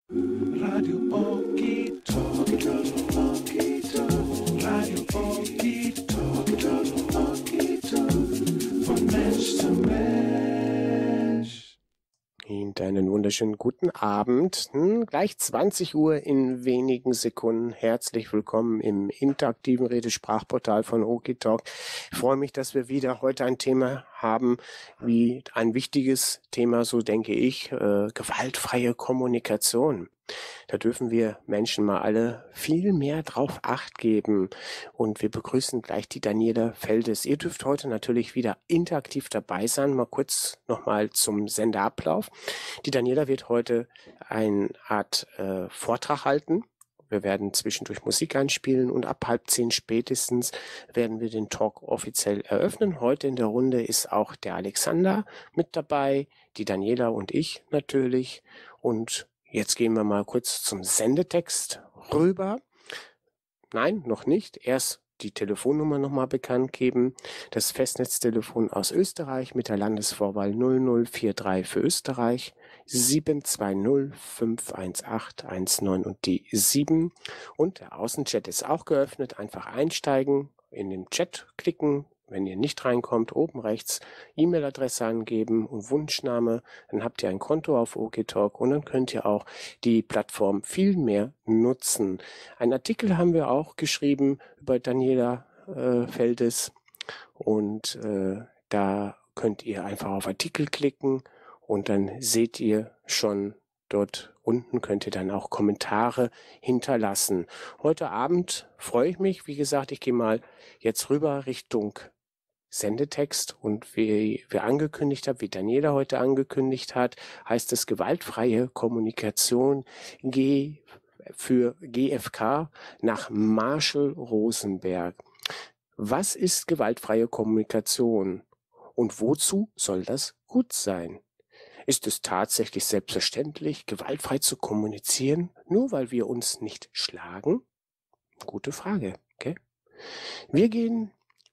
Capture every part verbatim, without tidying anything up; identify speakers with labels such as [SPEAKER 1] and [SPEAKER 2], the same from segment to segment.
[SPEAKER 1] Radio Okie Talk, Okie Talk, Radio Okie Talk, Okie Talk, von Mensch zu Mensch.
[SPEAKER 2] Und einen wunderschönen guten Abend. Hm, gleich zwanzig Uhr in wenigen Sekunden. Herzlich willkommen im interaktiven Redesprachportal von Okie Talk. Ich freue mich, dass wir wieder heute ein Thema haben, wie ein wichtiges Thema, so denke ich, äh, gewaltfreie Kommunikation. Da dürfen wir Menschen mal alle viel mehr drauf Acht geben. Und wir begrüßen gleich die Daniela Feldes. Ihr dürft heute natürlich wieder interaktiv dabei sein. Mal kurz nochmal zum Sendeablauf. Die Daniela wird heute eine Art äh, Vortrag halten. Wir werden zwischendurch Musik einspielen und ab halb zehn spätestens werden wir den Talk offiziell eröffnen. Heute in der Runde ist auch der Alexander mit dabei, die Daniela und ich natürlich. Und jetzt gehen wir mal kurz zum Sendetext rüber. Nein, noch nicht. Erst die Telefonnummer nochmal bekannt geben. Das Festnetztelefon aus Österreich mit der Landesvorwahl null null vier drei für Österreich, sieben zwei null fünf eins acht eins neun und die sieben. Und der Außenchat ist auch geöffnet. Einfach einsteigen, in den Chat klicken. Wenn ihr nicht reinkommt, oben rechts E-Mail-Adresse angeben und Wunschname, dann habt ihr ein Konto auf Okie Talk und dann könnt ihr auch die Plattform viel mehr nutzen. Einen Artikel haben wir auch geschrieben über Daniela äh, Feldes und äh, da könnt ihr einfach auf Artikel klicken und dann seht ihr schon dort unten könnt ihr dann auch Kommentare hinterlassen. Heute Abend freue ich mich, wie gesagt, ich gehe mal jetzt rüber Richtung Sendetext und wie wir angekündigt haben, wie Daniela heute angekündigt hat, heißt es gewaltfreie Kommunikation G für G F K nach Marshall Rosenberg. Was ist gewaltfreie Kommunikation und wozu soll das gut sein? Ist es tatsächlich selbstverständlich, gewaltfrei zu kommunizieren, nur weil wir uns nicht schlagen? Gute Frage, okay? Wir gehen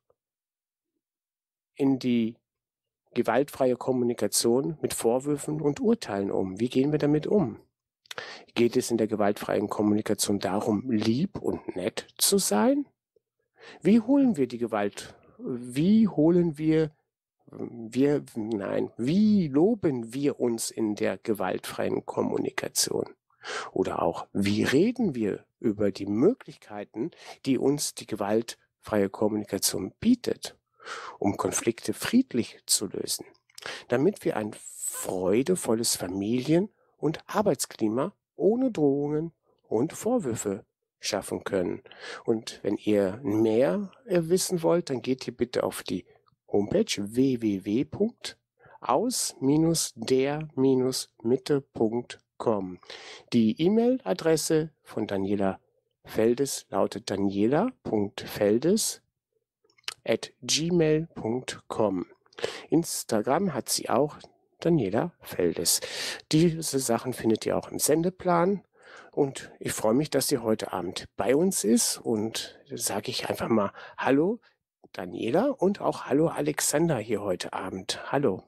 [SPEAKER 2] in die gewaltfreie Kommunikation mit Vorwürfen und Urteilen um. Wie gehen wir damit um? Geht es in der gewaltfreien Kommunikation darum, lieb und nett zu sein? Wie holen wir die Gewalt? Wie holen wir, wir, nein, wie loben wir uns in der gewaltfreien Kommunikation? Oder auch, wie reden wir über die Möglichkeiten, die uns die gewaltfreie Kommunikation bietet, um Konflikte friedlich zu lösen, damit wir ein freudevolles Familien- und Arbeitsklima ohne Drohungen und Vorwürfe schaffen können. Und wenn ihr mehr wissen wollt, dann geht ihr bitte auf die Homepage w w w punkt aus der mitte punkt com. Die E-Mail-Adresse von Daniela Feldes lautet daniela punkt feldes at gmail punkt com. Instagram hat sie auch, Daniela Feldes. Diese Sachen findet ihr auch im Sendeplan und ich freue mich, dass sie heute Abend bei uns ist und sage ich einfach mal Hallo Daniela und auch Hallo Alexander hier heute Abend. Hallo.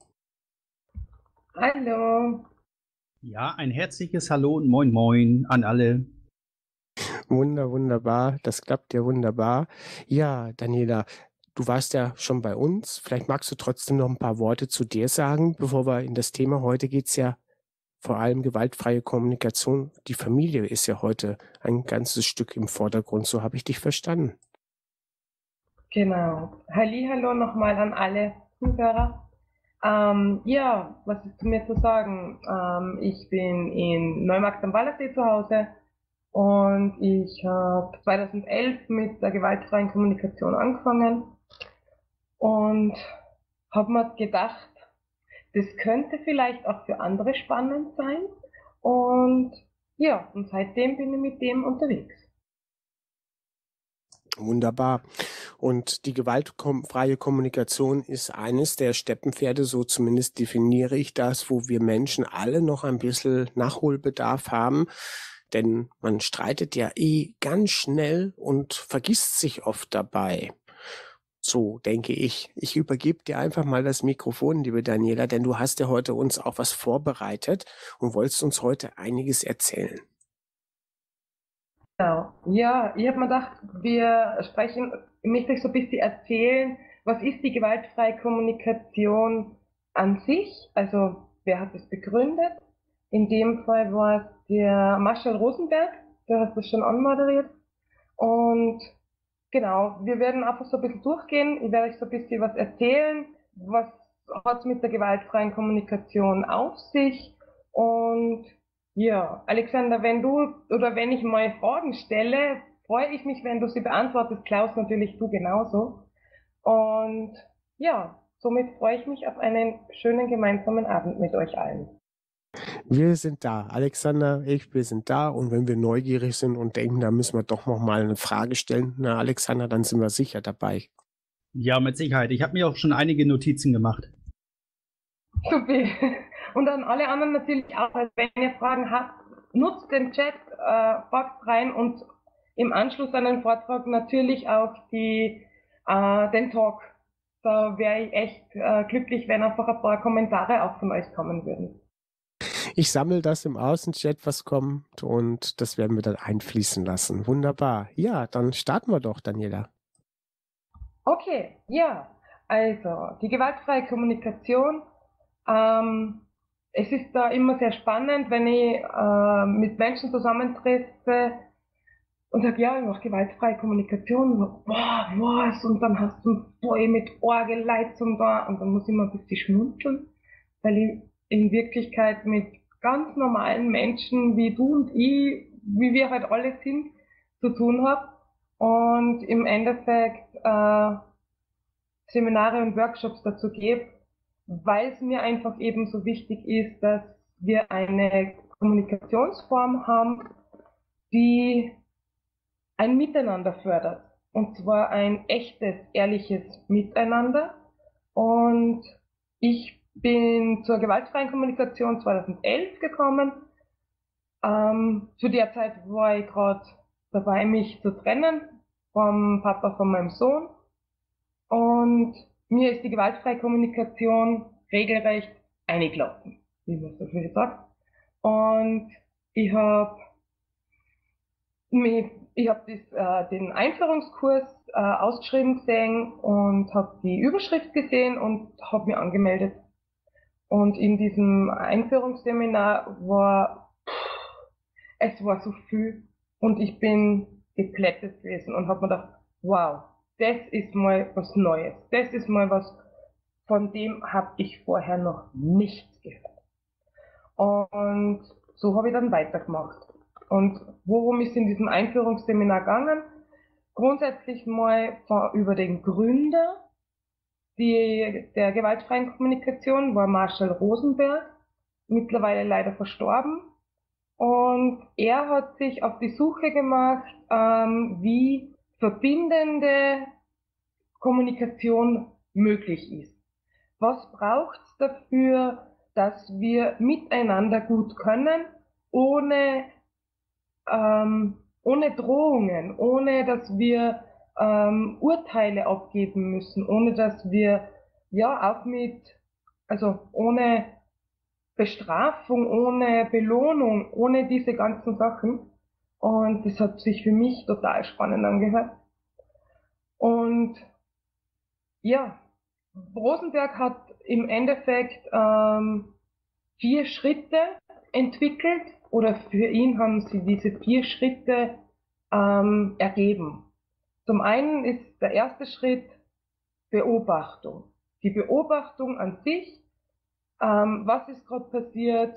[SPEAKER 3] Hallo.
[SPEAKER 4] Ja, ein herzliches Hallo und Moin Moin an alle.
[SPEAKER 2] Wunder, wunderbar, das klappt ja wunderbar. Ja, Daniela, du warst ja schon bei uns. Vielleicht magst du trotzdem noch ein paar Worte zu dir sagen, bevor wir in das Thema, heute geht es ja vor allem gewaltfreie Kommunikation. Die Familie ist ja heute ein ganzes Stück im Vordergrund, so habe ich dich verstanden.
[SPEAKER 3] Genau. Hallihallo nochmal an alle Zuhörer. Ähm, ja, was ist zu mir zu sagen? Ähm, ich bin in Neumarkt am Wallersee zu Hause und ich habe zweitausendelf mit der gewaltfreien Kommunikation angefangen und habe mir gedacht, das könnte vielleicht auch für andere spannend sein und ja, und seitdem bin ich mit dem unterwegs.
[SPEAKER 2] Wunderbar. Und die gewaltfreie Kommunikation ist eines der Steppenpferde, so zumindest definiere ich das, wo wir Menschen alle noch ein bisschen Nachholbedarf haben. Denn man streitet ja eh ganz schnell und vergisst sich oft dabei. So denke ich. Ich übergebe dir einfach mal das Mikrofon, liebe Daniela, denn du hast ja heute uns auch was vorbereitet und wolltest uns heute einiges erzählen.
[SPEAKER 3] Genau. Ja, ich habe mir gedacht, wir sprechen, ich möchte euch so ein bisschen erzählen, was ist die gewaltfreie Kommunikation an sich? Also, wer hat es begründet? In dem Fall war es der Marshall Rosenberg, der hat das schon anmoderiert. Und genau, wir werden einfach so ein bisschen durchgehen. Ich werde euch so ein bisschen was erzählen, was hat es mit der gewaltfreien Kommunikation auf sich. Und ja, Alexander, wenn du oder wenn ich mal Fragen stelle, freue ich mich, wenn du sie beantwortest. Klaus, natürlich du genauso. Und ja, somit freue ich mich auf einen schönen gemeinsamen Abend mit euch allen.
[SPEAKER 2] Wir sind da, Alexander, ich, wir sind da und wenn wir neugierig sind und denken, da müssen wir doch noch mal eine Frage stellen, na Alexander, dann sind wir sicher dabei.
[SPEAKER 4] Ja, mit Sicherheit. Ich habe mir auch schon einige Notizen gemacht.
[SPEAKER 3] Super. Und an alle anderen natürlich auch, also wenn ihr Fragen habt, nutzt den Chat, äh, fragt rein und im Anschluss an den Vortrag natürlich auch die, äh, den Talk. Da wäre ich echt äh, glücklich, wenn einfach ein paar Kommentare auch von euch kommen würden.
[SPEAKER 2] Ich sammle das im Außenchat, was kommt und das werden wir dann einfließen lassen. Wunderbar. Ja, dann starten wir doch, Daniela.
[SPEAKER 3] Okay, ja. Also, die gewaltfreie Kommunikation. Ähm, es ist da immer sehr spannend, wenn ich äh, mit Menschen zusammentreffe und sage, ja, ich mache gewaltfreie Kommunikation. Und so, boah, was? Und dann hast du voll mit Orgelleitung da. Und dann muss ich mal ein bisschen schmunzeln, weil ich in Wirklichkeit mit ganz normalen Menschen wie du und ich, wie wir halt alle sind, zu tun habe. Und im Endeffekt äh, Seminare und Workshops dazu gebe, weil es mir einfach eben so wichtig ist, dass wir eine Kommunikationsform haben, die ein Miteinander fördert. Und zwar ein echtes, ehrliches Miteinander. Und ich bin zur gewaltfreien Kommunikation zweitausendelf gekommen. Ähm, zu der Zeit war ich gerade dabei, mich zu trennen vom Papa von meinem Sohn. Und mir ist die gewaltfreie Kommunikation regelrecht eingelaufen, wie man so schön sagt. Und ich habe ich hab das, äh, den Einführungskurs äh, ausgeschrieben gesehen und habe die Überschrift gesehen und habe mich angemeldet. Und in diesem Einführungsseminar war, es war so viel und ich bin geplättet gewesen und habe mir gedacht, wow, das ist mal was Neues. Das ist mal was, von dem habe ich vorher noch nichts gehört. Und so habe ich dann weitergemacht. Und worum ist in diesem Einführungsseminar gegangen? Grundsätzlich mal von, über den Gründer die, der gewaltfreien Kommunikation war Marshall Rosenberg, mittlerweile leider verstorben. Und er hat sich auf die Suche gemacht, ähm, wie verbindende Kommunikation möglich ist. Was braucht es dafür, dass wir miteinander gut können, ohne, ähm, ohne Drohungen, ohne dass wir ähm, Urteile abgeben müssen, ohne dass wir ja auch mit, also ohne Bestrafung, ohne Belohnung, ohne diese ganzen Sachen. Und das hat sich für mich total spannend angehört. Und ja, Rosenberg hat im Endeffekt ähm, vier Schritte entwickelt oder für ihn haben sie diese vier Schritte ähm, ergeben. Zum einen ist der erste Schritt Beobachtung. Die Beobachtung an sich, ähm, was ist gerade passiert,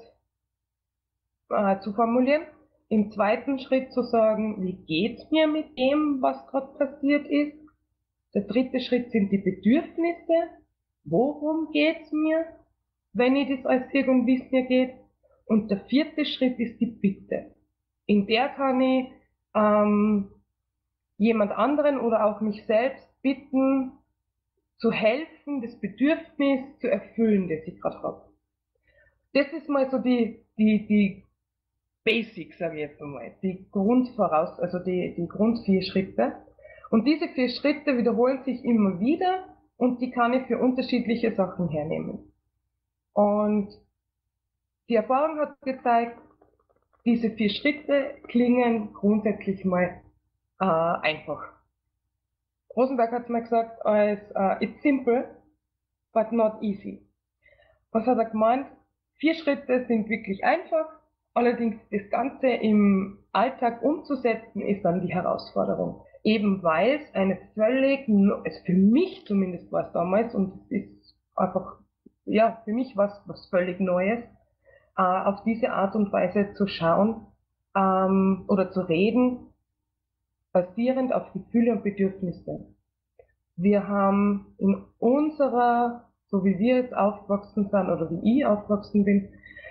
[SPEAKER 3] äh, zu formulieren. Im zweiten Schritt zu sagen, wie geht's mir mit dem, was gerade passiert ist. Der dritte Schritt sind die Bedürfnisse. Worum geht's mir, wenn ich das alles sehe und wie es mir geht? Und der vierte Schritt ist die Bitte. In der kann ich ähm, jemand anderen oder auch mich selbst bitten, zu helfen, das Bedürfnis zu erfüllen, das ich gerade habe. Das ist mal so die, die, die Basics, sage ich jetzt einmal, die Grundvoraus, also die, die Grund vier Schritte. Und diese vier Schritte wiederholen sich immer wieder und die kann ich für unterschiedliche Sachen hernehmen. Und die Erfahrung hat gezeigt, diese vier Schritte klingen grundsätzlich mal äh, einfach. Rosenberg hat mal gesagt, als uh, it's simple, but not easy. Was hat er gemeint? Vier Schritte sind wirklich einfach, allerdings das Ganze im Alltag umzusetzen ist dann die Herausforderung. Eben weil es eine völlig, also für mich zumindest war es damals, und es ist einfach, ja, für mich was, was völlig Neues, äh, auf diese Art und Weise zu schauen ähm, oder zu reden, basierend auf Gefühle und Bedürfnisse. Wir haben in unserer, so wie wir jetzt aufgewachsen sind oder wie ich aufgewachsen bin,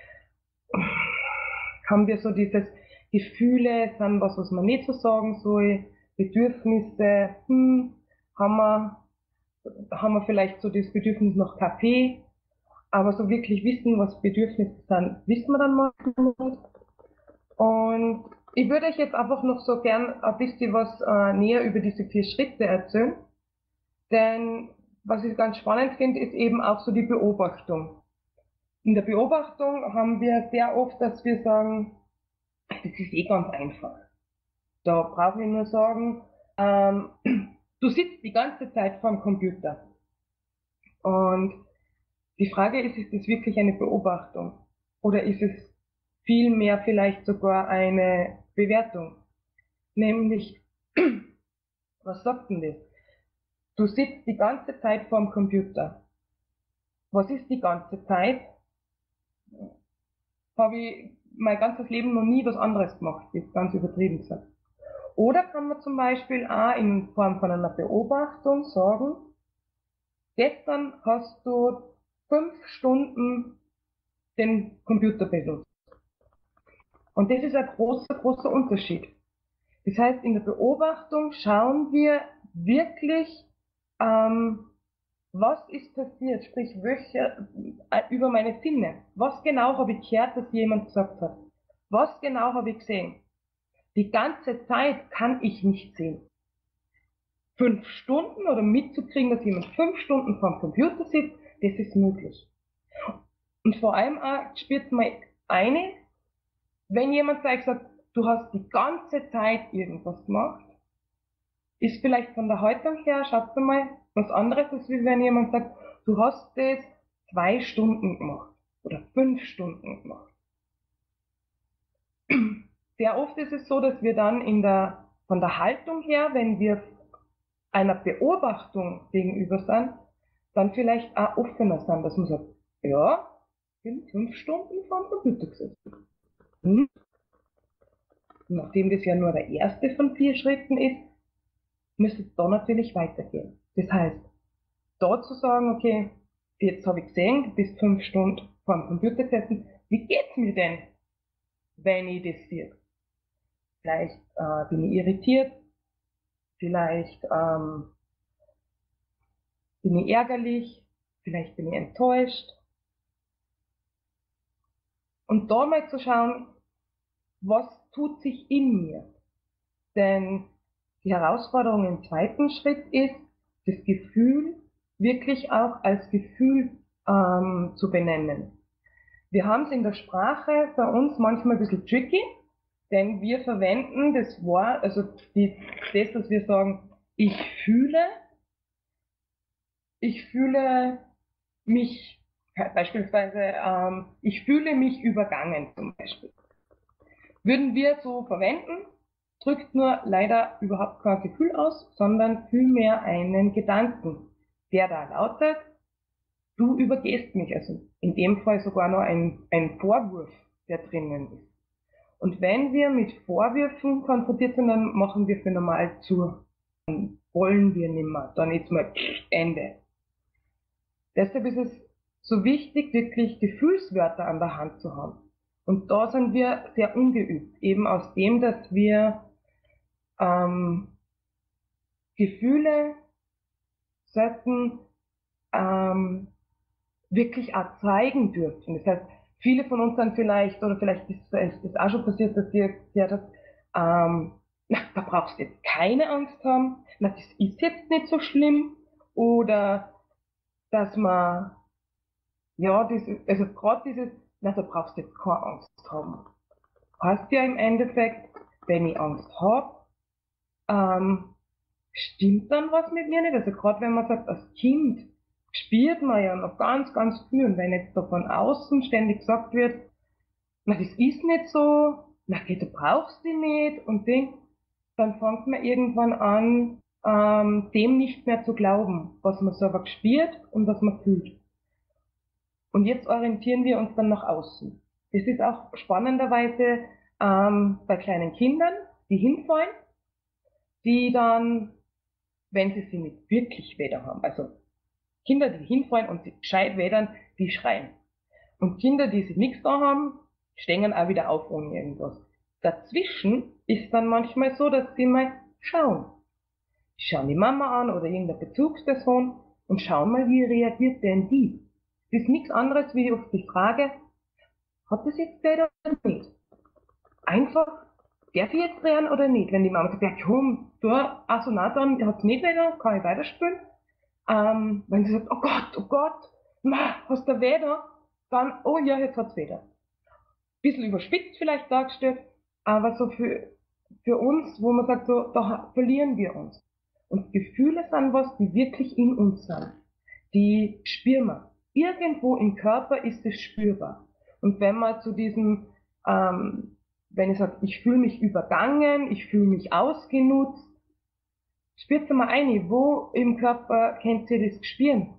[SPEAKER 3] haben wir so dieses Gefühle, sind was, was man nicht so sagen soll, Bedürfnisse, hm, haben wir, haben wir vielleicht so das Bedürfnis nach Kaffee, aber so wirklich wissen, was Bedürfnisse sind, wissen wir dann mal nicht. Und ich würde euch jetzt einfach noch so gern ein bisschen was äh, näher über diese vier Schritte erzählen, denn was ich ganz spannend finde, ist eben auch so die Beobachtung. In der Beobachtung haben wir sehr oft, dass wir sagen, das ist eh ganz einfach. Da brauche ich nur sagen, ähm, du sitzt die ganze Zeit vor dem Computer. Und die Frage ist, ist es wirklich eine Beobachtung? Oder ist es vielmehr vielleicht sogar eine Bewertung? Nämlich, was sagt denn das? Du sitzt die ganze Zeit vor dem Computer. Was ist die ganze Zeit? Habe ich mein ganzes Leben noch nie was anderes gemacht, ist ganz übertrieben gesagt. Oder kann man zum Beispiel auch in Form von einer Beobachtung sagen, gestern hast du fünf Stunden den Computer benutzt. Und das ist ein großer, großer Unterschied. Das heißt, in der Beobachtung schauen wir wirklich, ähm, was ist passiert, sprich welche, äh, über meine Sinne. Was genau habe ich gehört, dass jemand gesagt hat? Was genau habe ich gesehen? Die ganze Zeit kann ich nicht sehen. Fünf Stunden oder mitzukriegen, dass jemand fünf Stunden vorm Computer sitzt, das ist möglich. Und vor allem auch spürt man eine, wenn jemand sagt, du hast die ganze Zeit irgendwas gemacht, ist vielleicht von der Haltung her, schaut mal, was anderes, als wenn jemand sagt, du hast das zwei Stunden gemacht oder fünf Stunden gemacht. Sehr oft ist es so, dass wir dann in der, von der Haltung her, wenn wir einer Beobachtung gegenüber sind, dann vielleicht auch offener sind, dass man sagt, ja, ich bin fünf Stunden vor dem Computer gesessen. Hm. Nachdem das ja nur der erste von vier Schritten ist, müsste es da natürlich weitergehen. Das heißt, da zu sagen, okay, jetzt habe ich gesehen, du bist fünf Stunden vor dem Computer gesessen, wie geht's mir denn, wenn ich das sehe? Vielleicht äh, bin ich irritiert, vielleicht ähm, bin ich ärgerlich, vielleicht bin ich enttäuscht. Und da mal zu schauen, was tut sich in mir? Denn die Herausforderung im zweiten Schritt ist, das Gefühl wirklich auch als Gefühl ähm, zu benennen. Wir haben es in der Sprache bei uns manchmal ein bisschen tricky, denn wir verwenden das Wort, also die, das, was wir sagen, ich fühle, ich fühle mich, beispielsweise, ähm, ich fühle mich übergangen zum Beispiel. Würden wir so verwenden, drückt nur leider überhaupt kein Gefühl aus, sondern vielmehr einen Gedanken, der da lautet, du übergehst mich, also in dem Fall sogar noch ein, ein Vorwurf, der drinnen ist. Und wenn wir mit Vorwürfen konfrontiert sind, dann machen wir für normal zu. Dann wollen wir nimmer, dann ist mal Ende. Deshalb ist es so wichtig, wirklich Gefühlswörter an der Hand zu haben. Und da sind wir sehr ungeübt, eben aus dem, dass wir ähm, Gefühle sollten ähm, wirklich auch zeigen dürfen. Das heißt, viele von uns sind vielleicht, oder vielleicht ist es auch schon passiert, dass ihr gehört habt, ähm, na, da brauchst du jetzt keine Angst haben, na, das ist jetzt nicht so schlimm, oder dass man, ja, dieses, also gerade dieses, na, da brauchst du jetzt keine Angst haben. Heißt ja im Endeffekt, wenn ich Angst habe, ähm, stimmt dann was mit mir nicht? Also gerade wenn man sagt, als Kind spürt man ja noch ganz, ganz viel, und wenn jetzt da von außen ständig gesagt wird, na, das ist nicht so, na, du brauchst die nicht, und Ding, dann fängt man irgendwann an, ähm, dem nicht mehr zu glauben, was man selber spürt und was man fühlt. Und jetzt orientieren wir uns dann nach außen. Das ist auch spannenderweise ähm, bei kleinen Kindern, die hinfallen, die dann, wenn sie sie nicht wirklich weder haben, also Kinder, die hinfallen und sie gescheit wedern, die schreien. Und Kinder, die sich nichts da haben, stehen auch wieder auf ohne irgendwas. Dazwischen ist dann manchmal so, dass sie mal schauen. Die schauen die Mama an oder irgendeine Bezugsperson und schauen mal, wie reagiert denn die. Das ist nichts anderes wie auf die Frage, hat das jetzt weder oder nicht? Einfach, darf ich jetzt rennen oder nicht? Wenn die Mama sagt, ja komm, du, also na dann, hat's nicht weder, kann ich weiterspielen. Ähm, wenn sie sagt, oh Gott, oh Gott, ma, hast du weder? Dann, oh ja, jetzt hat's weder. Bisschen überspitzt vielleicht dargestellt, aber so für, für uns, wo man sagt, so, da verlieren wir uns. Und Gefühle sind was, die wirklich in uns sind. Die spüren wir. Irgendwo im Körper ist es spürbar. Und wenn man zu diesem, ähm, wenn ich sage, ich fühle mich übergangen, ich fühle mich ausgenutzt, spürt mal ein, wo im Körper kennt ihr das spüren?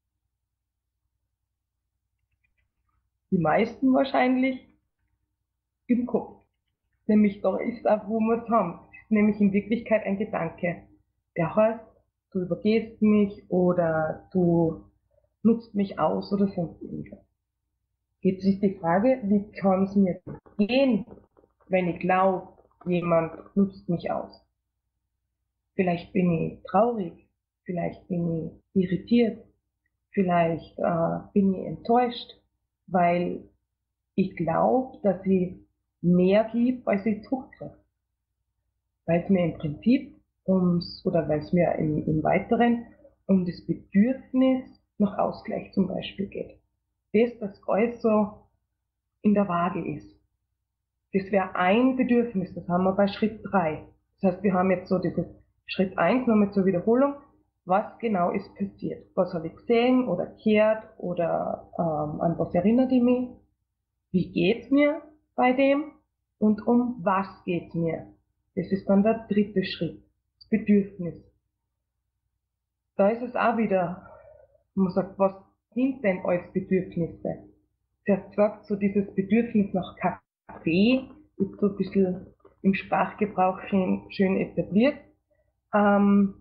[SPEAKER 3] Die meisten wahrscheinlich im Kopf. Nämlich da ist auch, wo wir es haben. Das ist nämlich in Wirklichkeit ein Gedanke. Der heißt, du übergehst mich oder du nutzt mich aus oder sonst irgendwas. Jetzt ist die Frage, wie kann es mir gehen, wenn ich glaube, jemand nutzt mich aus? Vielleicht bin ich traurig, vielleicht bin ich irritiert, vielleicht äh, bin ich enttäuscht, weil ich glaube, dass ich mehr gebe, als ich zurückkriege. Weil es mir im Prinzip ums, oder weil es mir im, im Weiteren um das Bedürfnis nach Ausgleich zum Beispiel geht. Das, das alles so in der Waage ist. Das wäre ein Bedürfnis, das haben wir bei Schritt drei. Das heißt, wir haben jetzt so dieses Schritt eins nochmal zur Wiederholung. Was genau ist passiert? Was habe ich gesehen oder gehört oder ähm, an was erinnert ich mich? Wie geht's mir bei dem? Und um was geht's mir? Das ist dann der dritte Schritt. Das Bedürfnis. Da ist es auch wieder, man sagt, was sind denn als Bedürfnisse? Sie hat gesagt, so dieses Bedürfnis nach Kaffee ist so ein bisschen im Sprachgebrauch schön, schön etabliert. Ähm,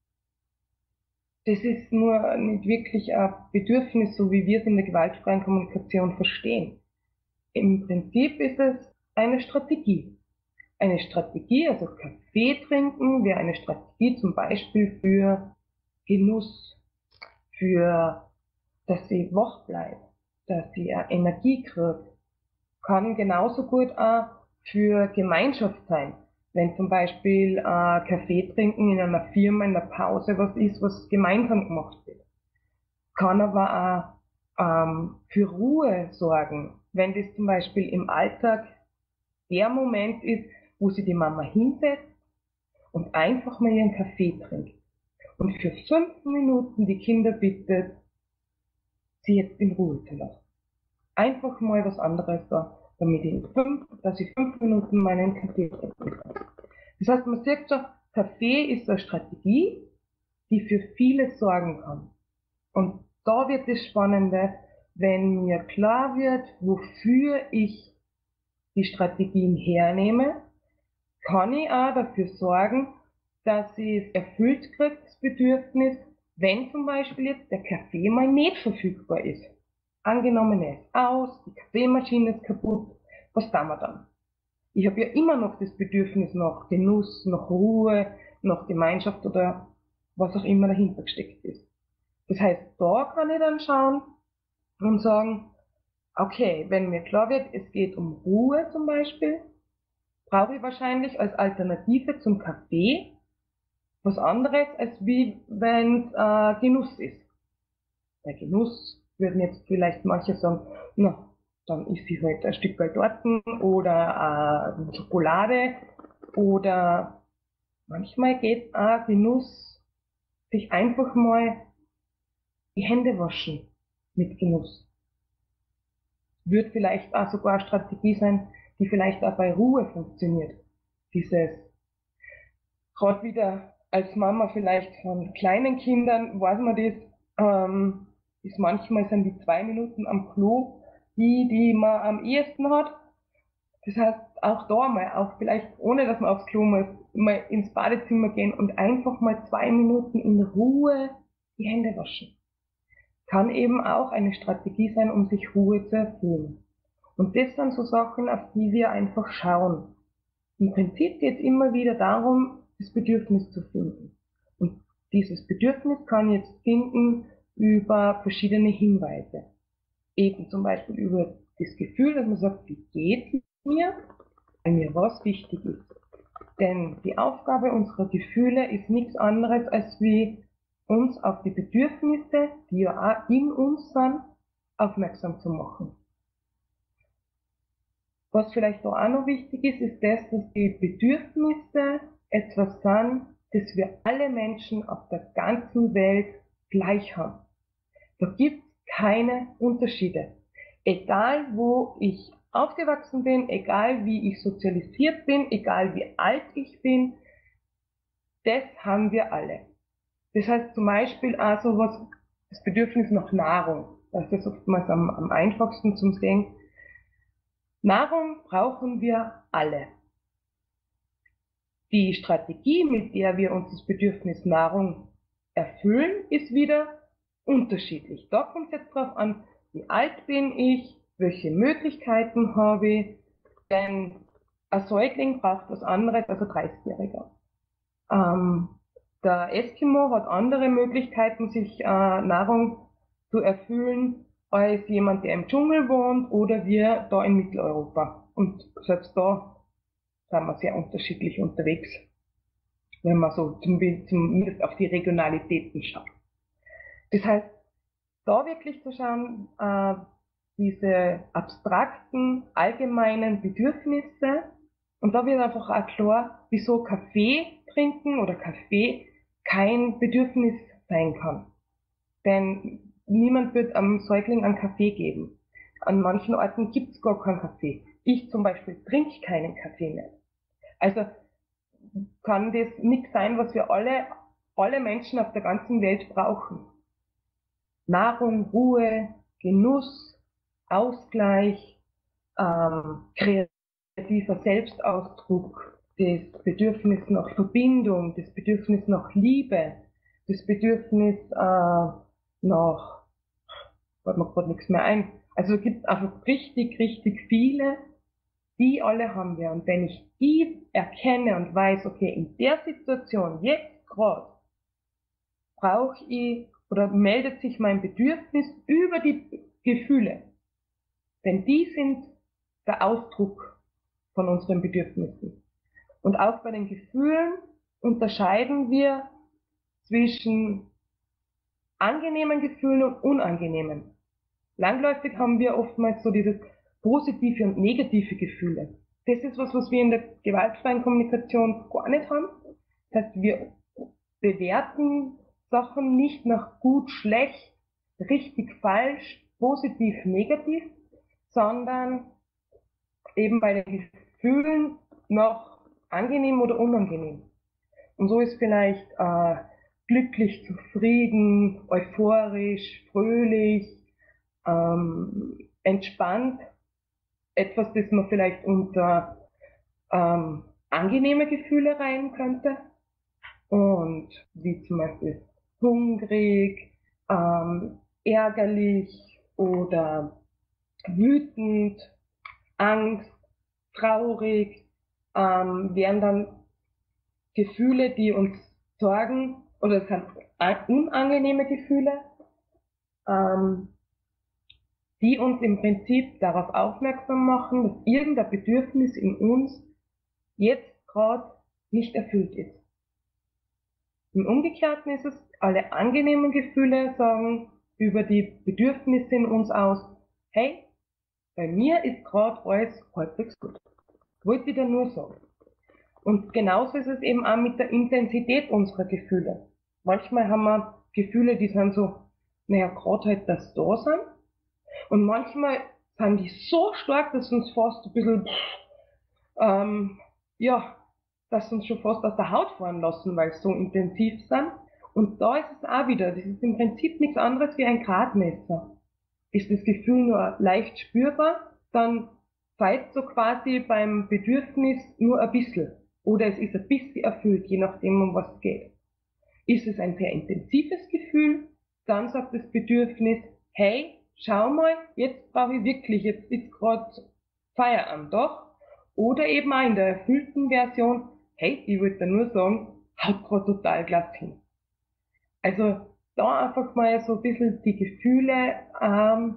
[SPEAKER 3] das ist nur nicht wirklich ein Bedürfnis, so wie wir es in der gewaltfreien Kommunikation verstehen. Im Prinzip ist es eine Strategie. Eine Strategie, also Kaffee trinken, wäre eine Strategie zum Beispiel für Genuss, für, dass ich wach bleibe, dass ich Energie kriege. Kann genauso gut auch für Gemeinschaft sein. Wenn zum Beispiel äh, Kaffee trinken in einer Firma in der Pause was ist, was gemeinsam gemacht wird. Kann aber auch ähm, für Ruhe sorgen, wenn das zum Beispiel im Alltag der Moment ist, wo sich die Mama hinsetzt und einfach mal ihren Kaffee trinkt und für fünf Minuten die Kinder bittet, sie jetzt in Ruhe zu lassen. Einfach mal was anderes da, damit ich fünf, dass ich fünf Minuten meinen Kaffee trinken kann. Das heißt, man sieht schon, Kaffee ist eine Strategie, die für viele sorgen kann. Und da wird das Spannende, wenn mir klar wird, wofür ich die Strategien hernehme, kann ich auch dafür sorgen, dass ich es erfüllt kriege, das Bedürfnis, wenn zum Beispiel jetzt der Kaffee mal nicht verfügbar ist. Angenommen, er ist aus, die Kaffeemaschine ist kaputt, was tun wir dann? Ich habe ja immer noch das Bedürfnis nach Genuss, nach Ruhe, nach Gemeinschaft oder was auch immer dahinter gesteckt ist. Das heißt, da kann ich dann schauen und sagen, okay, wenn mir klar wird, es geht um Ruhe zum Beispiel, brauche ich wahrscheinlich als Alternative zum Kaffee was anderes, als wie wenn es äh, Genuss ist. Bei Genuss würden jetzt vielleicht manche sagen, na, dann isst ich halt ein Stück Torten oder äh, Schokolade, oder manchmal geht auch Genuss, sich einfach mal die Hände waschen mit Genuss. Wird vielleicht auch sogar eine Strategie sein, die vielleicht auch bei Ruhe funktioniert. Dieses, gerade wieder als Mama vielleicht von kleinen Kindern, weiß man das, ähm, ist manchmal sind die zwei Minuten am Klo, die, die man am ehesten hat. Das heißt, auch da mal, auch vielleicht ohne, dass man aufs Klo muss, mal ins Badezimmer gehen und einfach mal zwei Minuten in Ruhe die Hände waschen. Kann eben auch eine Strategie sein, um sich Ruhe zu erfüllen. Und das sind so Sachen, auf die wir einfach schauen. Im Prinzip geht es immer wieder darum, das Bedürfnis zu finden. Und dieses Bedürfnis kann jetzt finden über verschiedene Hinweise. Eben zum Beispiel über das Gefühl, dass man sagt, wie geht's mir, weil mir was wichtig ist. Denn die Aufgabe unserer Gefühle ist nichts anderes, als wie uns auf die Bedürfnisse, die ja auch in uns sind, aufmerksam zu machen. Was vielleicht auch noch wichtig ist, ist das, dass die Bedürfnisse etwas sind, das wir alle Menschen auf der ganzen Welt gleich haben. Da gibt es keine Unterschiede. Egal wo ich aufgewachsen bin, egal wie ich sozialisiert bin, egal wie alt ich bin, das haben wir alle. Das heißt zum Beispiel auch so was, das Bedürfnis nach Nahrung. Das ist oftmals am, am einfachsten zum Sehen. Nahrung brauchen wir alle. Die Strategie, mit der wir uns das Bedürfnis Nahrung erfüllen, ist wieder unterschiedlich. Da kommt es jetzt drauf an, wie alt bin ich, welche Möglichkeiten habe ich, denn ein Säugling braucht was anderes als ein dreißigjähriger. Ähm, der Eskimo hat andere Möglichkeiten, sich äh, Nahrung zu erfüllen, als jemand, der im Dschungel wohnt oder wir da in Mitteleuropa. Und selbst da sind wir sehr unterschiedlich unterwegs, wenn man so zumindest auf die Regionalitäten schaut. Das heißt, da wirklich zu schauen, äh, diese abstrakten, allgemeinen Bedürfnisse, und da wird einfach auch klar, wieso Kaffee trinken oder Kaffee kein Bedürfnis sein kann. Denn niemand wird am Säugling einen Kaffee geben. An manchen Orten gibt es gar keinen Kaffee. Ich zum Beispiel trinke keinen Kaffee mehr. Also kann das nichts sein, was wir alle, alle Menschen auf der ganzen Welt brauchen. Nahrung, Ruhe, Genuss, Ausgleich, ähm, kreativer Selbstausdruck, das Bedürfnis nach Verbindung, das Bedürfnis nach Liebe, das Bedürfnis äh, nach, fällt mir gerade nichts mehr ein. Also es gibt einfach richtig, richtig viele, die alle haben wir. Und wenn ich die erkenne und weiß, okay, in der Situation, jetzt gerade, brauche ich oder meldet sich mein Bedürfnis über die Gefühle. Denn die sind der Ausdruck von unseren Bedürfnissen. Und auch bei den Gefühlen unterscheiden wir zwischen angenehmen Gefühlen und unangenehmen. Langläufig haben wir oftmals so dieses positive und negative Gefühle. Das ist was, was wir in der gewaltfreien Kommunikation gar nicht haben. Das heißt, wir bewerten Sachen nicht nach gut, schlecht, richtig, falsch, positiv, negativ, sondern eben bei den Gefühlen nach angenehm oder unangenehm. Und so ist vielleicht äh, glücklich, zufrieden, euphorisch, fröhlich, ähm, entspannt etwas, das man vielleicht unter ähm, angenehme Gefühle rein könnte. Und wie zum Beispiel hungrig, ähm, ärgerlich oder wütend, Angst, traurig, ähm, wären dann Gefühle, die uns sorgen, oder es sind unangenehme Gefühle, ähm, die uns im Prinzip darauf aufmerksam machen, dass irgendein Bedürfnis in uns jetzt gerade nicht erfüllt ist. Im Umgekehrten ist es, alle angenehmen Gefühle sagen über die Bedürfnisse in uns aus, hey, bei mir ist gerade alles halbwegs gut. Wollte ich dir nur sagen. Und genauso ist es eben auch mit der Intensität unserer Gefühle. Manchmal haben wir Gefühle, die sind so, naja, gerade halt, dass da sind. Und manchmal sind die so stark, dass uns fast ein bisschen, ähm, ja, dass uns schon fast aus der Haut fahren lassen, weil sie so intensiv sind. Und da ist es auch wieder, das ist im Prinzip nichts anderes wie ein Gradmesser. Ist das Gefühl nur leicht spürbar, dann fällt so quasi beim Bedürfnis nur ein bisschen. Oder es ist ein bisschen erfüllt, je nachdem, um was es geht. Ist es ein sehr intensives Gefühl, dann sagt das Bedürfnis, hey, schau mal, jetzt brauche ich wirklich, jetzt ist gerade Feierabend doch. Oder eben auch in der erfüllten Version, hey, ich wollte nur sagen, haut gerade total glatt hin. Also da einfach mal so ein bisschen die Gefühle, ähm,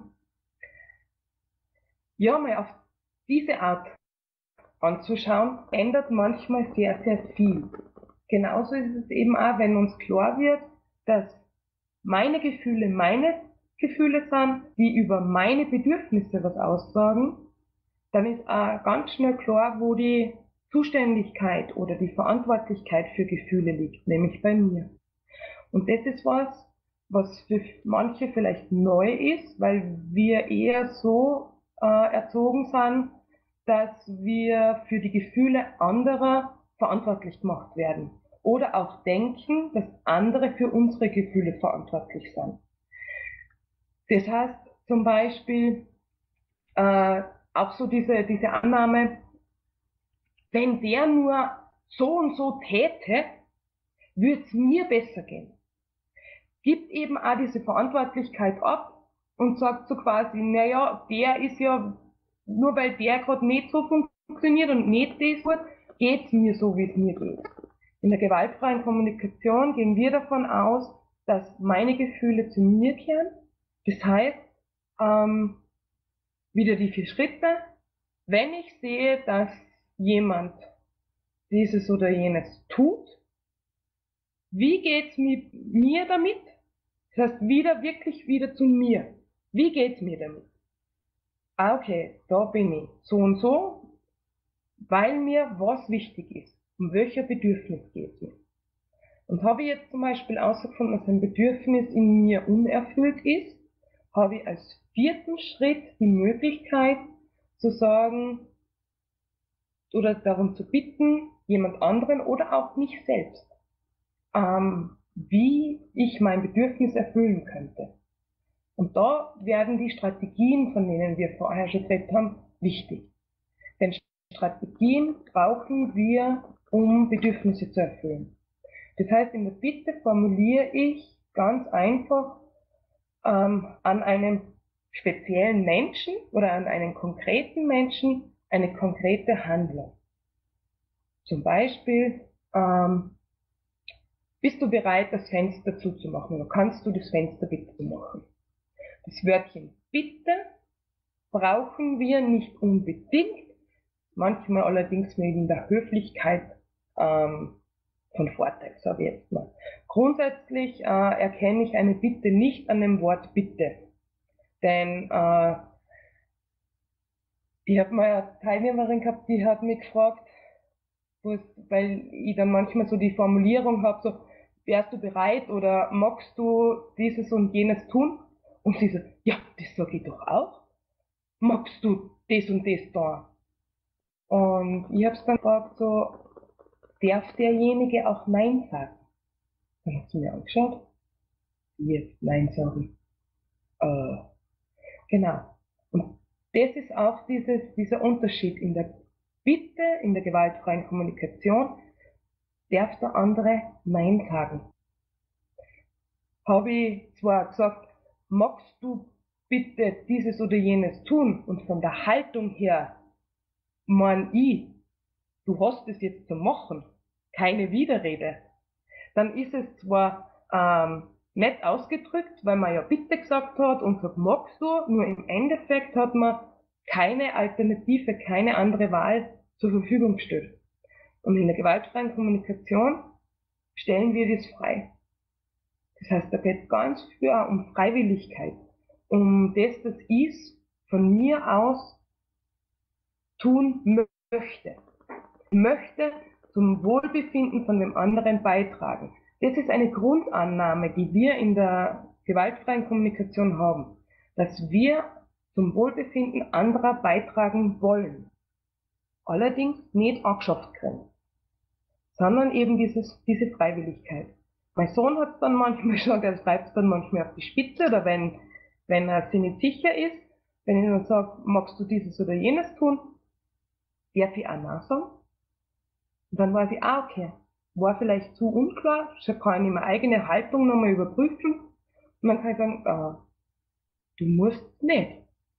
[SPEAKER 3] ja, mal auf diese Art anzuschauen, ändert manchmal sehr, sehr viel. Genauso ist es eben auch, wenn uns klar wird, dass meine Gefühle meine Gefühle sind, die über meine Bedürfnisse was aussagen, dann ist auch ganz schnell klar, wo die Zuständigkeit oder die Verantwortlichkeit für Gefühle liegt, nämlich bei mir. Und das ist was, was für manche vielleicht neu ist, weil wir eher so äh, erzogen sind, dass wir für die Gefühle anderer verantwortlich gemacht werden. Oder auch denken, dass andere für unsere Gefühle verantwortlich sind. Das heißt zum Beispiel äh, auch so diese, diese Annahme, wenn der nur so und so täte, würde es mir besser gehen. Gibt eben auch diese Verantwortlichkeit ab und sagt so quasi, naja, der ist ja, nur weil der gerade nicht so funktioniert und nicht das tut, geht's mir so, wie es mir geht. In der gewaltfreien Kommunikation gehen wir davon aus, dass meine Gefühle zu mir kehren. Das heißt, ähm, wieder die vier Schritte. Wenn ich sehe, dass jemand dieses oder jenes tut, wie geht's mir, mir damit? Das heißt, wieder wirklich wieder zu mir. Wie geht's mir damit? Ah, okay, da bin ich. So und so, weil mir was wichtig ist. Um welcher Bedürfnis geht's mir? Und habe ich jetzt zum Beispiel herausgefunden, dass ein Bedürfnis in mir unerfüllt ist, habe ich als vierten Schritt die Möglichkeit zu sagen oder darum zu bitten, jemand anderen oder auch mich selbst, ähm, wie ich mein Bedürfnis erfüllen könnte. Und da werden die Strategien, von denen wir vorher schon geredet haben, wichtig. Denn Strategien brauchen wir, um Bedürfnisse zu erfüllen. Das heißt, in der Bitte formuliere ich ganz einfach ähm, an einem speziellen Menschen oder an einen konkreten Menschen eine konkrete Handlung. Zum Beispiel, ähm, bist du bereit, das Fenster zuzumachen oder kannst du das Fenster bitte zumachen? Das Wörtchen bitte brauchen wir nicht unbedingt, manchmal allerdings wegen der Höflichkeit ähm, von Vorteil, sage ich jetzt mal. Grundsätzlich äh, erkenne ich eine Bitte nicht an dem Wort bitte, denn äh, ich habe mal eine Teilnehmerin gehabt, die hat mich gefragt, weil ich dann manchmal so die Formulierung habe, so, wärst du bereit oder magst du dieses und jenes tun? Und sie so, ja, das sage ich doch auch. Magst du das und das da? Und ich habe es dann gefragt, so, darf derjenige auch Nein sagen? Dann hat sie mir angeschaut, jetzt Nein sagen. Äh, genau. Und das ist auch dieses, dieser Unterschied in der Bitte, in der gewaltfreien Kommunikation, darf der andere Nein sagen. Habe ich zwar gesagt, magst du bitte dieses oder jenes tun, und von der Haltung her mein ich, du hast es jetzt zu machen, keine Widerrede, dann ist es zwar ähm, nett ausgedrückt, weil man ja bitte gesagt hat und sagt, magst du, nur im Endeffekt hat man keine Alternative, keine andere Wahl zur Verfügung gestellt. Und in der gewaltfreien Kommunikation stellen wir das frei. Das heißt, da geht es ganz viel auch um Freiwilligkeit, um das, das ich von mir aus tun möchte. Ich möchte zum Wohlbefinden von dem anderen beitragen. Das ist eine Grundannahme, die wir in der gewaltfreien Kommunikation haben, dass wir zum Wohlbefinden anderer beitragen wollen. Allerdings nicht angeschafft kriegen, sondern eben dieses, diese Freiwilligkeit. Mein Sohn hat es dann manchmal schon, der treibt es dann manchmal auf die Spitze, oder wenn, wenn er sich nicht sicher ist, wenn ich dann sage, magst du dieses oder jenes tun, darf ich auch Nein sagen. Und dann weiß ich, ah, okay, war vielleicht zu unklar, schon kann ich meine eigene Haltung nochmal überprüfen, und dann kann ich sagen, ah, du musst nicht.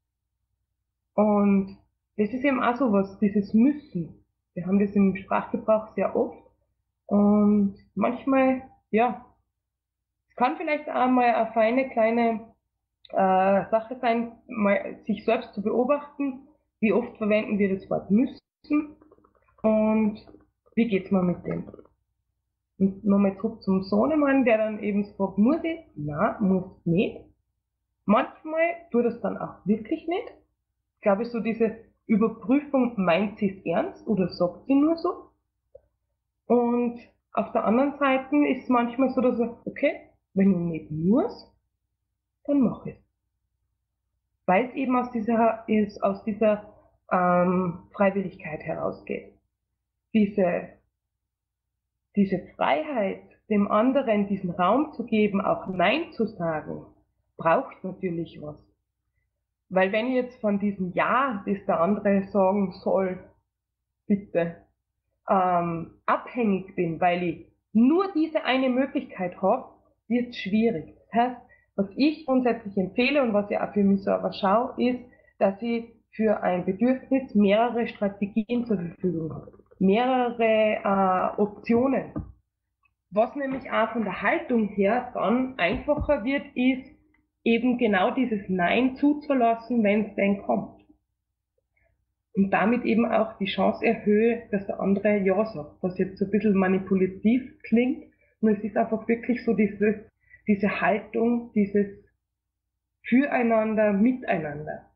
[SPEAKER 3] Und das ist eben auch so was, dieses Müssen. Wir haben das im Sprachgebrauch sehr oft, und manchmal, ja, es kann vielleicht auch mal eine feine kleine äh, Sache sein, mal sich selbst zu beobachten, wie oft verwenden wir das Wort müssen und wie geht's mal mit dem. Und nochmal zurück zum Sohnemann, der dann eben fragt, muss ich? Nein, muss nicht. Manchmal tut es dann auch wirklich nicht. Ich glaube, so diese Überprüfung, meint sie es ernst oder sagt sie nur so? Und auf der anderen Seite ist es manchmal so, dass er, okay, wenn ich nicht muss, dann mache ich es. Weil es eben aus dieser, ist, aus dieser ähm, Freiwilligkeit herausgeht. Diese, diese Freiheit, dem anderen diesen Raum zu geben, auch Nein zu sagen, braucht natürlich was. Weil wenn ich jetzt von diesem Ja, das der andere sagen soll, bitte, ähm, abhängig bin, weil ich nur diese eine Möglichkeit habe, wird es schwierig. Das heißt, was ich grundsätzlich empfehle und was ich auch für mich selber schaue, ist, dass ich für ein Bedürfnis mehrere Strategien zur Verfügung habe. Mehrere äh, Optionen. Was nämlich auch von der Haltung her dann einfacher wird, ist eben genau dieses Nein zuzulassen, wenn es denn kommt. Und damit eben auch die Chance erhöhe, dass der andere Ja sagt, was jetzt so ein bisschen manipulativ klingt. Und es ist einfach wirklich so dieses, diese Haltung, dieses Füreinander, Miteinander.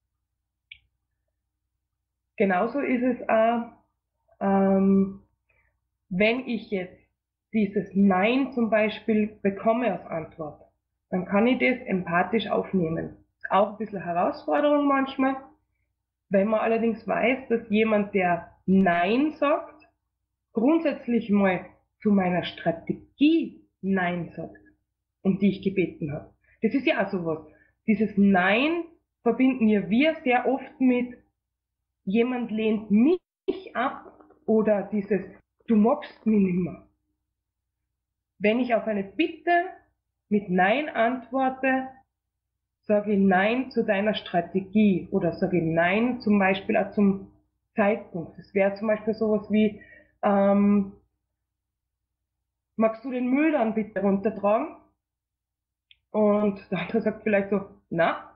[SPEAKER 3] Genauso ist es auch, ähm, wenn ich jetzt dieses Nein zum Beispiel bekomme als Antwort, dann kann ich das empathisch aufnehmen. Ist auch ein bisschen Herausforderung manchmal. Wenn man allerdings weiß, dass jemand, der Nein sagt, grundsätzlich mal zu meiner Strategie Nein sagt, um die ich gebeten habe. Das ist ja auch sowas. Dieses Nein verbinden ja wir sehr oft mit jemand lehnt mich ab oder dieses du magst mich nicht mehr. Wenn ich auf eine Bitte mit Nein antworte, sage ich Nein zu deiner Strategie oder sage ich Nein zum Beispiel auch zum Zeitpunkt. Das wäre zum Beispiel sowas wie, ähm, magst du den Müll dann bitte runtertragen? Und der andere sagt vielleicht so, na.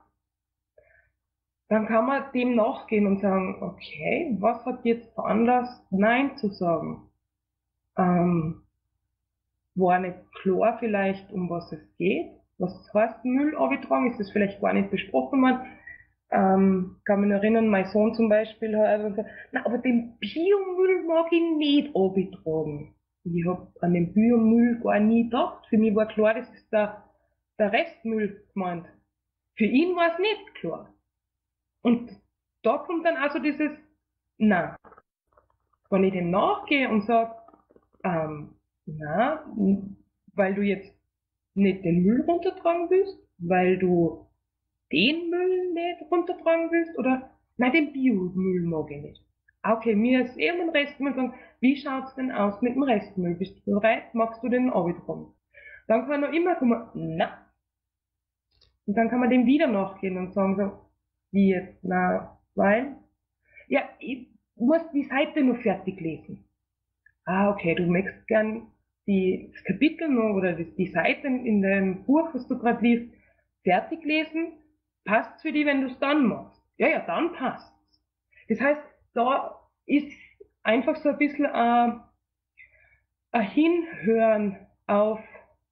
[SPEAKER 3] Dann kann man dem nachgehen und sagen, okay, was hat jetzt veranlasst, Nein zu sagen? Ähm, war nicht klar vielleicht, um was es geht? Was heißt Müll abgetragen? Ist das vielleicht gar nicht besprochen worden? Ähm, kann mich noch erinnern, mein Sohn zum Beispiel hat einfach gesagt, na, aber den Biomüll mag ich nicht abgetragen. Ich hab an den Biomüll gar nie gedacht. Für mich war klar, das ist der, der Restmüll gemeint. Für ihn war es nicht klar. Und da kommt dann also dieses, na, wenn ich dem nachgehe und sage, ähm, na, weil du jetzt nicht den Müll runtertragen willst, weil du den Müll nicht runtertragen willst, oder, nein, den Biomüll mag ich nicht. Okay, mir ist eh mit dem Restmüll sagen, wie schaut's denn aus mit dem Restmüll? Bist du bereit? Magst du den abtragen? Dann kann er immer kommen, na. Und dann kann man dem wieder nachgehen und sagen so, wie jetzt, na, weil, ja, ich muss die Seite nur fertig lesen. Ah, okay, du möchtest gern die, das Kapitel noch oder die, die Seite in dem Buch, was du gerade liest, fertig lesen. Passt's für dich, wenn du es dann machst? Ja, ja, dann passt's. Das heißt, da ist einfach so ein bisschen äh, ein Hinhören auf,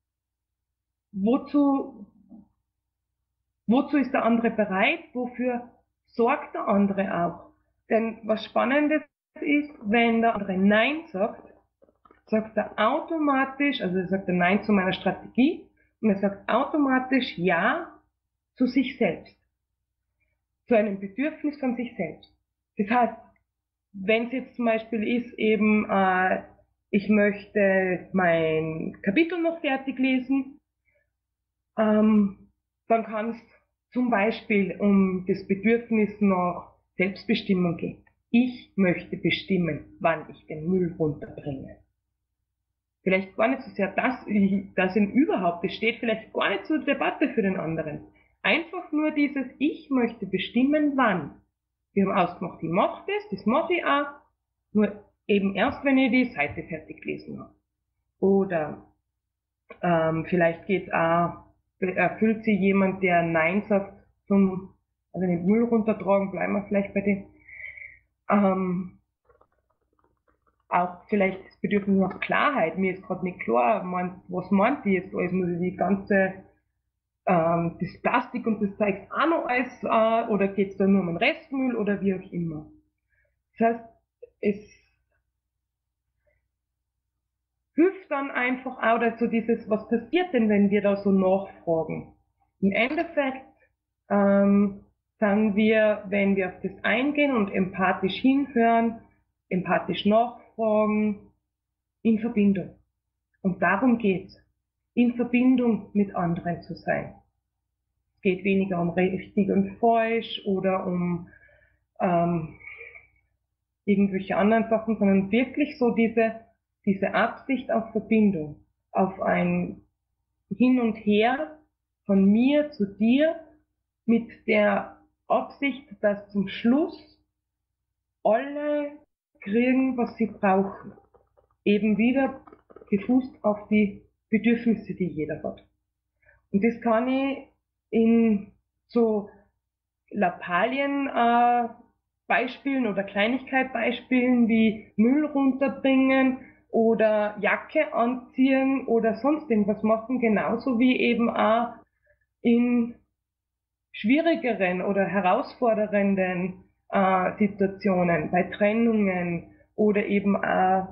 [SPEAKER 3] wozu, wozu ist der andere bereit, wofür sorgt der andere auch. Denn was Spannendes ist, wenn der andere Nein sagt, sagt er automatisch, also er sagt er Nein zu meiner Strategie und er sagt automatisch Ja zu sich selbst, zu einem Bedürfnis von sich selbst. Das heißt, wenn es jetzt zum Beispiel ist eben, äh, ich möchte mein Kapitel noch fertig lesen, ähm, dann kann es zum Beispiel um das Bedürfnis nach Selbstbestimmung gehen. Ich möchte bestimmen, wann ich den Müll runterbringe. Vielleicht gar nicht so sehr das, das in überhaupt, das steht vielleicht gar nicht zur Debatte für den anderen. Einfach nur dieses, ich möchte bestimmen, wann. Wir haben ausgemacht, ich mache das, das mache ich auch, nur eben erst, wenn ich die Seite fertig gelesen habe. Oder ähm, vielleicht geht's auch, erfüllt sich jemand, der Nein sagt zum, also den Müll runtertragen, bleiben wir vielleicht bei dem. Ähm, auch vielleicht das Bedürfnis nach Klarheit. Mir ist gerade nicht klar, man, was meint die jetzt alles? Muss ich die ganze, ähm, das Plastik und das Zeug auch noch alles, äh, oder geht's da nur um den Restmüll oder wie auch immer? Das heißt, es hilft dann einfach auch dazu dieses, was passiert denn, wenn wir da so nachfragen? Im Endeffekt ähm, sagen wir, wenn wir auf das eingehen und empathisch hinhören, empathisch nachfragen, in Verbindung. Und darum geht's, in Verbindung mit anderen zu sein. Es geht weniger um richtig und falsch oder um ähm, irgendwelche anderen Sachen, sondern wirklich so diese, diese Absicht auf Verbindung, auf ein Hin und Her von mir zu dir mit der Absicht, dass zum Schluss alle kriegen, was sie brauchen. Eben wieder gefußt auf die Bedürfnisse, die jeder hat. Und das kann ich in so Lappalien äh, Beispielen oder Kleinigkeit-Beispielen wie Müll runterbringen oder Jacke anziehen oder sonst irgendwas machen, genauso wie eben auch in schwierigeren oder herausfordernden äh, Situationen, bei Trennungen oder eben auch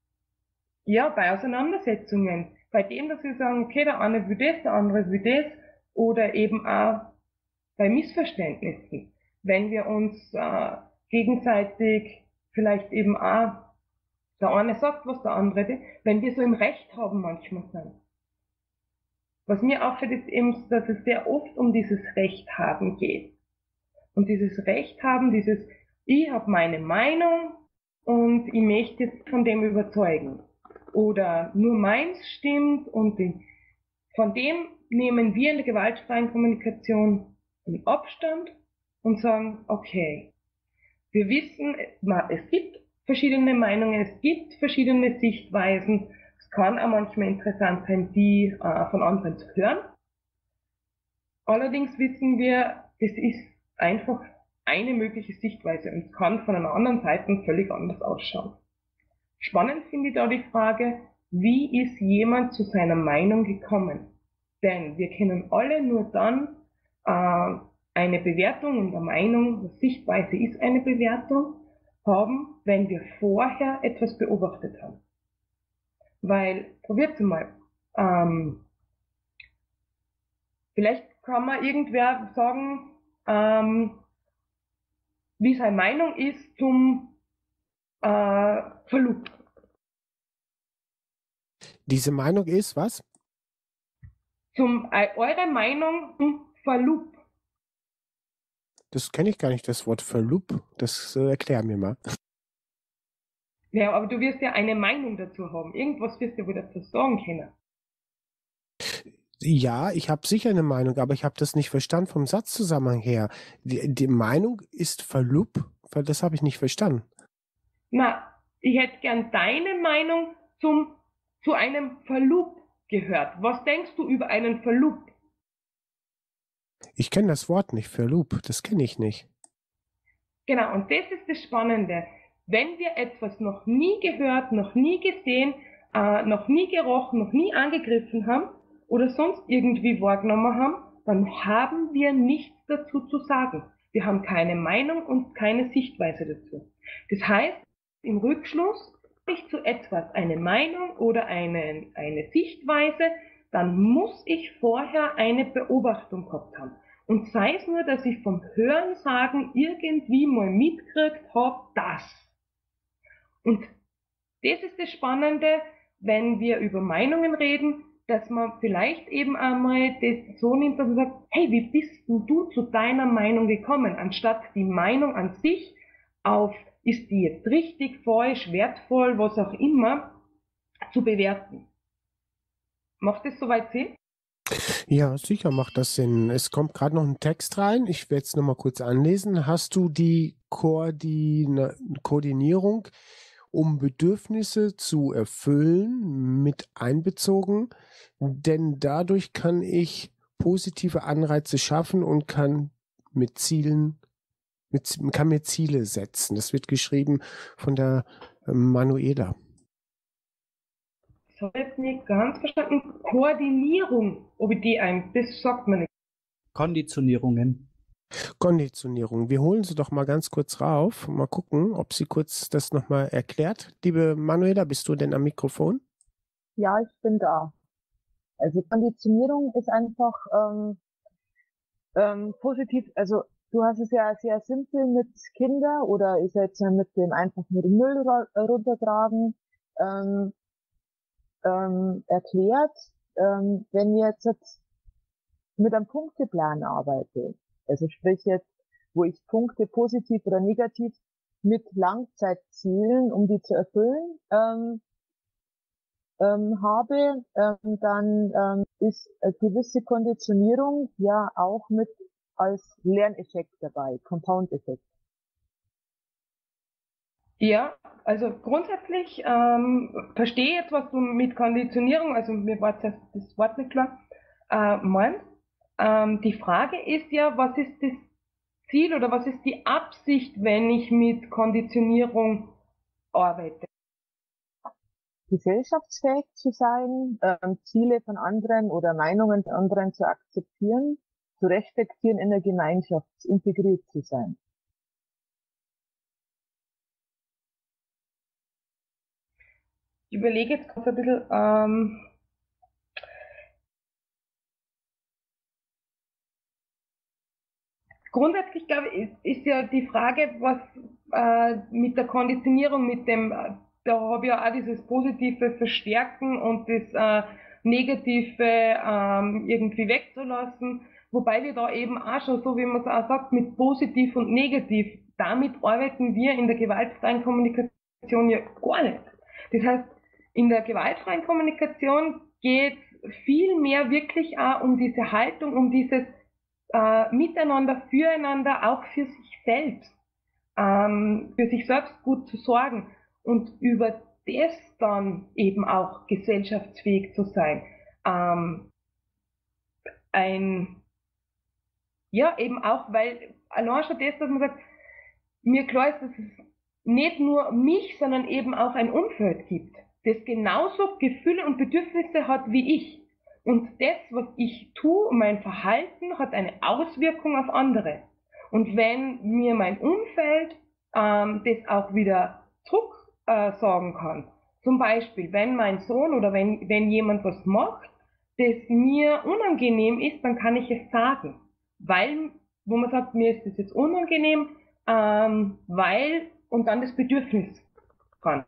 [SPEAKER 3] ja, bei Auseinandersetzungen, bei dem, dass wir sagen, okay, der eine will das, der andere will das, oder eben auch bei Missverständnissen, wenn wir uns äh, gegenseitig vielleicht eben auch, der eine sagt was, der andere, wenn wir so im Recht haben manchmal sind. Was mir auffällt, ist eben, dass es sehr oft um dieses Recht haben geht. Und dieses Recht haben, dieses, ich habe meine Meinung und ich möchte jetzt von dem überzeugen. Oder nur meins stimmt und den, von dem nehmen wir in der gewaltfreien Kommunikation einen Abstand und sagen, okay, wir wissen, es gibt verschiedene Meinungen, es gibt verschiedene Sichtweisen, es kann auch manchmal interessant sein, die äh, von anderen zu hören. Allerdings wissen wir, das ist einfach eine mögliche Sichtweise und es kann von einer anderen Seite völlig anders ausschauen. Spannend finde ich da die Frage, wie ist jemand zu seiner Meinung gekommen? Denn wir können alle nur dann äh, eine Bewertung und eine Meinung, eine Sichtweise ist eine Bewertung, haben, wenn wir vorher etwas beobachtet haben. Weil, probiert's mal, ähm, vielleicht kann man irgendwer sagen, ähm, wie seine Meinung ist zum äh, Verlust.
[SPEAKER 2] Diese Meinung ist, was?
[SPEAKER 3] Zum, äh, eure Meinung zum Verlust.
[SPEAKER 2] Das kenne ich gar nicht, das Wort Verloop. Das äh, erklär mir mal.
[SPEAKER 3] Ja, aber du wirst ja eine Meinung dazu haben. Irgendwas wirst du wohl dazu sagen können.
[SPEAKER 2] Ja, ich habe sicher eine Meinung, aber ich habe das nicht verstanden vom Satzzusammenhang her. Die, die Meinung ist Verloop, weil das habe ich nicht verstanden.
[SPEAKER 3] Na, ich hätte gern deine Meinung zum, zu einem Verlust gehört. Was denkst du über einen Verlust?
[SPEAKER 2] Ich kenne das Wort nicht, Verloop, das kenne ich nicht.
[SPEAKER 3] Genau, und das ist das Spannende. Wenn wir etwas noch nie gehört, noch nie gesehen, äh, noch nie gerochen, noch nie angegriffen haben oder sonst irgendwie wahrgenommen haben, dann haben wir nichts dazu zu sagen. Wir haben keine Meinung und keine Sichtweise dazu. Das heißt, im Rückschluss habe ich zu etwas eine Meinung oder eine, eine Sichtweise, dann muss ich vorher eine Beobachtung gehabt haben. Und sei es nur, dass ich vom Hörensagen irgendwie mal mitgekriegt habe, das. Und das ist das Spannende, wenn wir über Meinungen reden, dass man vielleicht eben einmal das so nimmt, dass man sagt, hey, wie bist denn du zu deiner Meinung gekommen? Anstatt die Meinung an sich auf, ist die jetzt richtig, falsch, wertvoll, was auch immer, zu bewerten. Macht das soweit Sinn?
[SPEAKER 2] Ja, sicher macht das Sinn. Es kommt gerade noch ein Text rein. Ich werde es nochmal kurz anlesen. Hast du die Koordina Koordinierung, um Bedürfnisse zu erfüllen, mit einbezogen? Denn dadurch kann ich positive Anreize schaffen und kann mit Zielen, mit, kann mir Ziele setzen. Das wird geschrieben von der äh, Manuela.
[SPEAKER 3] Ich habe jetzt nicht ganz verstanden. Koordinierung, ob ich die ein, das sagt man nicht.
[SPEAKER 4] Konditionierungen.
[SPEAKER 2] Konditionierung. Wir holen sie doch mal ganz kurz rauf. Mal gucken, ob sie kurz das nochmal erklärt. Liebe Manuela, bist du denn am Mikrofon?
[SPEAKER 5] Ja, ich bin da. Also Konditionierung ist einfach ähm, ähm, positiv, also du hast es ja sehr simpel mit Kinder oder ich jetzt mit dem einfach nur den Müll runtertragen ähm, ähm, erklärt. Ähm, wenn ich jetzt, jetzt mit einem Punkteplan arbeite, also sprich jetzt, wo ich Punkte positiv oder negativ mit Langzeitzielen, um die zu erfüllen, ähm, ähm, habe, ähm, dann ähm, ist eine gewisse Konditionierung ja auch mit als Lerneffekt dabei, Compound-Effekt.
[SPEAKER 3] Ja, also grundsätzlich ähm, verstehe jetzt, was du mit Konditionierung, also mir war das, das Wort nicht klar, äh, meinst. Ähm, die Frage ist ja, was ist das Ziel oder was ist die Absicht, wenn ich mit Konditionierung arbeite?
[SPEAKER 5] Gesellschaftsfähig zu sein, ähm, Ziele von anderen oder Meinungen von anderen zu akzeptieren, zu respektieren, in der Gemeinschaft integriert zu sein.
[SPEAKER 3] Ich überlege jetzt gerade ein bisschen, ähm, grundsätzlich glaube ich, ist, ist ja die Frage, was äh, mit der Konditionierung, mit dem, äh, da habe ich ja auch dieses positive Verstärken und das äh, Negative ähm, irgendwie wegzulassen, wobei wir da eben auch schon, so wie man es auch sagt, mit positiv und negativ, damit arbeiten wir in der gewaltfreien Kommunikation ja gar nicht. Das heißt, in der gewaltfreien Kommunikation geht viel mehr wirklich auch um diese Haltung, um dieses äh, miteinander, füreinander, auch für sich selbst, ähm, für sich selbst gut zu sorgen und über das dann eben auch gesellschaftsfähig zu sein. Ähm, ein, ja, eben auch, weil allein schon das, dass man sagt, mir klar ist, dass es nicht nur mich, sondern eben auch ein Umfeld gibt, das genauso Gefühle und Bedürfnisse hat wie ich. Und das, was ich tue, mein Verhalten, hat eine Auswirkung auf andere. Und wenn mir mein Umfeld ähm, das auch wieder zurück äh, sagen kann, zum Beispiel, wenn mein Sohn oder wenn, wenn jemand was macht, das mir unangenehm ist, dann kann ich es sagen. Weil, wo man sagt, mir ist das jetzt unangenehm, ähm, weil, und dann das Bedürfnis dran.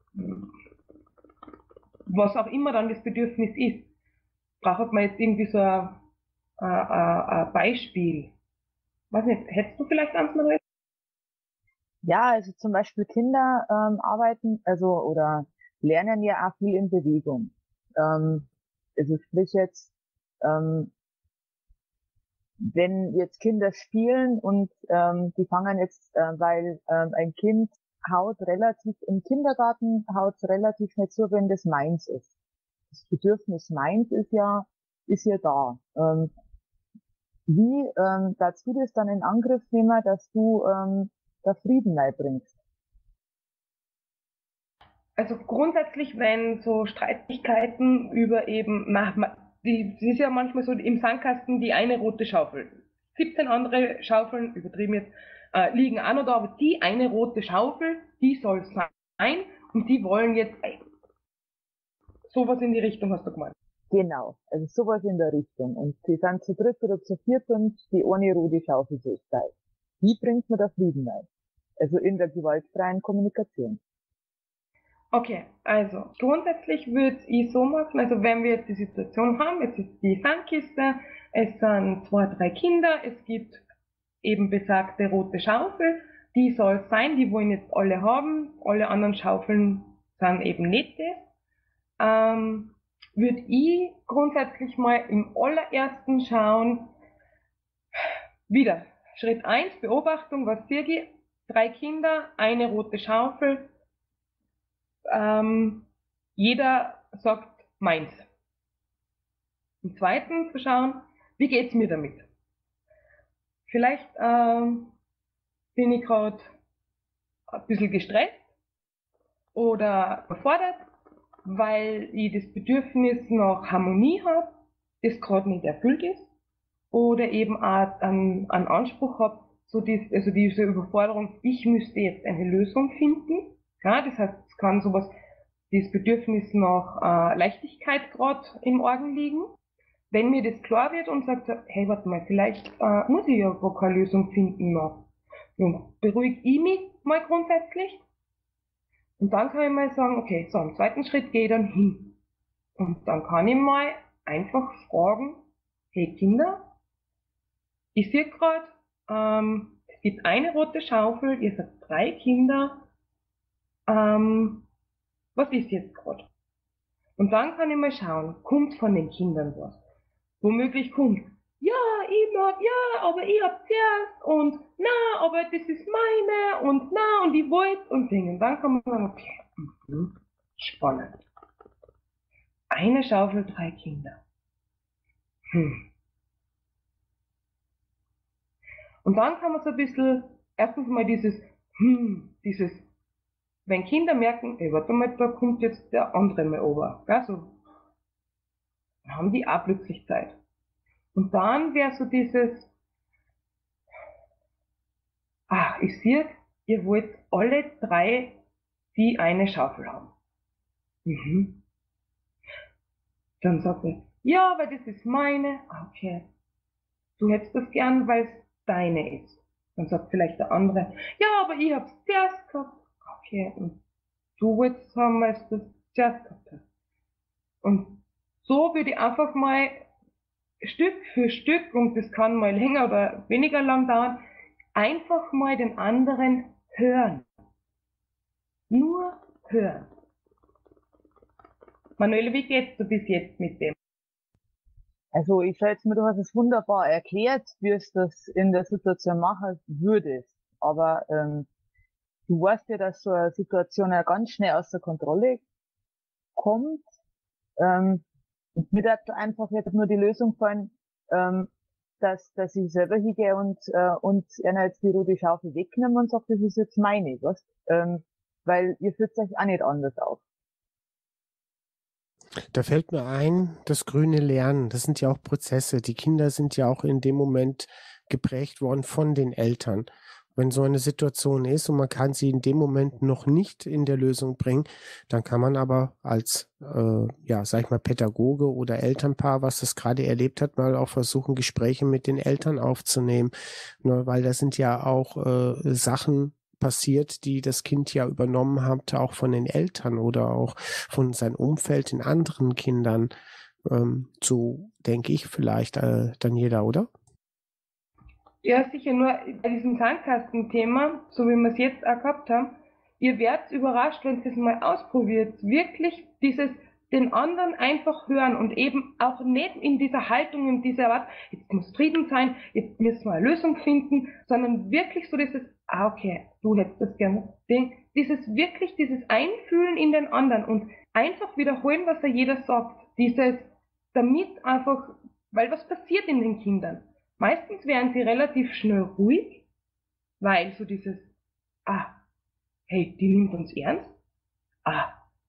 [SPEAKER 3] Was auch immer dann das Bedürfnis ist. Braucht man jetzt irgendwie so ein, ein, ein Beispiel? Weiß nicht, hättest du vielleicht eins, Manuel?
[SPEAKER 5] Ja, also zum Beispiel Kinder ähm, arbeiten, also oder lernen ja auch viel in Bewegung. Ähm, also sprich jetzt, ähm, wenn jetzt Kinder spielen und ähm, die fangen jetzt, äh, weil ähm, ein Kind haut relativ, im Kindergarten haut relativ nicht so, wenn das meins ist. Das Bedürfnis meins ist ja, ist ja da. Ähm, wie ähm, darfst du das dann in Angriff nehmen, dass du ähm, da Frieden beibringst?
[SPEAKER 3] Also grundsätzlich, wenn so Streitigkeiten über eben, na, ma- die, es ist ja manchmal so im Sandkasten die eine rote Schaufel. siebzehn andere Schaufeln, übertrieben jetzt, äh, liegen auch noch da, aber die eine rote Schaufel, die soll sein und die wollen jetzt äh, sowas in die Richtung, hast du gemeint.
[SPEAKER 5] Genau, also sowas in der Richtung. Und sie sind zu dritt oder zu viert und die eine rote Schaufel soll sein. Wie bringt man da Frieden rein? Also in der gewaltfreien Kommunikation.
[SPEAKER 3] Okay, also grundsätzlich würde ich so machen, also wenn wir jetzt die Situation haben, es ist die Sandkiste, es sind zwei, drei Kinder, es gibt eben besagte rote Schaufel, die soll es sein, die wollen jetzt alle haben, alle anderen Schaufeln sind eben nicht das. Ähm, würde ich grundsätzlich mal im allerersten schauen, wieder, Schritt eins, Beobachtung, was sehe ich? Drei Kinder, eine rote Schaufel, ähm, jeder sagt meins. Im zweiten zu schauen, wie geht's mir damit? Vielleicht ähm, bin ich gerade ein bisschen gestresst oder überfordert, weil ich das Bedürfnis nach Harmonie habe, das gerade nicht erfüllt ist, oder eben auch einen, einen Anspruch habe, so dies, also diese Überforderung, ich müsste jetzt eine Lösung finden. Ja, das heißt, es kann sowas, das Bedürfnis nach äh, Leichtigkeit gerade im Augen liegen. Wenn mir das klar wird und sagt, so, hey, warte mal, vielleicht äh, muss ich ja gar keine Lösung finden noch. Dann beruhige ich mich mal grundsätzlich. Und dann kann ich mal sagen, okay, so, im zweiten Schritt gehe ich dann hin. Und dann kann ich mal einfach fragen, hey Kinder, ich sehe gerade, ähm, es gibt eine rote Schaufel, ihr seid drei Kinder, ähm, was ist jetzt gerade? Und dann kann ich mal schauen, kommt von den Kindern was? Womöglich kommt, ja, ich mag, ja, aber ich hab zuerst und na, aber das ist meine und na, und ich wollte und Dinge. Und dann kann man sagen, okay, mhm, spannend. Eine Schaufel, drei Kinder. Hm. Und dann kann man so ein bisschen, erstens mal dieses, hm, dieses, wenn Kinder merken, ey, warte mal, da kommt jetzt der andere mal over, gell, so, dann haben die auch plötzlich Zeit. Und dann wäre so dieses, ah, ich sehe, ihr wollt alle drei die eine Schaufel haben. Mhm. Dann sagt er, ja, weil das ist meine. Okay. Du hättest das gern, weil es deine ist. Dann sagt vielleicht der andere, ja, aber ich hab's zuerst gehabt. Okay. Und du wolltest es haben, weil du das zuerst gehabt hast. Und so würde ich einfach mal Stück für Stück, und das kann mal länger oder weniger lang dauern, einfach mal den anderen hören. Nur hören. Manuela, wie geht's dir bis jetzt mit dem?
[SPEAKER 5] Also ich sage jetzt mal, du hast es wunderbar erklärt, wie es das in der Situation machen würdest. Aber ähm, du weißt ja, dass so eine Situation ja ganz schnell aus der Kontrolle kommt. Ähm, und mir hat einfach jetzt nur die Lösung fallen, ähm, dass, dass ich selber hingehe und, äh, und einer jetzt die rote Schaufel wegnehme und sage, das ist jetzt meine, was? Ähm, weil ihr fühlt euch auch nicht anders auf.
[SPEAKER 2] Da fällt mir ein, das grüne Lernen, das sind ja auch Prozesse. Die Kinder sind ja auch in dem Moment geprägt worden von den Eltern. Wenn so eine Situation ist und man kann sie in dem Moment noch nicht in der Lösung bringen, dann kann man aber als, äh, ja, sag ich mal, Pädagoge oder Elternpaar, was das gerade erlebt hat, mal auch versuchen, Gespräche mit den Eltern aufzunehmen. Ne, weil da sind ja auch äh, Sachen passiert, die das Kind ja übernommen hat, auch von den Eltern oder auch von seinem Umfeld in anderen Kindern. Ähm, so denke ich vielleicht, äh, Daniela, oder?
[SPEAKER 3] Ja, sicher, nur bei diesem Sandkastenthema, so wie wir es jetzt auch gehabt haben, ihr werdet überrascht, wenn ihr es mal ausprobiert. Wirklich dieses den anderen einfach hören und eben auch nicht in dieser Haltung, in dieser Art, jetzt muss Frieden sein, jetzt müssen wir eine Lösung finden, sondern wirklich so dieses, ah, okay, du hättest das gerne, dieses wirklich, dieses Einfühlen in den anderen und einfach wiederholen, was da jeder sagt. Dieses, damit einfach, weil was passiert in den Kindern? Meistens werden sie relativ schnell ruhig, weil so dieses, ah, hey, die nimmt uns ernst. Ah,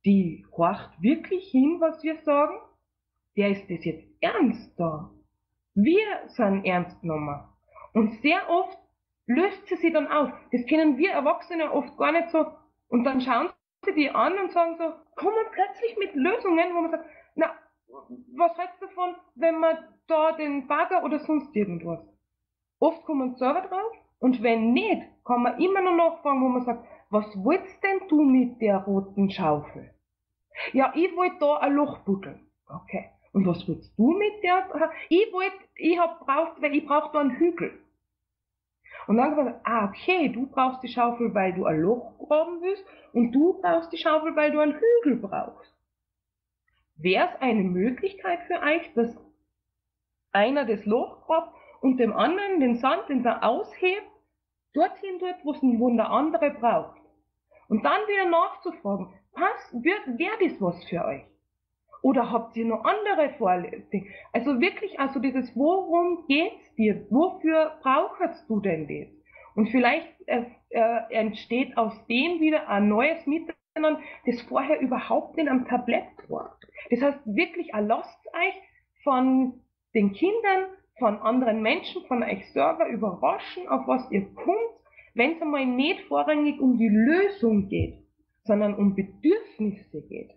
[SPEAKER 3] die horcht wirklich hin, was wir sagen, der ist das jetzt ernst da. Wir sind ernst genommen. Und sehr oft löst sie sich dann auf. Das können wir Erwachsene oft gar nicht so. Und dann schauen sie die an und sagen so, kommen plötzlich mit Lösungen, wo man sagt, na, was hältst du davon, wenn man da den Bagger oder sonst irgendwas? Oft kommen sie selber drauf. Und wenn nicht, kann man immer noch nachfragen, wo man sagt, was wolltest denn du mit der roten Schaufel? Ja, ich wollte da ein Loch buddeln. Okay. Und was willst du mit der? Ich wollte, ich hab braucht, weil ich brauche da einen Hügel. Und dann gesagt, ah, okay, du brauchst die Schaufel, weil du ein Loch graben willst, und du brauchst die Schaufel, weil du einen Hügel brauchst. Wäre es eine Möglichkeit für euch, dass einer das Loch grabt und dem anderen den Sand, den er aushebt, dorthin tut, wo es wo der andere braucht. Und dann wieder nachzufragen, passt, wäre das was für euch? Oder habt ihr noch andere Vorlesungen? Also wirklich, also dieses, worum geht's dir? Wofür brauchst du denn das? Und vielleicht äh, äh, entsteht aus dem wieder ein neues Miteinander, das vorher überhaupt nicht am Tablett war. Das heißt wirklich, lasst euch von den Kindern, von anderen Menschen, von euch selber überraschen, auf was ihr kommt, wenn es einmal nicht vorrangig um die Lösung geht, sondern um Bedürfnisse geht.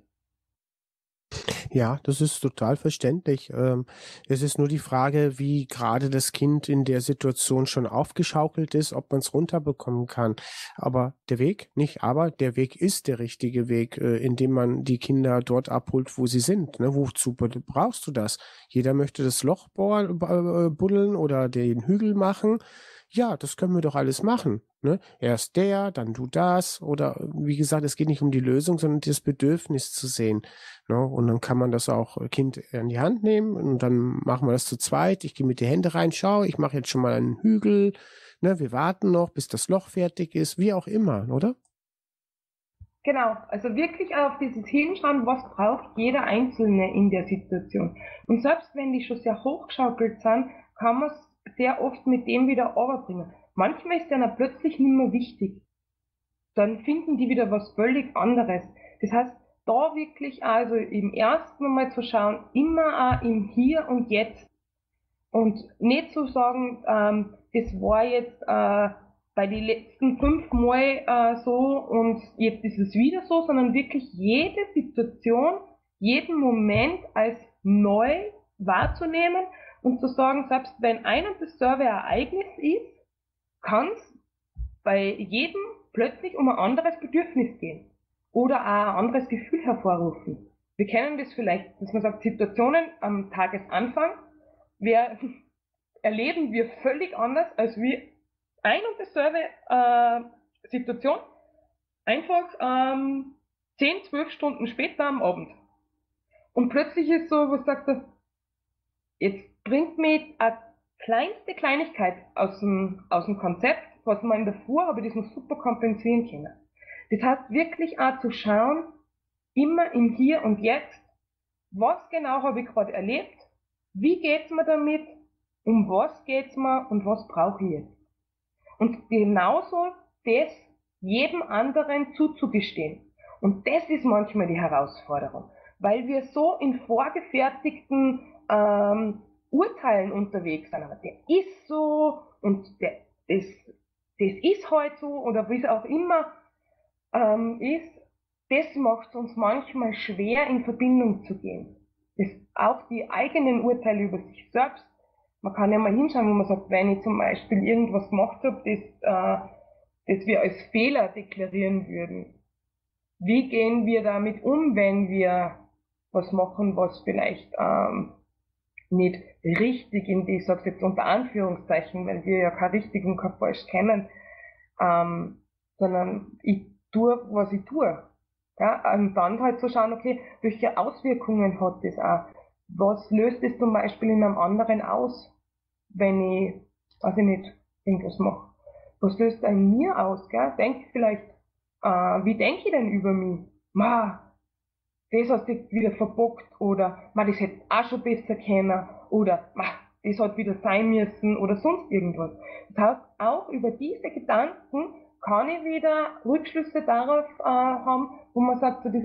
[SPEAKER 2] Ja, das ist total verständlich. Ähm, es ist nur die Frage, wie gerade das Kind in der Situation schon aufgeschaukelt ist, ob man es runterbekommen kann. Aber der Weg, nicht aber, der Weg ist der richtige Weg, äh, indem man die Kinder dort abholt, wo sie sind. Ne? Wozu brauchst du das? Jeder möchte das Loch bohren, äh, buddeln oder den Hügel machen. Ja, das können wir doch alles machen. Ne? Erst der, dann du das. Oder wie gesagt, es geht nicht um die Lösung, sondern das Bedürfnis zu sehen. Ne? Und dann kann man das auch Kind in die Hand nehmen und dann machen wir das zu zweit. Ich gehe mit die Hände rein, schau, ich mache jetzt schon mal einen Hügel. Ne? Wir warten noch, bis das Loch fertig ist, wie auch immer, oder?
[SPEAKER 3] Genau, also wirklich auf dieses Hinschauen, was braucht jeder Einzelne in der Situation. Und selbst wenn die schon sehr hochgeschaukelt sind, kann man es sehr oft mit dem wieder runterbringen. Manchmal ist denen plötzlich nicht mehr wichtig. Dann finden die wieder was völlig anderes. Das heißt, da wirklich also im ersten Mal zu schauen, immer auch im Hier und Jetzt. Und nicht zu sagen, ähm, das war jetzt äh, bei den letzten fünf Mal äh, so und jetzt ist es wieder so, sondern wirklich jede Situation, jeden Moment als neu wahrzunehmen und zu sagen, selbst wenn ein und dasselbe Ereignis ist, kann es bei jedem plötzlich um ein anderes Bedürfnis gehen oder auch ein anderes Gefühl hervorrufen. Wir kennen das vielleicht, dass man sagt, Situationen am Tagesanfang wir, erleben wir völlig anders als wir ein und dasselbe äh, Situation, einfach ähm, zehn, zwölf Stunden später am Abend. Und plötzlich ist so, was sagt er, jetzt bringt mich eine kleinste Kleinigkeit aus dem, aus dem Konzept, was man in der Früh habe ich das noch super kompensieren können. Das heißt wirklich auch zu schauen, immer im Hier und Jetzt, was genau habe ich gerade erlebt, wie geht's mir damit, um was geht's mir und was brauche ich jetzt. Und genauso das jedem anderen zuzugestehen. Und das ist manchmal die Herausforderung, weil wir so in vorgefertigten ähm, Urteilen unterwegs sind. Aber der ist so und der, das, das ist halt so oder wie es auch immer ähm, ist, das macht es uns manchmal schwer, in Verbindung zu gehen. Das, auch die eigenen Urteile über sich selbst. Man kann ja mal hinschauen, wo man sagt, wenn ich zum Beispiel irgendwas gemacht habe, das, äh, das wir als Fehler deklarieren würden. Wie gehen wir damit um, wenn wir was machen, was vielleicht ähm, nicht richtig in die, ich sage jetzt unter Anführungszeichen, weil wir ja kein richtig und kein falsch kennen, ähm, sondern ich tue, was ich tue. Ja, und dann halt zu schauen, okay, welche Auswirkungen hat das auch? Was löst es zum Beispiel in einem anderen aus, wenn ich, weiß ich nicht, irgendwas mache? Was löst es in mir aus, gell? Denk vielleicht, äh, wie denke ich denn über mich? Ma, das hast du jetzt wieder verbockt, oder ma, das hätte auch schon besser können, oder ma, das hat wieder sein müssen, oder sonst irgendwas. Das heißt, auch über diese Gedanken kann ich wieder Rückschlüsse darauf äh, haben, wo man sagt, so dieses,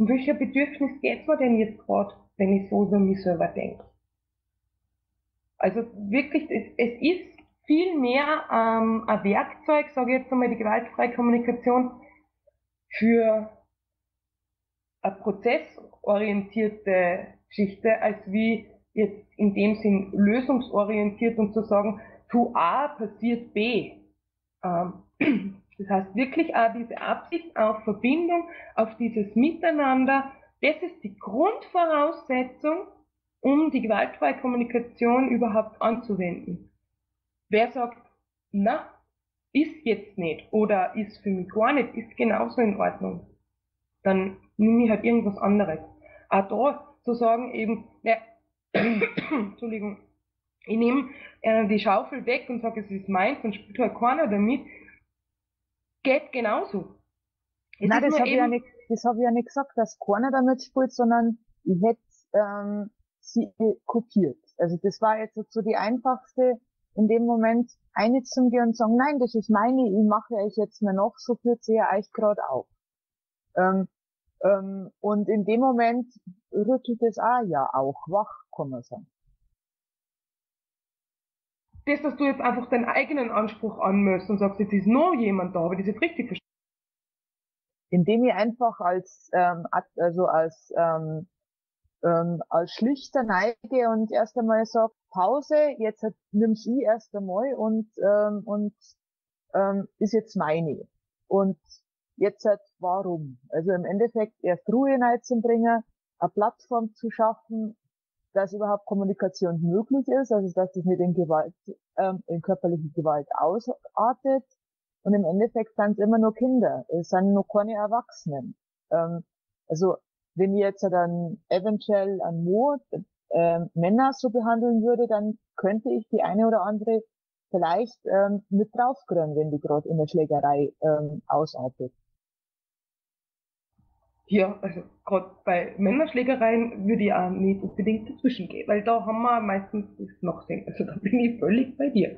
[SPEAKER 3] um welcher Bedürfnis geht's mir denn jetzt gerade, wenn ich so über mich selber denke? Also wirklich, es, es ist viel mehr ähm, ein Werkzeug, sage ich jetzt einmal, die gewaltfreie Kommunikation, für eine prozessorientierte Geschichte, als wie jetzt in dem Sinn lösungsorientiert und zu sagen, tu A, passiert B. Ähm, das heißt wirklich auch diese Absicht auf Verbindung, auf dieses Miteinander, das ist die Grundvoraussetzung, um die gewaltfreie Kommunikation überhaupt anzuwenden. Wer sagt, na, ist jetzt nicht oder ist für mich gar nicht, ist genauso in Ordnung, dann nehme ich halt irgendwas anderes. Auch da zu sagen eben, ne, Entschuldigung, ich nehme äh, die Schaufel weg und sage, es ist meins und spielt halt keiner damit, geht genauso. Es
[SPEAKER 5] Nein,
[SPEAKER 3] ist
[SPEAKER 5] das
[SPEAKER 3] nur
[SPEAKER 5] habe ich, ja
[SPEAKER 3] eben-
[SPEAKER 5] nicht, das hab ich ja nicht gesagt, dass keiner damit spielt, sondern ich hätte ähm, sie kopiert. Also das war jetzt so die einfachste, in dem Moment eine zum gehen und sagen, nein, das ist meine, ich mache euch jetzt mal noch, so führt sie ja euch gerade auf. Ähm, ähm, und in dem Moment rüttelt es auch ja auch wach, kann man sagen.
[SPEAKER 3] das, dass du jetzt einfach deinen eigenen Anspruch anmeldest und sagst, jetzt ist noch jemand da, aber das ist jetzt richtig verstanden.
[SPEAKER 5] Indem ich einfach als ähm, Akt- also als ähm, ähm, als Schlichter neige und erst einmal sage, Pause, jetzt hat, nimm's ich erst einmal und ähm, und ähm, ist jetzt meine. Und jetzt halt warum? Also im Endeffekt erst Ruhe reinzubringen, eine Plattform zu schaffen, dass überhaupt Kommunikation möglich ist, also dass es nicht in Gewalt, ähm, in körperliche Gewalt ausartet. Und im Endeffekt sind es immer nur Kinder, es sind noch keine Erwachsenen. Ähm, also wenn ich jetzt dann eventuell an Mo äh, Männer so behandeln würde, dann könnte ich die eine oder andere vielleicht ähm, mit draufkriegen, wenn die gerade in der Schlägerei ähm, ausartet.
[SPEAKER 3] Ja, also gerade bei Männerschlägereien würde ich auch nicht unbedingt dazwischen gehen, weil da haben wir meistens das Nachsehen. Also da bin ich völlig bei dir.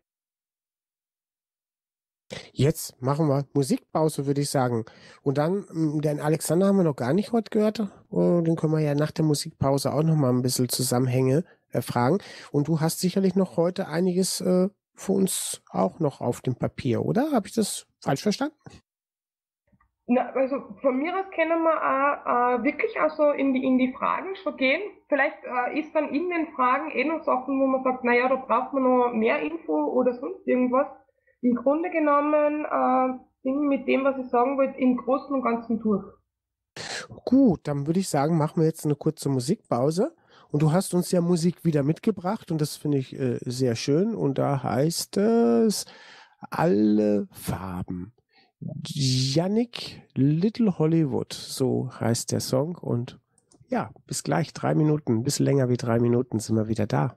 [SPEAKER 2] Jetzt machen wir Musikpause, würde ich sagen. Und dann, m, den Alexander haben wir noch gar nicht heute gehört. Oh, den können wir ja nach der Musikpause auch noch mal ein bisschen Zusammenhänge äh, fragen. Und du hast sicherlich noch heute einiges äh, für uns auch noch auf dem Papier, oder? Habe ich das falsch verstanden?
[SPEAKER 3] Na, also von mir aus können wir auch äh, wirklich auch so in die, in die Fragen schon gehen. Vielleicht äh, ist dann in den Fragen eh noch Sachen, wo man sagt, naja, da braucht man noch mehr Info oder sonst irgendwas. Im Grunde genommen äh, bin ich mit dem, was ich sagen wollte, im Großen und Ganzen durch.
[SPEAKER 2] Gut, dann würde ich sagen, machen wir jetzt eine kurze Musikpause. Und du hast uns ja Musik wieder mitgebracht und das finde ich äh, sehr schön. Und da heißt es Alle Farben. Yannick Little Hollywood, so heißt der Song. Und ja, bis gleich, drei Minuten, ein bisschen länger wie drei Minuten sind wir wieder da.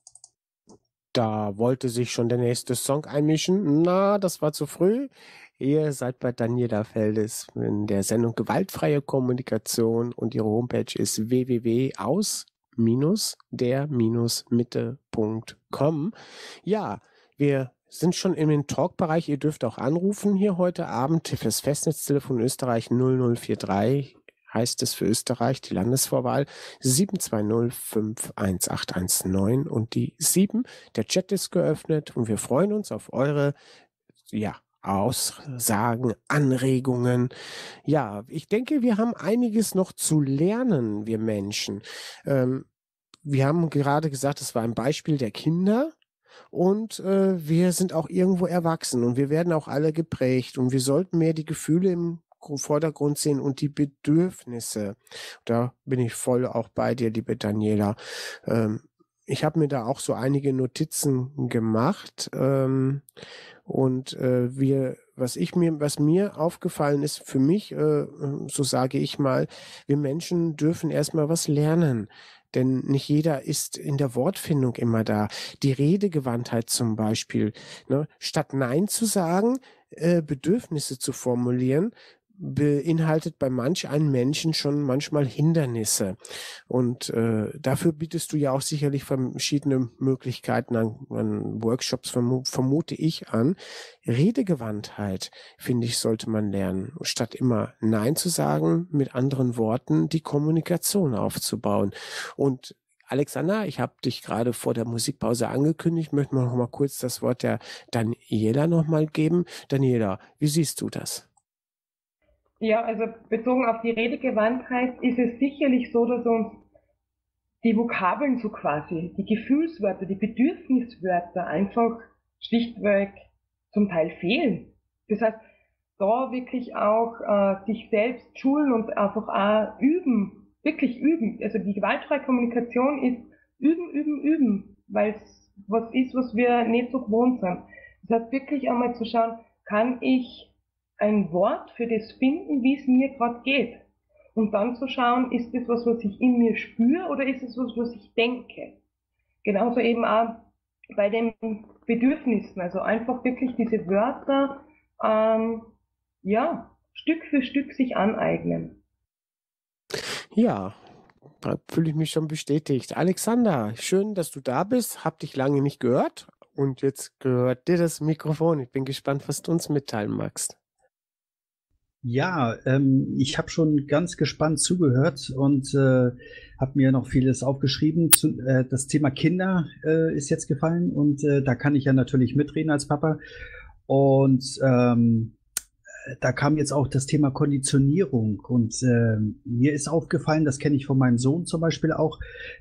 [SPEAKER 2] Da wollte sich schon der nächste Song einmischen. Na, das war zu früh. Ihr seid bei Daniela Feldes in der Sendung Gewaltfreie Kommunikation und ihre Homepage ist w w w punkt aus der mitte punkt com. Ja, wir sind schon im Talkbereich. Ihr dürft auch anrufen hier heute Abend fürs Festnetztelefon Österreich null null vier drei. Heißt es für Österreich, die Landesvorwahl sieben zwei null fünf eins acht eins neun und die sieben. Der Chat ist geöffnet und wir freuen uns auf eure, ja, Aussagen, Anregungen. Ja, ich denke, wir haben einiges noch zu lernen, wir Menschen. Ähm, wir haben gerade gesagt, es war ein Beispiel der Kinder. Und äh, wir sind auch irgendwo erwachsen und wir werden auch alle geprägt und wir sollten mehr die Gefühle im Vordergrund sehen und die Bedürfnisse. Da bin ich voll auch bei dir, liebe Daniela. Ähm, ich habe mir da auch so einige Notizen gemacht ähm, und äh, wir, was ich mir, was mir aufgefallen ist für mich, äh, so sage ich mal, wir Menschen dürfen erstmal was lernen. Denn nicht jeder ist in der Wortfindung immer da. Die Redegewandtheit zum Beispiel. Ne? Statt Nein zu sagen, äh, Bedürfnisse zu formulieren, beinhaltet bei manch einem Menschen schon manchmal Hindernisse. Und äh, dafür bietest du ja auch sicherlich verschiedene Möglichkeiten an, an Workshops, vermu vermute ich, an. Redegewandtheit, finde ich, sollte man lernen. Statt immer Nein zu sagen, mit anderen Worten die Kommunikation aufzubauen. Und Alexander, ich habe dich gerade vor der Musikpause angekündigt, möchte noch mal kurz das Wort der Daniela noch mal geben. Daniela, wie siehst du das?
[SPEAKER 3] Ja, also bezogen auf die Redegewandtheit ist es sicherlich so, dass uns die Vokabeln so quasi, die Gefühlswörter, die Bedürfniswörter einfach schlichtweg zum Teil fehlen. Das heißt, da wirklich auch äh, sich selbst schulen und einfach auch üben, wirklich üben. Also die gewaltfreie Kommunikation ist üben, üben, üben, weil es was ist, was wir nicht so gewohnt sind. Das heißt, wirklich einmal zu schauen, kann ich ein Wort für das finden, wie es mir gerade geht. Und dann zu schauen, ist das was, was ich in mir spüre oder ist es was, was ich denke. Genauso eben auch bei den Bedürfnissen, also einfach wirklich diese Wörter, ähm, ja, Stück für Stück sich aneignen.
[SPEAKER 2] Ja, da fühle ich mich schon bestätigt. Alexander, schön, dass du da bist. Hab dich lange nicht gehört und jetzt gehört dir das Mikrofon. Ich bin gespannt, was du uns mitteilen magst.
[SPEAKER 4] Ja, ähm, ich habe schon ganz gespannt zugehört und äh, habe mir noch vieles aufgeschrieben. Zu, äh, das Thema Kinder äh, ist jetzt gefallen und äh, da kann ich ja natürlich mitreden als Papa. Und ähm, da kam jetzt auch das Thema Konditionierung und äh, mir ist aufgefallen, das kenne ich von meinem Sohn zum Beispiel auch,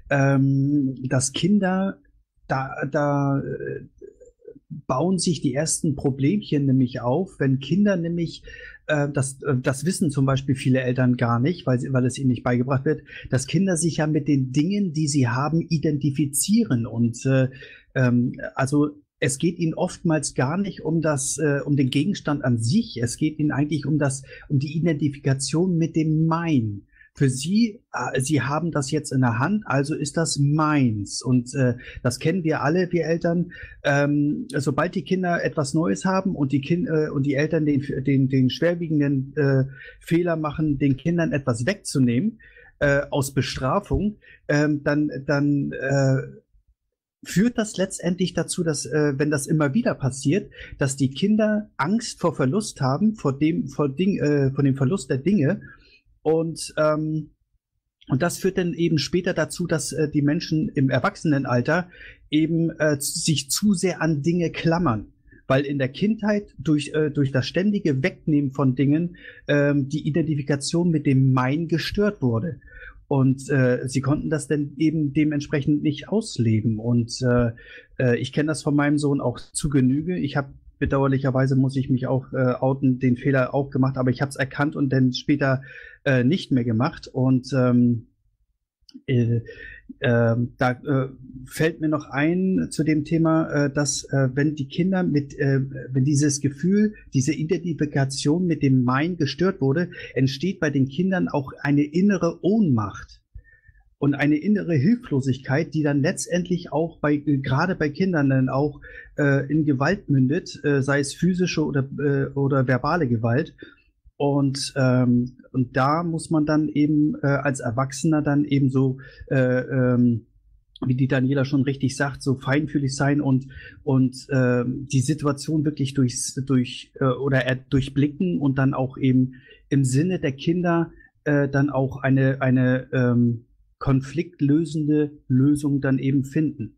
[SPEAKER 4] ähm, dass Kinder da, da äh, bauen sich die ersten Problemchen nämlich auf, wenn Kinder nämlich, äh, das, äh, das wissen zum Beispiel viele Eltern gar nicht, weil, sie, weil es ihnen nicht beigebracht wird, dass Kinder sich ja mit den Dingen, die sie haben, identifizieren. Und äh, ähm, also es geht ihnen oftmals gar nicht um das, äh, um den Gegenstand an sich. Es geht ihnen eigentlich um das, um die Identifikation mit dem Mein. Für sie, äh, sie haben das jetzt in der Hand, also ist das meins. Und äh, das kennen wir alle, wir Eltern. Ähm, sobald die Kinder etwas Neues haben und die Kind, äh, und die Eltern den, den, den schwerwiegenden äh, Fehler machen, den Kindern etwas wegzunehmen äh, aus Bestrafung, ähm, dann, dann äh, führt das letztendlich dazu, dass, äh, wenn das immer wieder passiert, dass die Kinder Angst vor Verlust haben, vor dem, vor Ding, äh, vor dem Verlust der Dinge. Und, ähm, und das führt dann eben später dazu, dass äh, die Menschen im Erwachsenenalter eben äh, sich zu sehr an Dinge klammern. Weil in der Kindheit durch, äh, durch das ständige Wegnehmen von Dingen ähm, die Identifikation mit dem Mein gestört wurde. Und äh, sie konnten das dann eben dementsprechend nicht ausleben. Und äh, äh, ich kenne das von meinem Sohn auch zu Genüge. Ich habe bedauerlicherweise, muss ich mich auch äh, outen, den Fehler auch gemacht, aber ich habe es erkannt und dann später äh, nicht mehr gemacht. Und ähm, äh, äh, da äh, fällt mir noch ein zu dem Thema, äh, dass äh, wenn die Kinder mit, äh, wenn dieses Gefühl, diese Identifikation mit dem Mein gestört wurde, entsteht bei den Kindern auch eine innere Ohnmacht und eine innere Hilflosigkeit, die dann letztendlich auch bei, gerade bei Kindern dann auch äh, in Gewalt mündet, äh, sei es physische oder, äh, oder verbale Gewalt. Und, ähm, und da muss man dann eben äh, als Erwachsener dann eben so, äh, ähm, wie die Daniela schon richtig sagt, so feinfühlig sein und, und äh, die Situation wirklich durchs, durch äh, oder äh, durchblicken und dann auch eben im Sinne der Kinder äh, dann auch eine, eine ähm, konfliktlösende Lösung dann eben finden.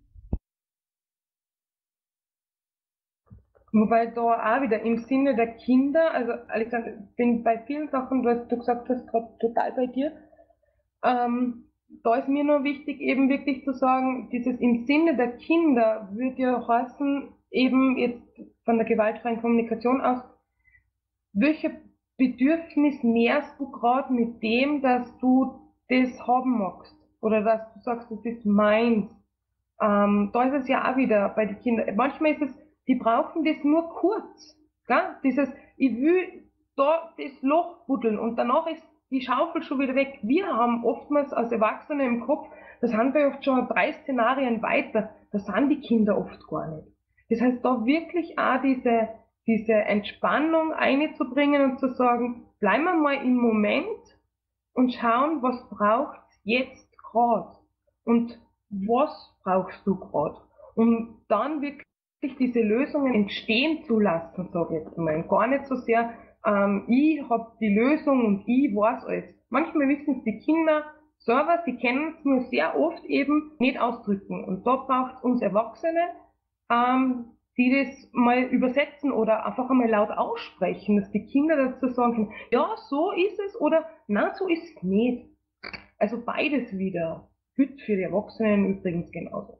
[SPEAKER 3] Wobei da auch wieder im Sinne der Kinder, also Alexander, ich bin bei vielen Sachen, was du gesagt hast, gerade total bei dir. Ähm, da ist mir nur wichtig, eben wirklich zu sagen, dieses im Sinne der Kinder würde ja heißen, eben jetzt von der gewaltfreien Kommunikation aus, welche Bedürfnis nährst du gerade mit dem, dass du das haben magst? Oder dass du sagst, das ist meins. Ähm, da ist es ja auch wieder bei den Kindern. Manchmal ist es, die brauchen das nur kurz. Gell? Dieses, ich will da das Loch buddeln und danach ist die Schaufel schon wieder weg. Wir haben oftmals als Erwachsene im Kopf, das haben wir oft schon drei Szenarien weiter, das sind die Kinder oft gar nicht. Das heißt, da wirklich auch diese, diese Entspannung einzubringen und zu sagen, bleiben wir mal im Moment und schauen, was braucht jetzt gerade und was brauchst du gerade, um dann wirklich diese Lösungen entstehen zu lassen, sage ich jetzt mal. Gar nicht so sehr, ähm, ich habe die Lösung und ich weiß alles. Manchmal wissen es die Kinder selber, sie können es nur sehr oft eben nicht ausdrücken. Und da braucht es uns Erwachsene, ähm, die das mal übersetzen oder einfach einmal laut aussprechen, dass die Kinder dazu sagen, ja, so ist es oder nein, so ist es nicht. Also beides wieder. Gilt für die Erwachsenen übrigens genauso.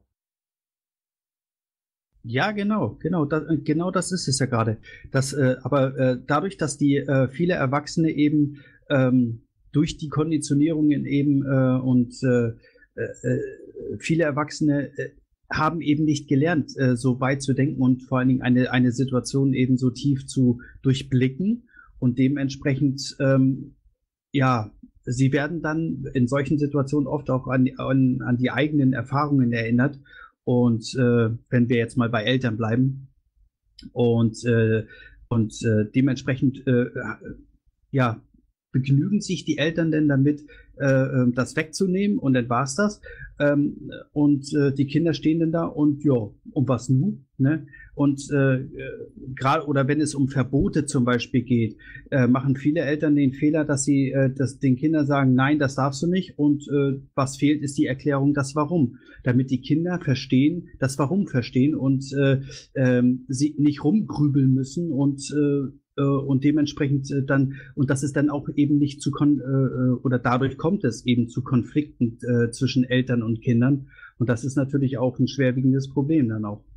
[SPEAKER 4] Ja, genau, genau, da, genau das ist es ja gerade. Das, äh, aber äh, dadurch, dass die äh, viele Erwachsene eben ähm, durch die Konditionierungen eben äh, und äh, äh, viele Erwachsene äh, haben eben nicht gelernt, äh, so weit zu denken und vor allen Dingen eine, eine Situation eben so tief zu durchblicken und dementsprechend, ähm, ja, sie werden dann in solchen Situationen oft auch an, an, an die eigenen Erfahrungen erinnert. Und äh, wenn wir jetzt mal bei Eltern bleiben und, äh, und äh, dementsprechend, äh, ja, begnügen sich die Eltern denn damit, äh, das wegzunehmen und dann war's das. Ähm, und äh, die Kinder stehen dann da und ja, um was nun? Ne? Und äh, gerade oder wenn es um Verbote zum Beispiel geht, äh, machen viele Eltern den Fehler, dass sie äh, dass den Kindern sagen, nein, das darfst du nicht. Und äh, was fehlt, ist die Erklärung, das Warum, damit die Kinder verstehen, das Warum verstehen und äh, äh, sie nicht rumgrübeln müssen und äh, und dementsprechend dann, und das ist dann auch eben nicht zu, kon äh, oder dadurch kommt es eben zu Konflikten äh, zwischen Eltern und Kindern. Und das ist natürlich auch ein schwerwiegendes Problem dann auch.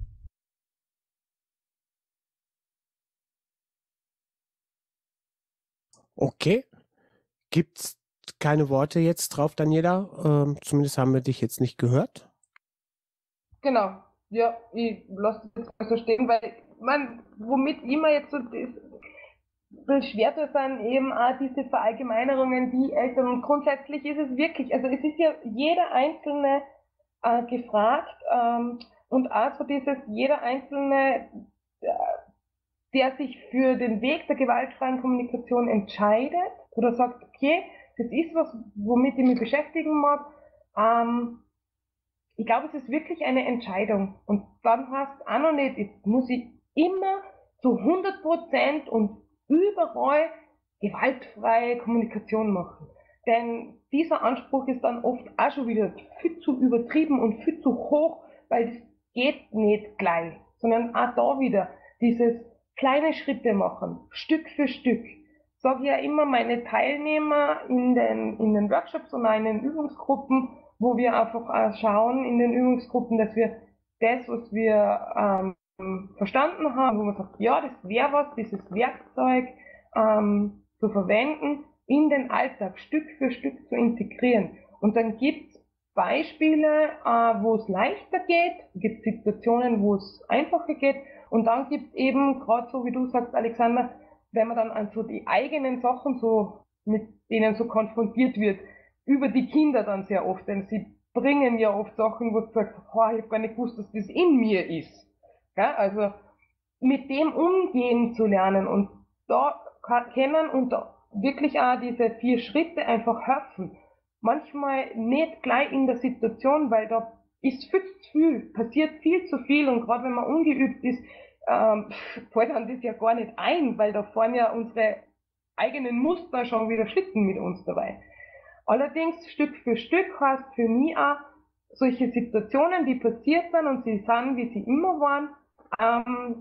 [SPEAKER 2] Okay. Gibt's keine Worte jetzt drauf, Daniela? Ähm, zumindest haben wir dich jetzt nicht gehört.
[SPEAKER 3] Genau. Ja, ich lasse das so stehen, weil man, womit immer jetzt so das beschwert sind eben auch diese Verallgemeinerungen, die Eltern, und grundsätzlich ist es wirklich, also es ist ja jeder Einzelne äh, gefragt ähm, und auch so dieses, jeder Einzelne, äh, der sich für den Weg der gewaltfreien Kommunikation entscheidet oder sagt, okay, das ist was, womit ich mich beschäftigen mag, ähm, ich glaube, es ist wirklich eine Entscheidung. Und dann heißt auch noch nicht, jetzt muss ich immer zu hundert Prozent und überall gewaltfreie Kommunikation machen. Denn dieser Anspruch ist dann oft auch schon wieder viel zu übertrieben und viel zu hoch, weil es geht nicht gleich. Sondern auch da wieder dieses kleine Schritte machen, Stück für Stück. Sage ja immer meine Teilnehmer in den, in den Workshops und auch in den Übungsgruppen, wo wir einfach auch schauen in den Übungsgruppen, dass wir das, was wir ähm, verstanden haben, wo man sagt, ja, das wäre was, dieses Werkzeug ähm, zu verwenden, in den Alltag Stück für Stück zu integrieren. Und dann gibt's Beispiele, äh, wo es leichter geht, gibt Situationen, wo es einfacher geht, und dann gibt's eben, gerade so wie du sagst, Alexander, wenn man dann an so die eigenen Sachen so, mit denen so konfrontiert wird, über die Kinder dann sehr oft, denn sie bringen ja oft Sachen, wo du sagst, oh, ich habe gar nicht gewusst, dass das in mir ist. Ja, also mit dem umgehen zu lernen und da kennen und da wirklich auch diese vier Schritte einfach helfen. Manchmal nicht gleich in der Situation, weil da ist viel zu viel, passiert viel zu viel, und gerade wenn man ungeübt ist, ähm, fällt einem das ja gar nicht ein, weil da fahren ja unsere eigenen Muster schon wieder Schlitten mit uns dabei. Allerdings Stück für Stück heißt für mich auch, solche Situationen, die passiert sind und sie sind, wie sie immer waren, ähm,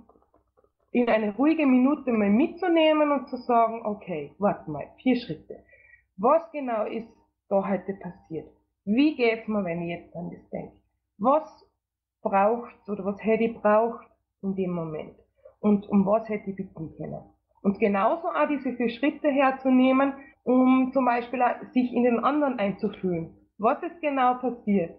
[SPEAKER 3] in eine ruhige Minute mal mitzunehmen und zu sagen, okay, warte mal, vier Schritte. Was genau ist da heute passiert? Wie geht's mir, wenn ich jetzt an das denke? Was braucht's oder was hätte ich braucht in dem Moment? Und um was hätte ich bitten können? Und genauso auch diese vier Schritte herzunehmen, um zum Beispiel sich in den anderen einzufühlen. Was ist genau passiert?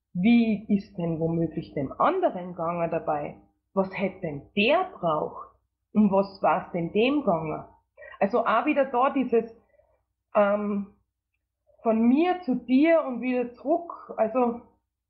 [SPEAKER 3] Wie ist denn womöglich dem anderen gegangen dabei? Was hätte denn der braucht? Um was war es denn dem gegangen? Also auch wieder da dieses ähm, von mir zu dir und wieder zurück, also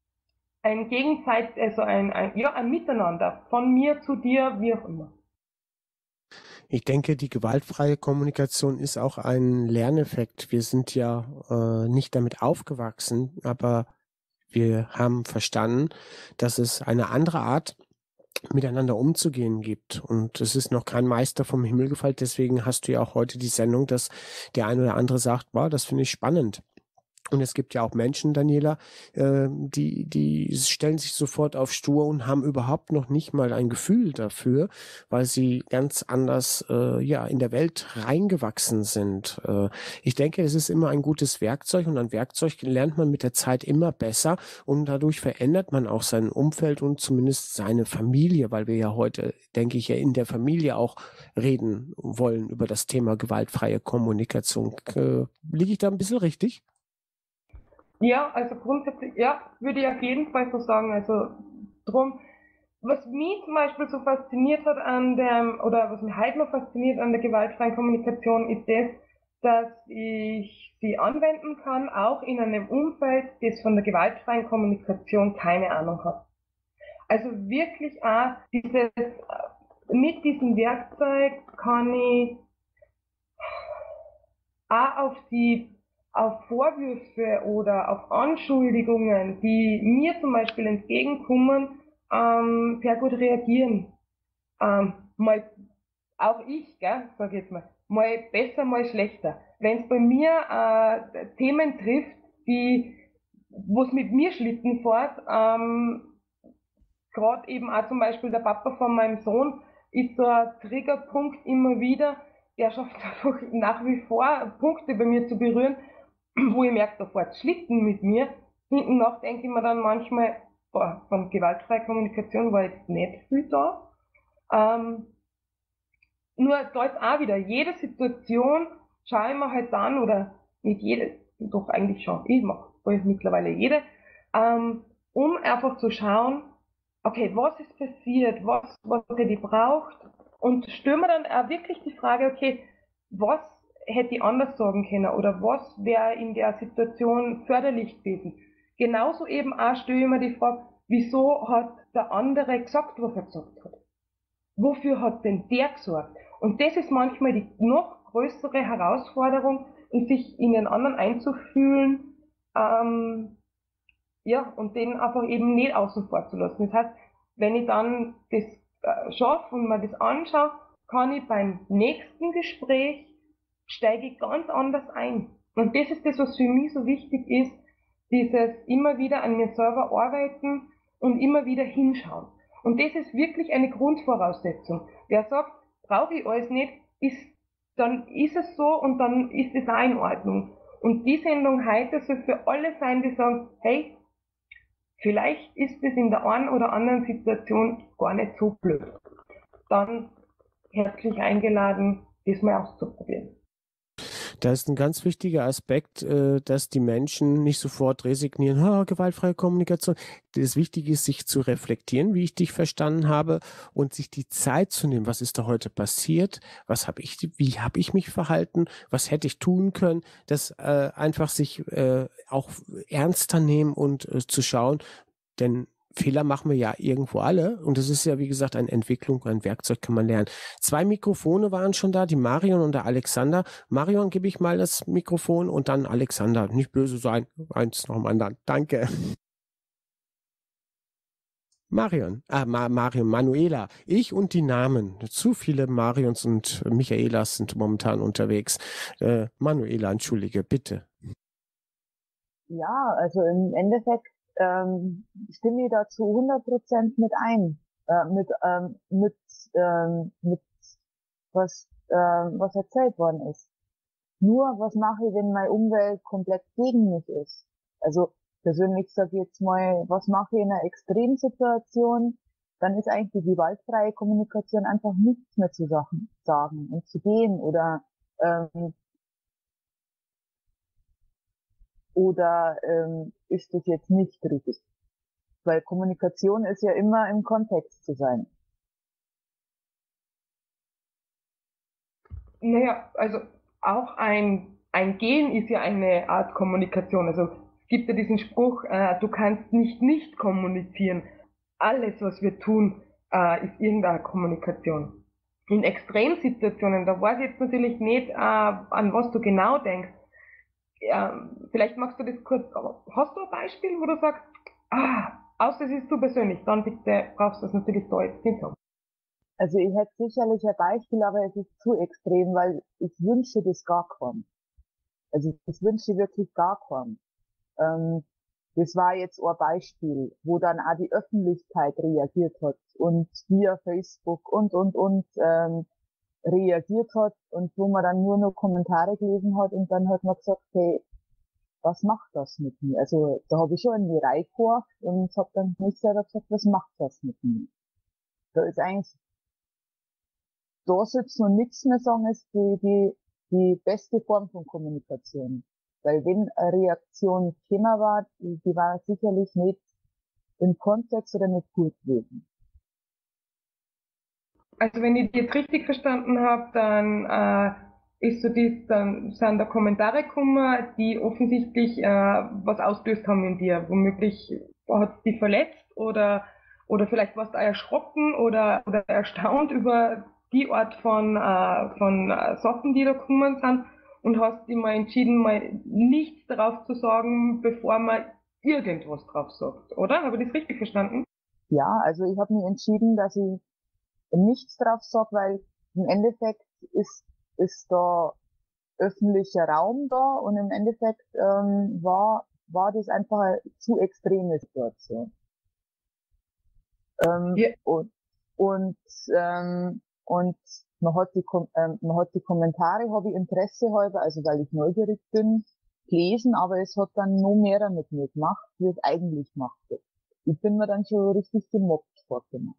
[SPEAKER 3] ein Gegenseit, also ein, ein, ja, ein Miteinander, von mir zu dir, wie auch immer.
[SPEAKER 2] Ich denke, die gewaltfreie Kommunikation ist auch ein Lerneffekt. Wir sind ja äh, nicht damit aufgewachsen, aber wir haben verstanden, dass es eine andere Art miteinander umzugehen gibt. Und es ist noch kein Meister vom Himmel gefallen. Deswegen hast du ja auch heute die Sendung, dass der ein oder andere sagt, wow, das finde ich spannend. Und es gibt ja auch Menschen, Daniela, äh, die, die stellen sich sofort auf stur und haben überhaupt noch nicht mal ein Gefühl dafür, weil sie ganz anders äh, ja in der Welt reingewachsen sind. Äh, ich denke, es ist immer ein gutes Werkzeug und ein Werkzeug lernt man mit der Zeit immer besser und dadurch verändert man auch sein Umfeld und zumindest seine Familie, weil wir ja heute, denke ich, ja in der Familie auch reden wollen über das Thema gewaltfreie Kommunikation. Äh, liege ich da ein bisschen richtig?
[SPEAKER 3] Ja, also grundsätzlich, ja, würde ich auf jeden Fall so sagen. Also drum, was mich zum Beispiel so fasziniert hat an der, oder was mich heute noch fasziniert an der gewaltfreien Kommunikation, ist das, dass ich sie anwenden kann, auch in einem Umfeld, das von der gewaltfreien Kommunikation keine Ahnung hat. Also wirklich auch dieses, mit diesem Werkzeug kann ich auch auf die auf Vorwürfe oder auf Anschuldigungen, die mir zum Beispiel entgegenkommen, ähm, sehr gut reagieren. Ähm, mal, auch ich, gell, sag ich jetzt mal, mal besser, mal schlechter. Wenn es bei mir äh, Themen trifft, die, wo es mit mir Schlitten fährt, ähm, gerade eben auch zum Beispiel der Papa von meinem Sohn, ist so ein Triggerpunkt immer wieder, der schafft einfach nach wie vor Punkte bei mir zu berühren, wo ich merke, da fährt Schlitten mit mir. Hinten nach denke ich mir dann manchmal, boah, von gewaltfreier Kommunikation war jetzt nicht viel da. Ähm, nur da ist auch wieder, jede Situation schaue ich mir halt an, oder nicht jede, doch eigentlich schon, ich mache mittlerweile jede, ähm, um einfach zu schauen, okay, was ist passiert, was, was hätte ich braucht, und stelle mir dann auch wirklich die Frage, okay, was hätte ich anders sagen können oder was wäre in der Situation förderlich gewesen. Genauso eben auch stelle ich mir die Frage, wieso hat der andere gesagt, was er gesagt hat? Wofür hat denn der gesorgt? Und das ist manchmal die noch größere Herausforderung, in sich in den anderen einzufühlen, ähm, ja, und den einfach eben nicht außen vor zu lassen. Das heißt, wenn ich dann das äh, schaffe und mir das anschaue, kann ich beim nächsten Gespräch steige ich ganz anders ein. Und das ist das, was für mich so wichtig ist, dieses immer wieder an mir selber arbeiten und immer wieder hinschauen. Und das ist wirklich eine Grundvoraussetzung. Wer sagt, brauche ich alles nicht, ist, dann ist es so und dann ist es auch in Ordnung. Und die Sendung heute soll für alle sein, die sagen, hey, vielleicht ist es in der einen oder anderen Situation gar nicht so blöd. Dann herzlich eingeladen, das mal auszuprobieren.
[SPEAKER 2] Da ist ein ganz wichtiger Aspekt, äh, dass die Menschen nicht sofort resignieren, oh, gewaltfreie Kommunikation. Das Wichtige ist, sich zu reflektieren, wie ich dich verstanden habe, und sich die Zeit zu nehmen. Was ist da heute passiert? Was habe ich, wie habe ich mich verhalten? Was hätte ich tun können? Das äh, einfach sich äh, auch ernster nehmen und äh, zu schauen, denn Fehler machen wir ja irgendwo alle, und das ist ja, wie gesagt, eine Entwicklung, ein Werkzeug kann man lernen. Zwei Mikrofone waren schon da, die Marion und der Alexander. Marion, gebe ich mal das Mikrofon, und dann Alexander. Nicht böse sein, eins nach dem anderen. Danke. Marion, ah, Ma Marion, Manuela, ich und die Namen. Zu viele Marions und Michaelas sind momentan unterwegs. Äh, Manuela, entschuldige, bitte.
[SPEAKER 5] Ja, also im Endeffekt ähm, stimme ich dazu hundert Prozent mit ein, äh, mit, ähm, mit, ähm, mit was, äh, was erzählt worden ist. Nur, was mache ich, wenn meine Umwelt komplett gegen mich ist? Also persönlich sage ich jetzt mal, was mache ich in einer Extremsituation? Dann ist eigentlich die gewaltfreie Kommunikation einfach nichts mehr zu Sachen sagen und zu gehen oder ähm, oder ähm, ist das jetzt nicht richtig? Weil Kommunikation ist ja immer im Kontext zu sein.
[SPEAKER 3] Naja, also auch ein, ein Gehen ist ja eine Art Kommunikation. Also es gibt ja diesen Spruch, äh, du kannst nicht nicht kommunizieren. Alles, was wir tun, äh, ist irgendeine Kommunikation. in Extremsituationen, da weiß ich jetzt natürlich nicht, äh, an was du genau denkst. Ja, vielleicht magst du das kurz, hast du ein Beispiel, wo du sagst, ah, außer es ist zu persönlich, dann bitte brauchst du das natürlich da jetzt nicht sagen.
[SPEAKER 5] Also ich hätte sicherlich ein Beispiel, aber es ist zu extrem, weil ich wünsche das gar keinem. Also ich wünsche wirklich gar keinem. Ähm, das war jetzt ein Beispiel, wo dann auch die Öffentlichkeit reagiert hat und via Facebook und, und, und ähm, reagiert hat und wo man dann nur noch Kommentare gelesen hat und dann hat man gesagt, hey, was macht das mit mir? Also da habe ich schon in die Reihe gekocht und habe dann mich selber gesagt, was macht das mit mir? Da ist eigentlich, da sitzen und nichts mehr sagen, ist die, die, die beste Form von Kommunikation. Weil wenn eine Reaktion Thema war, die, die war sicherlich nicht im Kontext oder nicht gut gewesen.
[SPEAKER 3] Also wenn ich die jetzt richtig verstanden habe, dann äh, ist so dies, dann sind da Kommentare gekommen, die offensichtlich äh, was ausgelöst haben in dir. Womöglich hat es dich verletzt oder oder vielleicht warst du auch erschrocken oder oder erstaunt über die Art von äh, von äh, Sachen, die da gekommen sind und hast dich mal entschieden, mal nichts darauf zu sagen, bevor man irgendwas drauf sagt, oder? Habe ich das richtig verstanden?
[SPEAKER 5] Ja, also ich habe mich entschieden, dass ich nichts drauf sage, weil im Endeffekt ist, ist da öffentlicher Raum da und im Endeffekt ähm, war, war das einfach eine zu extreme Situation. Ähm,
[SPEAKER 3] Ja.
[SPEAKER 5] und und, ähm, und man hat die, Kom ähm, man hat die Kommentare, habe ich Interesse halber, also weil ich neugierig bin, gelesen, aber es hat dann noch mehr damit mir gemacht, wie es eigentlich macht. Ich bin mir dann schon richtig gemobbt vorgenommen.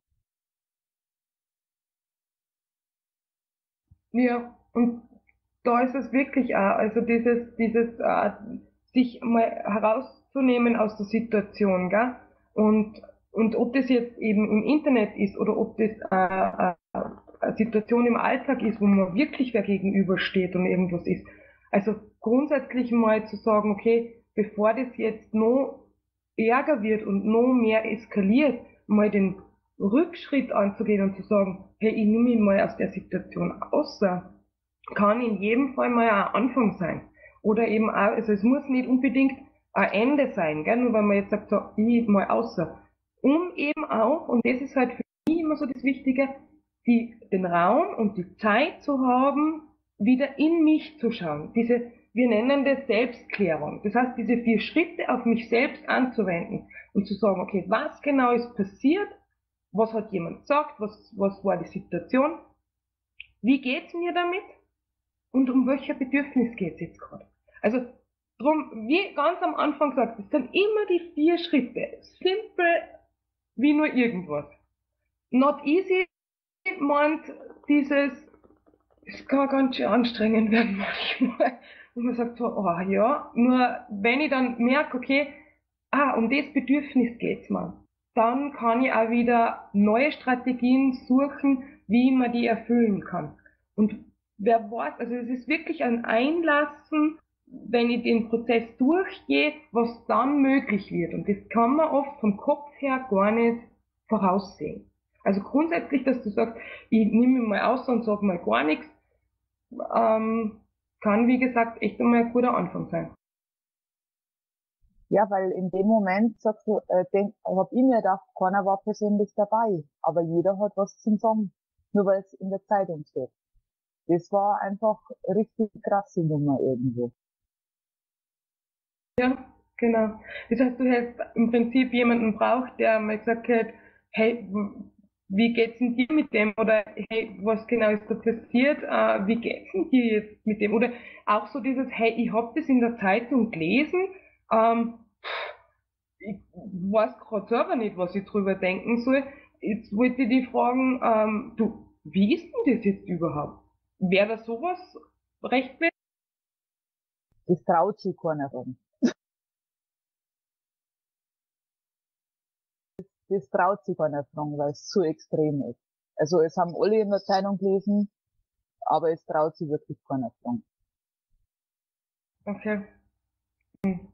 [SPEAKER 3] Ja, und da ist es wirklich auch, also dieses, dieses, äh, sich mal herauszunehmen aus der Situation, gell? Und, und ob das jetzt eben im Internet ist oder ob das äh, äh, eine Situation im Alltag ist, wo man wirklich wer gegenübersteht und irgendwas ist. Also grundsätzlich mal zu sagen, okay, bevor das jetzt noch ärger wird und noch mehr eskaliert, mal den Rückschritt anzugehen und zu sagen, hey, ich nehme mich mal aus der Situation außer, kann in jedem Fall mal ein Anfang sein. Oder eben auch, also es muss nicht unbedingt ein Ende sein, gell? Nur weil man jetzt sagt, so, ich mal außer. Um eben auch, und das ist halt für mich immer so das Wichtige, die, den Raum und die Zeit zu haben, wieder in mich zu schauen. Diese, wir nennen das Selbstklärung. Das heißt, diese vier Schritte auf mich selbst anzuwenden und zu sagen, okay, was genau ist passiert? Was hat jemand gesagt? Was, was war die Situation? Wie geht's mir damit? Und um welcher Bedürfnis geht's jetzt gerade? Also, drum, wie ganz am Anfang gesagt, es sind immer die vier Schritte. Simpel wie nur irgendwas. Not easy meint dieses, es kann ganz schön anstrengend werden manchmal. Und man sagt so, oh ja, nur wenn ich dann merke, okay, ah, um das Bedürfnis geht's mir, dann kann ich auch wieder neue Strategien suchen, wie man die erfüllen kann. Und wer weiß, also es ist wirklich ein Einlassen, wenn ich den Prozess durchgehe, was dann möglich wird. Und das kann man oft vom Kopf her gar nicht voraussehen. Also grundsätzlich, dass du sagst, ich nehme mich mal aus und sage mal gar nichts, ähm, kann wie gesagt echt einmal ein guter Anfang sein.
[SPEAKER 5] Ja, weil in dem Moment sagst du, äh, denk, hab ich mir gedacht, keiner war persönlich dabei, aber jeder hat was zum Sagen, nur weil es in der Zeitung steht. Das war einfach richtig krasse Nummer irgendwo.
[SPEAKER 3] Ja, genau. Das heißt, du hättest im Prinzip jemanden braucht, der mal gesagt hat, hey, wie geht's denn dir mit dem? Oder hey, was genau ist da passiert? Äh, wie geht's denn dir jetzt mit dem? Oder auch so dieses, hey, ich hab das in der Zeitung gelesen, ähm, ich weiß gerade selber nicht, was ich drüber denken soll. Jetzt wollte ich dich fragen, ähm, du, wie ist denn das jetzt überhaupt? Wäre da sowas recht wert?
[SPEAKER 5] Das traut sich keiner ran. Das traut sich keiner dran, weil es zu extrem ist. Also es haben alle in der Zeitung gelesen, aber es traut sich wirklich keiner dran.
[SPEAKER 3] Okay.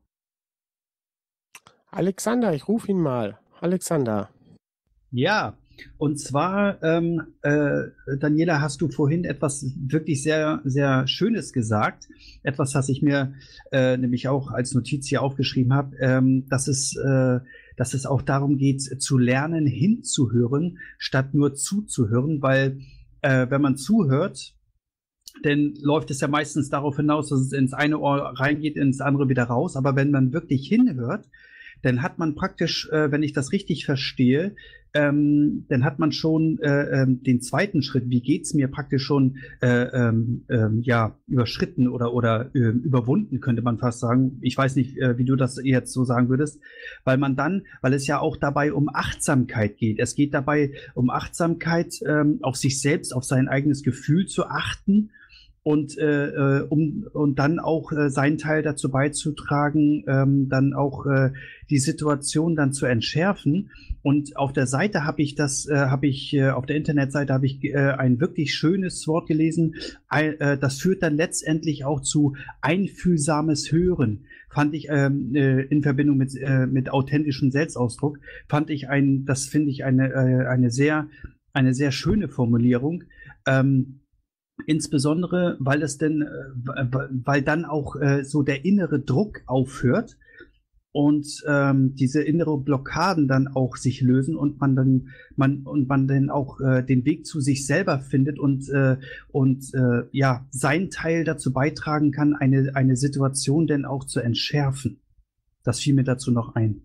[SPEAKER 2] Alexander, ich rufe ihn mal. Alexander.
[SPEAKER 4] Ja, Und zwar, ähm, äh, Daniela, hast du vorhin etwas wirklich sehr, sehr Schönes gesagt. Etwas, was ich mir äh, nämlich auch als Notiz hier aufgeschrieben habe, ähm, dass es, äh, dass es auch darum geht, zu lernen, hinzuhören, statt nur zuzuhören, weil äh, wenn man zuhört, dann läuft es ja meistens darauf hinaus, dass es ins eine Ohr reingeht, ins andere wieder raus. Aber wenn man wirklich hinhört, dann hat man praktisch, äh, wenn ich das richtig verstehe, ähm, dann hat man schon äh, ähm, den zweiten Schritt, wie geht's mir, praktisch schon äh, ähm, ähm, ja überschritten oder oder äh, überwunden, könnte man fast sagen. Ich weiß nicht, äh, wie du das jetzt so sagen würdest, weil man dann, weil es ja auch dabei um Achtsamkeit geht. Es geht dabei um Achtsamkeit, ähm, auf sich selbst, auf sein eigenes Gefühl zu achten. Und, äh, um, und dann auch äh, seinen Teil dazu beizutragen, ähm, dann auch äh, die Situation dann zu entschärfen. Und auf der Seite habe ich das, äh, habe ich, äh, auf der Internetseite habe ich äh, ein wirklich schönes Wort gelesen. Ein, äh, das führt dann letztendlich auch zu einfühlsames Hören. Fand ich ähm, äh, in Verbindung mit, äh, mit authentischem Selbstausdruck, fand ich ein, das finde ich eine, äh, eine sehr, eine sehr schöne Formulierung. Ähm, Insbesondere, weil es denn, äh, weil dann auch äh, so der innere Druck aufhört und ähm, diese innere Blockaden dann auch sich lösen und man dann man und man dann auch äh, den Weg zu sich selber findet und äh, und äh, ja seinen Teil dazu beitragen kann, eine eine Situation denn auch zu entschärfen. Das fiel mir dazu noch ein.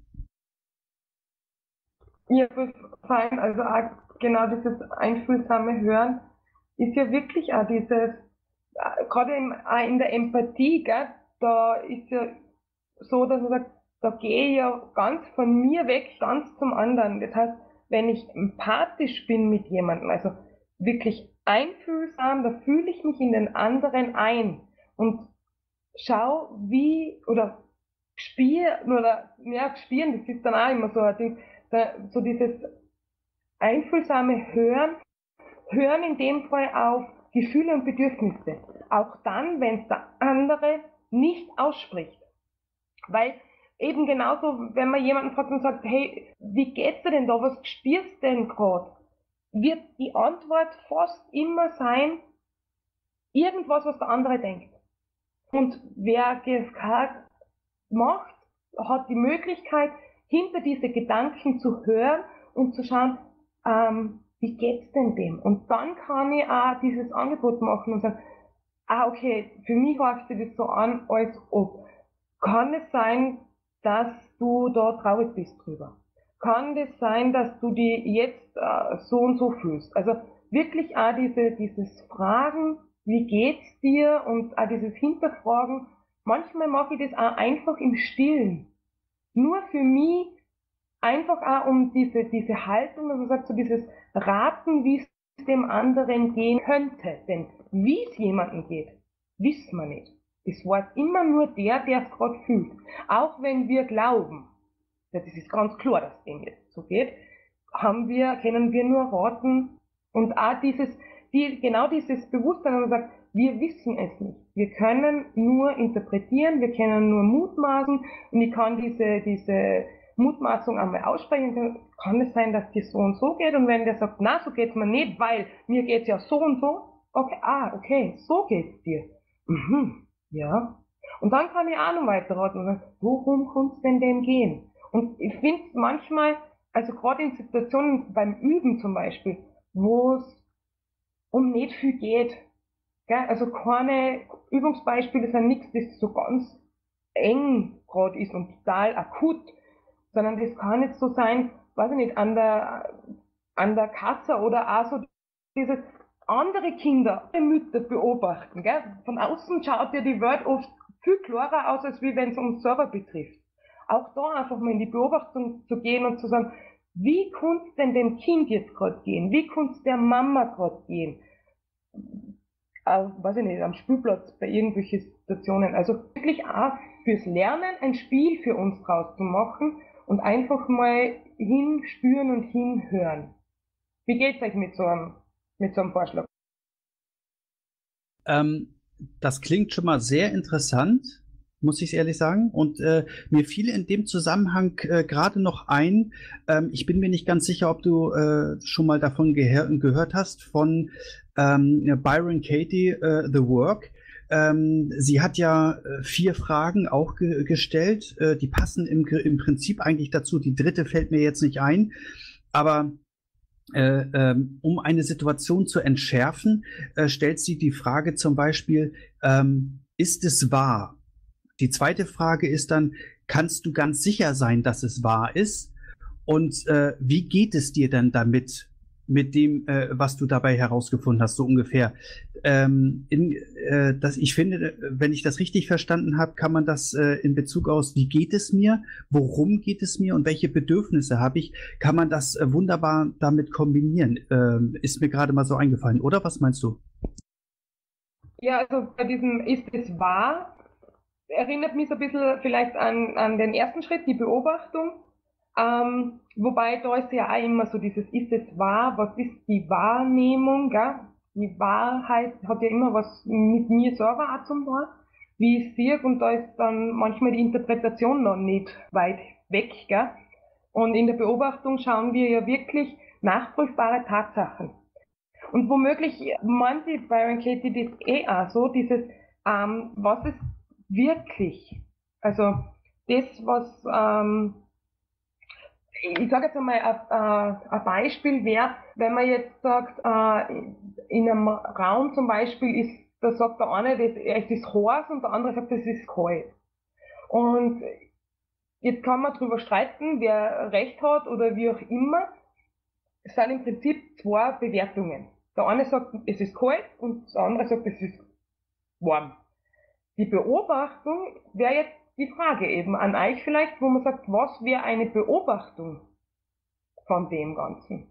[SPEAKER 3] Ja, das ist fein, also auch genau dieses einfühlsame Hören ist ja wirklich auch dieses, äh, gerade im, auch in der Empathie, gell, da ist ja so, dass man sagt, da gehe ich ja ganz von mir weg, ganz zum anderen. Das heißt, wenn ich empathisch bin mit jemandem, also wirklich einfühlsam, da fühle ich mich in den anderen ein und schau, wie, oder spielen, oder, ja, spielen, das ist dann auch immer so ein Ding, da, so dieses einfühlsame Hören, Hören in dem Fall auf Gefühle und Bedürfnisse. Auch dann, wenn es der andere nicht ausspricht. Weil eben genauso, wenn man jemanden fragt und sagt, hey, wie geht's dir denn da, was spürst du denn gerade? Wird die Antwort fast immer sein, irgendwas, was der andere denkt. Und wer G F K macht, hat die Möglichkeit, hinter diese Gedanken zu hören und zu schauen, ähm, wie geht's denn dem? Und dann kann ich auch dieses Angebot machen und sagen, ah, okay, für mich hört sich das so an, als ob. Kann es sein, dass du da traurig bist drüber? Kann es sein, dass du dich jetzt äh, so und so fühlst? Also wirklich auch diese, dieses Fragen, wie geht's dir? Und auch dieses Hinterfragen. Manchmal mache ich das auch einfach im Stillen. Nur für mich, einfach auch um diese, diese Haltung, dass man sagt, so dieses Raten, wie es dem anderen gehen könnte. Denn wie es jemandem geht, wissen wir nicht. Es weiß immer nur der, der es gerade fühlt. Auch wenn wir glauben, das ist ganz klar, dass es dem jetzt so geht, haben wir, können wir nur raten und auch dieses, die, genau dieses Bewusstsein, wenn man sagt, wir wissen es nicht. Wir können nur interpretieren, wir können nur mutmaßen und ich kann diese, diese Mutmaßung einmal aussprechen, kann es sein, dass dir so und so geht und wenn der sagt, na, so geht's mir nicht, weil mir geht's ja so und so, okay, ah, okay, so geht's dir. Mhm, ja. Und dann kann ich auch noch weiterraten und sagen, worum kann's denn denn gehen? Und ich finde manchmal, also gerade in Situationen beim Üben zum Beispiel, wo es um nicht viel geht, gell? Also keine Übungsbeispiele sind nichts, das so ganz eng gerade ist und total akut, sondern das kann jetzt so sein, weiß ich nicht, an der, an der Kasse oder auch so dieses andere Kinder, die Mütter beobachten, gell? Von außen schaut ja die Welt oft viel klarer aus, als wie wenn es uns selber betrifft. Auch da einfach mal in die Beobachtung zu gehen und zu sagen, wie kann es denn dem Kind jetzt gerade gehen? Wie kann es der Mama gerade gehen? Äh, weiß ich nicht, am Spielplatz, bei irgendwelchen Situationen. Also wirklich auch fürs Lernen ein Spiel für uns draus zu machen und einfach mal hinspüren und hinhören. Wie geht's euch mit so einem, mit so einem Vorschlag?
[SPEAKER 4] Ähm, das klingt schon mal sehr interessant. muss ich ehrlich sagen. Und äh, mir fiel in dem Zusammenhang äh, gerade noch ein, ähm, ich bin mir nicht ganz sicher, ob du äh, schon mal davon geher- gehört hast, von ähm, Byron Katie, äh, The Work. Ähm, sie hat ja äh, vier Fragen auch ge gestellt, äh, die passen im, im Prinzip eigentlich dazu. Die dritte fällt mir jetzt nicht ein, aber äh, ähm, um eine Situation zu entschärfen, äh, stellt sie die Frage zum Beispiel, ähm, ist es wahr? Die zweite Frage ist dann, kannst du ganz sicher sein, dass es wahr ist? Und äh, wie geht es dir dann damit, mit dem, äh, was du dabei herausgefunden hast, so ungefähr? Ähm, in, äh, das, ich finde, wenn ich das richtig verstanden habe, kann man das äh, in Bezug aus, wie geht es mir, worum geht es mir und welche Bedürfnisse habe ich, kann man das äh, wunderbar damit kombinieren. Ähm, ist mir gerade mal so eingefallen, oder? Was meinst du?
[SPEAKER 3] Ja, also bei diesem ist es wahr, erinnert mich so ein bisschen vielleicht an, an den ersten Schritt, die Beobachtung. Ähm, wobei da ist ja auch immer so dieses, ist es wahr, was ist die Wahrnehmung, gell? Die Wahrheit hat ja immer was mit mir selber auch zum tun, wie ich sehe, und da ist dann manchmal die Interpretation noch nicht weit weg, gell? Und in der Beobachtung schauen wir ja wirklich nachprüfbare Tatsachen. Und womöglich meint die Byron Katie das eh auch so, dieses, ähm, was ist wirklich? Also das, was, ähm, ich sage jetzt einmal, ein, ein Beispiel wäre, wenn man jetzt sagt, äh, in einem Raum zum Beispiel ist, da sagt der eine, das, es ist heiß und der andere sagt, es ist kalt. Und jetzt kann man darüber streiten, wer recht hat oder wie auch immer. Es sind im Prinzip zwei Bewertungen. Der eine sagt, es ist kalt und der andere sagt, es ist warm. Die Beobachtung wäre jetzt die Frage eben an euch vielleicht, wo man sagt, was wäre eine Beobachtung von dem Ganzen?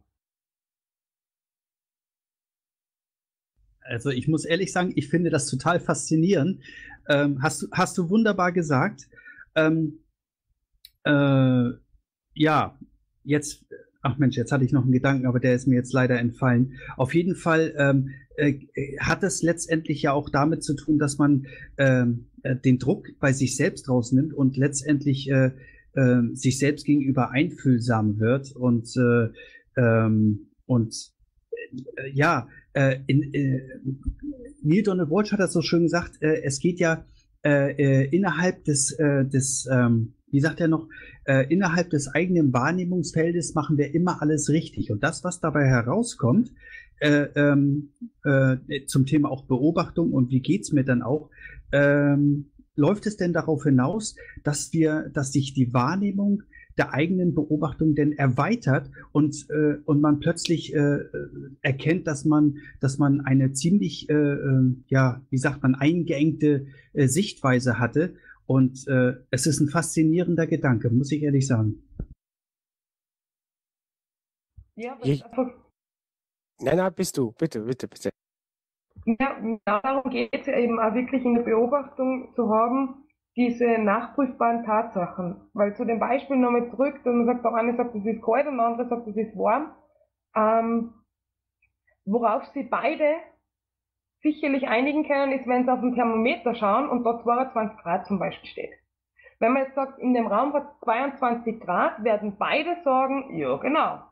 [SPEAKER 4] Also ich muss ehrlich sagen, ich finde das total faszinierend. Ähm, hast, du, hast du wunderbar gesagt. Ähm, äh, ja, jetzt, ach Mensch, jetzt hatte ich noch einen Gedanken, aber der ist mir jetzt leider entfallen. Auf jeden Fall ähm, äh, hat es letztendlich ja auch damit zu tun, dass man ähm, äh, den Druck bei sich selbst rausnimmt und letztendlich äh, äh, sich selbst gegenüber einfühlsam wird und äh, ähm, und äh, ja, äh, in, äh, Neil Donald Walsh hat das so schön gesagt, äh, es geht ja äh, äh, innerhalb des, äh, des ähm, wie sagt er noch, äh, innerhalb des eigenen Wahrnehmungsfeldes machen wir immer alles richtig. Und das, was dabei herauskommt, äh, ähm, äh, zum Thema auch Beobachtung und wie geht's mir dann auch, ähm, läuft es denn darauf hinaus, dass wir, dass sich die Wahrnehmung der eigenen Beobachtung denn erweitert und äh, und man plötzlich äh, erkennt, dass man dass man eine ziemlich äh, äh, ja, wie sagt man, eingeengte äh, Sichtweise hatte und äh, es ist ein faszinierender Gedanke, muss ich ehrlich sagen.
[SPEAKER 3] Ja, weil
[SPEAKER 2] Ich,
[SPEAKER 3] einfach,
[SPEAKER 2] nein, nein, bist du, bitte, bitte, bitte.
[SPEAKER 3] ja, darum geht es ja eben auch wirklich in der Beobachtung zu haben, diese nachprüfbaren Tatsachen. Weil zu dem Beispiel nochmal zurück, dann sagt der eine sagt, es ist kalt und der andere sagt, es ist warm. Ähm, worauf sie beide sicherlich einigen können, ist, wenn sie auf den Thermometer schauen und da zweiundzwanzig Grad zum Beispiel steht. Wenn man jetzt sagt, in dem Raum hat zweiundzwanzig Grad, werden beide sagen, ja genau.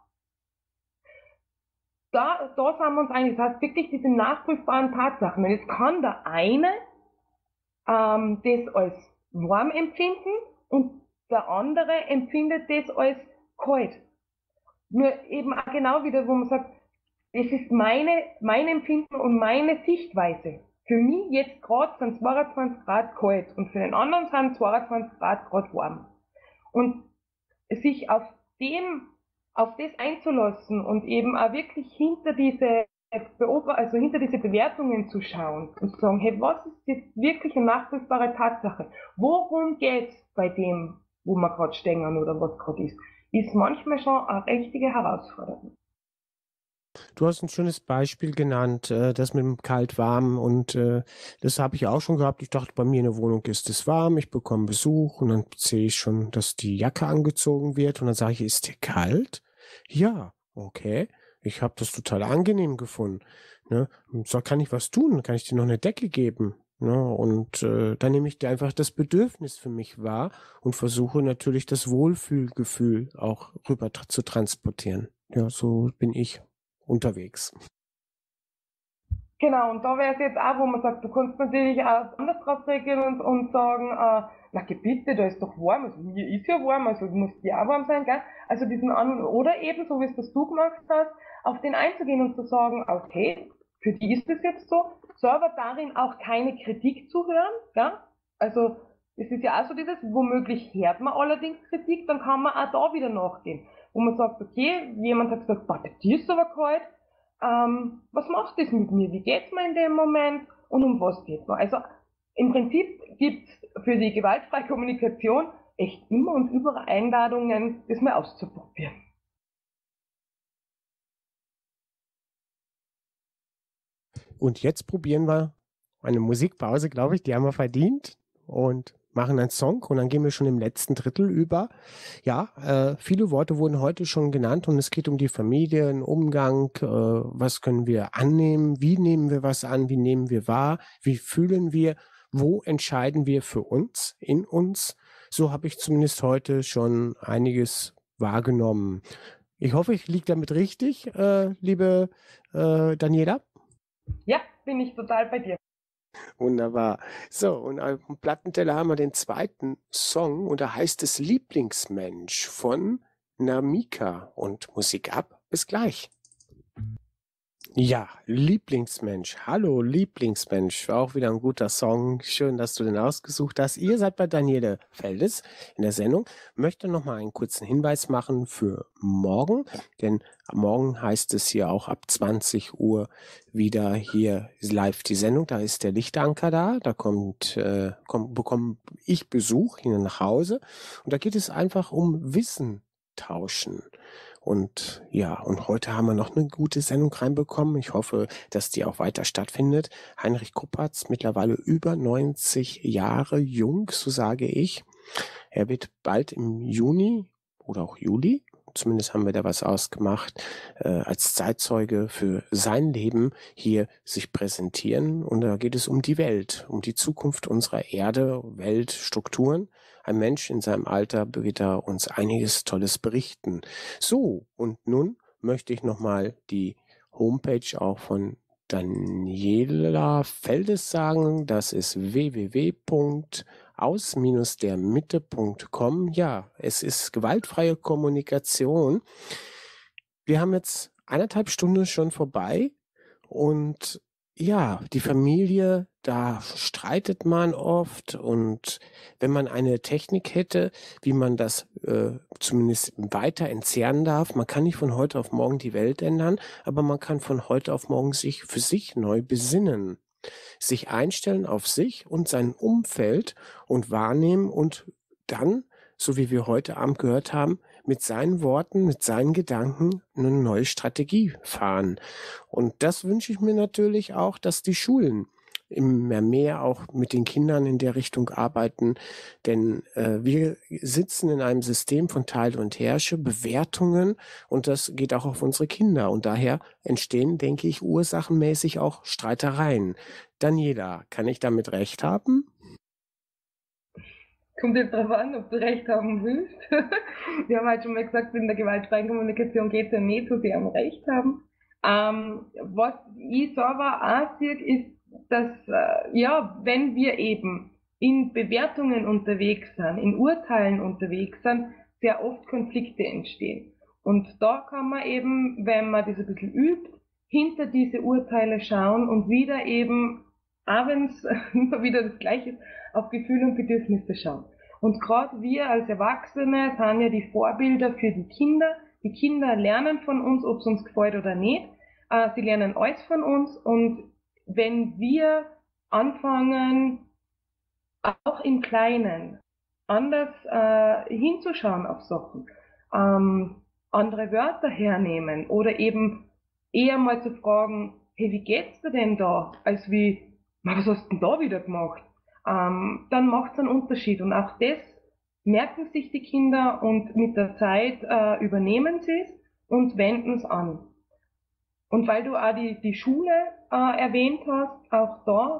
[SPEAKER 3] Da, da sind wir uns einig. Das heißt wirklich diese nachprüfbaren Tatsachen. Und jetzt kann der eine ähm, das als warm empfinden und der andere empfindet das als kalt. Nur eben auch genau wieder, wo man sagt, das ist meine, mein Empfinden und meine Sichtweise. Für mich jetzt gerade sind zweiundzwanzig Grad kalt und für den anderen sind zweiundzwanzig Grad gerade warm. Und sich auf dem, auf das einzulassen und eben auch wirklich hinter diese Beobacht also hinter diese Bewertungen zu schauen und zu sagen, hey, was ist jetzt wirklich eine nachprüfbare Tatsache? Worum geht's bei dem, wo wir gerade stehen oder was gerade ist? Ist manchmal schon eine richtige Herausforderung.
[SPEAKER 2] Du hast ein schönes Beispiel genannt, äh, das mit dem Kalt-Warm und äh, das habe ich auch schon gehabt. Ich dachte, bei mir in der Wohnung ist es warm, ich bekomme Besuch und dann sehe ich schon, dass die Jacke angezogen wird und dann sage ich, ist dir kalt? Ja, okay. Ich habe das total angenehm gefunden. Ne? Und so kann ich was tun, kann ich dir noch eine Decke geben. Ne? Und äh, dann nehme ich einfach das Bedürfnis für mich wahr und versuche natürlich das Wohlfühlgefühl auch rüber tra- zu transportieren. Ja, so bin ich unterwegs.
[SPEAKER 3] Genau, und da wäre es jetzt auch, wo man sagt, du kannst natürlich auch anders drauf reagieren und, und sagen, äh, na geh bitte, da ist doch warm, also hier ist ja warm, also muss dir auch warm sein, gell? Also diesen an, oder eben, so wie es das du gemacht hast, auf den einzugehen und zu sagen, okay, für die ist es jetzt so, so aber darin auch keine Kritik zu hören, gell? Also, es ist ja auch so dieses, womöglich hört man allerdings Kritik, dann kann man auch da wieder nachgehen. Wo man sagt, okay, jemand hat gesagt, boah, bei dir ist aber kalt, ähm, was macht das mit mir? Wie geht's mir in dem Moment? Und um was geht's mir? Also im Prinzip gibt's für die gewaltfreie Kommunikation echt immer und überall Einladungen, das mal auszuprobieren.
[SPEAKER 2] Und jetzt probieren wir eine Musikpause, glaube ich, die haben wir verdient und machen einen Song und dann gehen wir schon im letzten Drittel über. Ja, äh, viele Worte wurden heute schon genannt und es geht um die Familie, den Umgang, äh, was können wir annehmen, wie nehmen wir was an, wie nehmen wir wahr, wie fühlen wir, wo entscheiden wir für uns, in uns. So habe ich zumindest heute schon einiges wahrgenommen. Ich hoffe, ich liege damit richtig, äh, liebe äh, Daniela.
[SPEAKER 3] Ja, bin ich total bei dir.
[SPEAKER 2] Wunderbar. So, und auf dem Plattenteller haben wir den zweiten Song und da heißt es Lieblingsmensch von Namika und Musik ab. Bis gleich. Ja, Lieblingsmensch. Hallo, Lieblingsmensch. Auch wieder ein guter Song. Schön, dass du den ausgesucht hast. Ihr seid bei Daniele Feldes in der Sendung. Möchte noch mal einen kurzen Hinweis machen für morgen, denn morgen heißt es hier auch ab zwanzig Uhr wieder hier live die Sendung. Da ist der Lichtanker da. Da kommt, äh, komm, bekomme ich Besuch hier nach Hause. Und da geht es einfach um Wissen tauschen. Und ja, und heute haben wir noch eine gute Sendung reinbekommen. Ich hoffe, dass die auch weiter stattfindet. Heinrich Kuppertz, mittlerweile über neunzig Jahre jung, so sage ich. Er wird bald im Juni oder auch Juli, zumindest haben wir da was ausgemacht, äh, als Zeitzeuge für sein Leben hier sich präsentieren. Und da geht es um die Welt, um die Zukunft unserer Erde, Welt, Strukturen. Ein Mensch in seinem Alter wird da uns einiges Tolles berichten. So, und nun möchte ich nochmal die Homepage auch von Daniela Feldes sagen. Das ist w w w punkt aus der mitte punkt com. Ja, es ist gewaltfreie Kommunikation. Wir haben jetzt eineinhalb Stunden schon vorbei und ja, die Familie, da streitet man oft und wenn man eine Technik hätte, wie man das äh, zumindest weiter entzerren darf, man kann nicht von heute auf morgen die Welt ändern, aber man kann von heute auf morgen sich für sich neu besinnen, sich einstellen auf sich und sein Umfeld und wahrnehmen und dann, so wie wir heute Abend gehört haben, mit seinen Worten, mit seinen Gedanken eine neue Strategie fahren. Und das wünsche ich mir natürlich auch, dass die Schulen immer mehr auch mit den Kindern in der Richtung arbeiten, denn äh, wir sitzen in einem System von Teil und Herrsche, Bewertungen und das geht auch auf unsere Kinder und daher entstehen, denke ich, ursachenmäßig auch Streitereien. Daniela, kann ich damit recht haben?
[SPEAKER 3] Kommt jetzt darauf an, ob du recht haben willst. Wir haben halt schon mal gesagt, in der gewaltfreien Kommunikation geht es ja nicht so sehr um Recht haben. Ähm, was ich selber auch sehe, ist, dass, äh, ja, wenn wir eben in Bewertungen unterwegs sind, in Urteilen unterwegs sind, sehr oft Konflikte entstehen. Und da kann man eben, wenn man das ein bisschen übt, hinter diese Urteile schauen und wieder eben, auch wenn es immer wieder das Gleiche ist, auf Gefühle und Bedürfnisse schauen. Und gerade wir als Erwachsene sind ja die Vorbilder für die Kinder. Die Kinder lernen von uns, ob es uns gefällt oder nicht. Äh, sie lernen alles von uns und wenn wir anfangen, auch im Kleinen anders äh, hinzuschauen auf Sachen, ähm, andere Wörter hernehmen oder eben eher mal zu fragen, hey, wie geht's dir denn da? Als wie, was hast du denn da wieder gemacht? Ähm, dann macht es einen Unterschied und auch das merken sich die Kinder und mit der Zeit äh, übernehmen sie es und wenden es an. Und weil du auch die, die Schule äh, erwähnt hast, auch da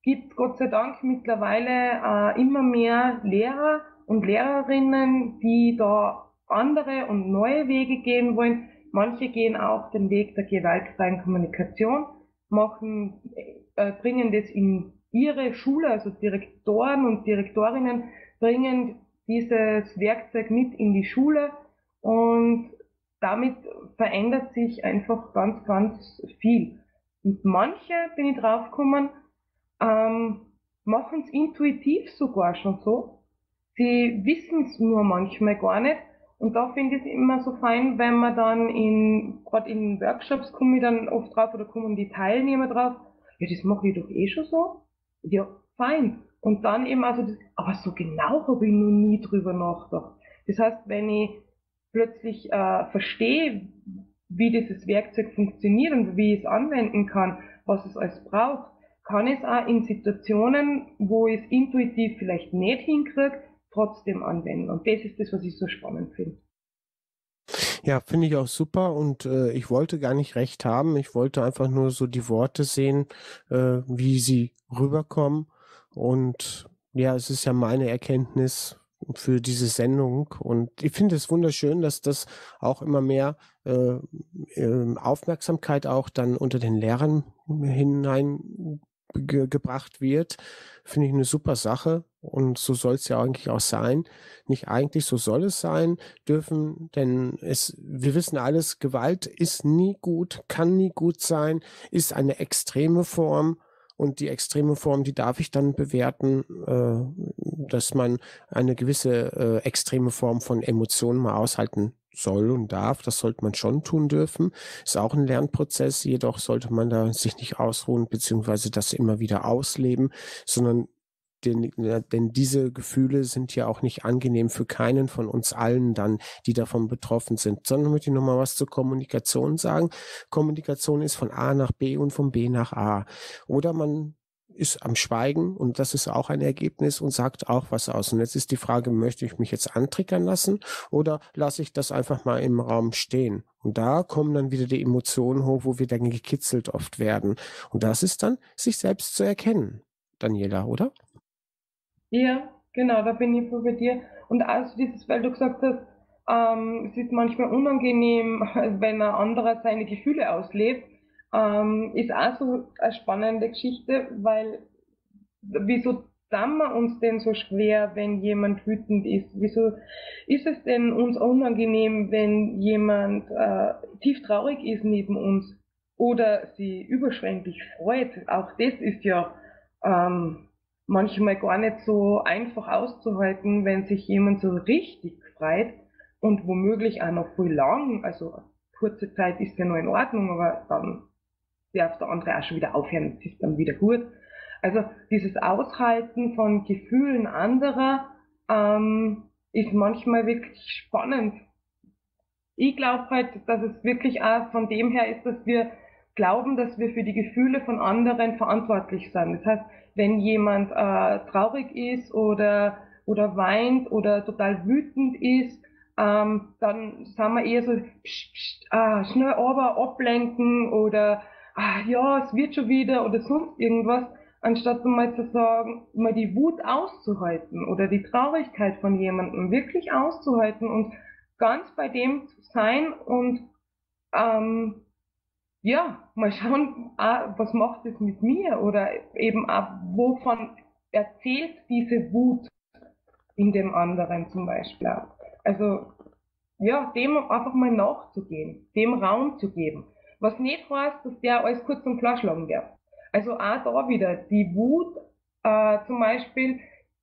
[SPEAKER 3] gibt es Gott sei Dank mittlerweile äh, immer mehr Lehrer und Lehrerinnen, die da andere und neue Wege gehen wollen. Manche gehen auch den Weg der gewaltfreien Kommunikation, machen, äh, bringen das in ihre Schule, also Direktoren und Direktorinnen bringen dieses Werkzeug mit in die Schule und damit verändert sich einfach ganz, ganz viel. Und manche, bin ich draufgekommen, ähm, machen es intuitiv sogar schon so. Sie wissen es nur manchmal gar nicht. Und da finde ich es immer so fein, wenn man dann in, gerade in Workshops komme ich dann oft drauf oder kommen die Teilnehmer drauf, ja, das mache ich doch eh schon so. Ja, fein. Und dann eben also das, aber so genau habe ich noch nie drüber nachgedacht. Das heißt, wenn ich plötzlich äh, verstehe, wie dieses Werkzeug funktioniert und wie ich es anwenden kann, was es alles braucht, kann ich es auch in Situationen, wo ich es intuitiv vielleicht nicht hinkriege, trotzdem anwenden. Und das ist das, was ich so spannend finde.
[SPEAKER 2] Ja, finde ich auch super und äh, ich wollte gar nicht recht haben. Ich wollte einfach nur so die Worte sehen, äh, wie sie rüberkommen. Und ja, es ist ja meine Erkenntnis für diese Sendung. Und ich finde es wunderschön, dass das auch immer mehr äh, äh, Aufmerksamkeit auch dann unter den Lehrern hinein ge gebracht wird. Finde ich eine super Sache. Und so soll es ja eigentlich auch sein. Nicht eigentlich, so soll es sein dürfen, denn es, wir wissen alles, Gewalt ist nie gut, kann nie gut sein, ist eine extreme Form. Und die extreme Form, die darf ich dann bewerten, äh, dass man eine gewisse äh, extreme Form von Emotionen mal aushalten soll und darf. Das sollte man schon tun dürfen. Ist auch ein Lernprozess, jedoch sollte man da sich nicht ausruhen, beziehungsweise das immer wieder ausleben, sondern Denn, denn diese Gefühle sind ja auch nicht angenehm für keinen von uns allen dann, die davon betroffen sind. Sondern möchte ich nochmal was zur Kommunikation sagen. Kommunikation ist von A nach B und von B nach A. Oder man ist am Schweigen und das ist auch ein Ergebnis und sagt auch was aus. Und jetzt ist die Frage, möchte ich mich jetzt antriggern lassen oder lasse ich das einfach mal im Raum stehen? Und da kommen dann wieder die Emotionen hoch, wo wir dann gekitzelt oft werden. Und das ist dann, sich selbst zu erkennen. Daniela, oder?
[SPEAKER 3] Ja, genau, da bin ich voll bei dir. Und also dieses, weil du gesagt hast, ähm, es ist manchmal unangenehm, wenn ein anderer seine Gefühle auslebt, ähm, ist auch so eine spannende Geschichte, weil wieso tun wir uns denn so schwer, wenn jemand wütend ist? Wieso ist es denn uns unangenehm, wenn jemand äh, tief traurig ist neben uns oder sie überschwänglich freut? Auch das ist ja ähm, manchmal gar nicht so einfach auszuhalten, wenn sich jemand so richtig freut und womöglich auch noch voll lang, also kurze Zeit ist ja noch in Ordnung, aber dann darf der andere auch schon wieder aufhören, es ist dann wieder gut. Also dieses Aushalten von Gefühlen anderer ähm, ist manchmal wirklich spannend. Ich glaube halt, dass es wirklich auch von dem her ist, dass wir glauben, dass wir für die Gefühle von anderen verantwortlich sind. Das heißt, wenn jemand äh, traurig ist oder oder weint oder total wütend ist, ähm, dann sind wir eher so psch, psch, ah, schnell aber ablenken oder ah, ja, es wird schon wieder oder sonst irgendwas, anstatt mal zu sagen, mal die Wut auszuhalten oder die Traurigkeit von jemandem wirklich auszuhalten und ganz bei dem zu sein und ähm, ja, mal schauen, ah, was macht es mit mir oder eben auch, wovon erzählt diese Wut in dem anderen zum Beispiel auch. Also ja, dem einfach mal nachzugehen, dem Raum zu geben. Was nicht heißt, dass der alles kurz und klar schlagen darf. Also auch da wieder die Wut äh, zum Beispiel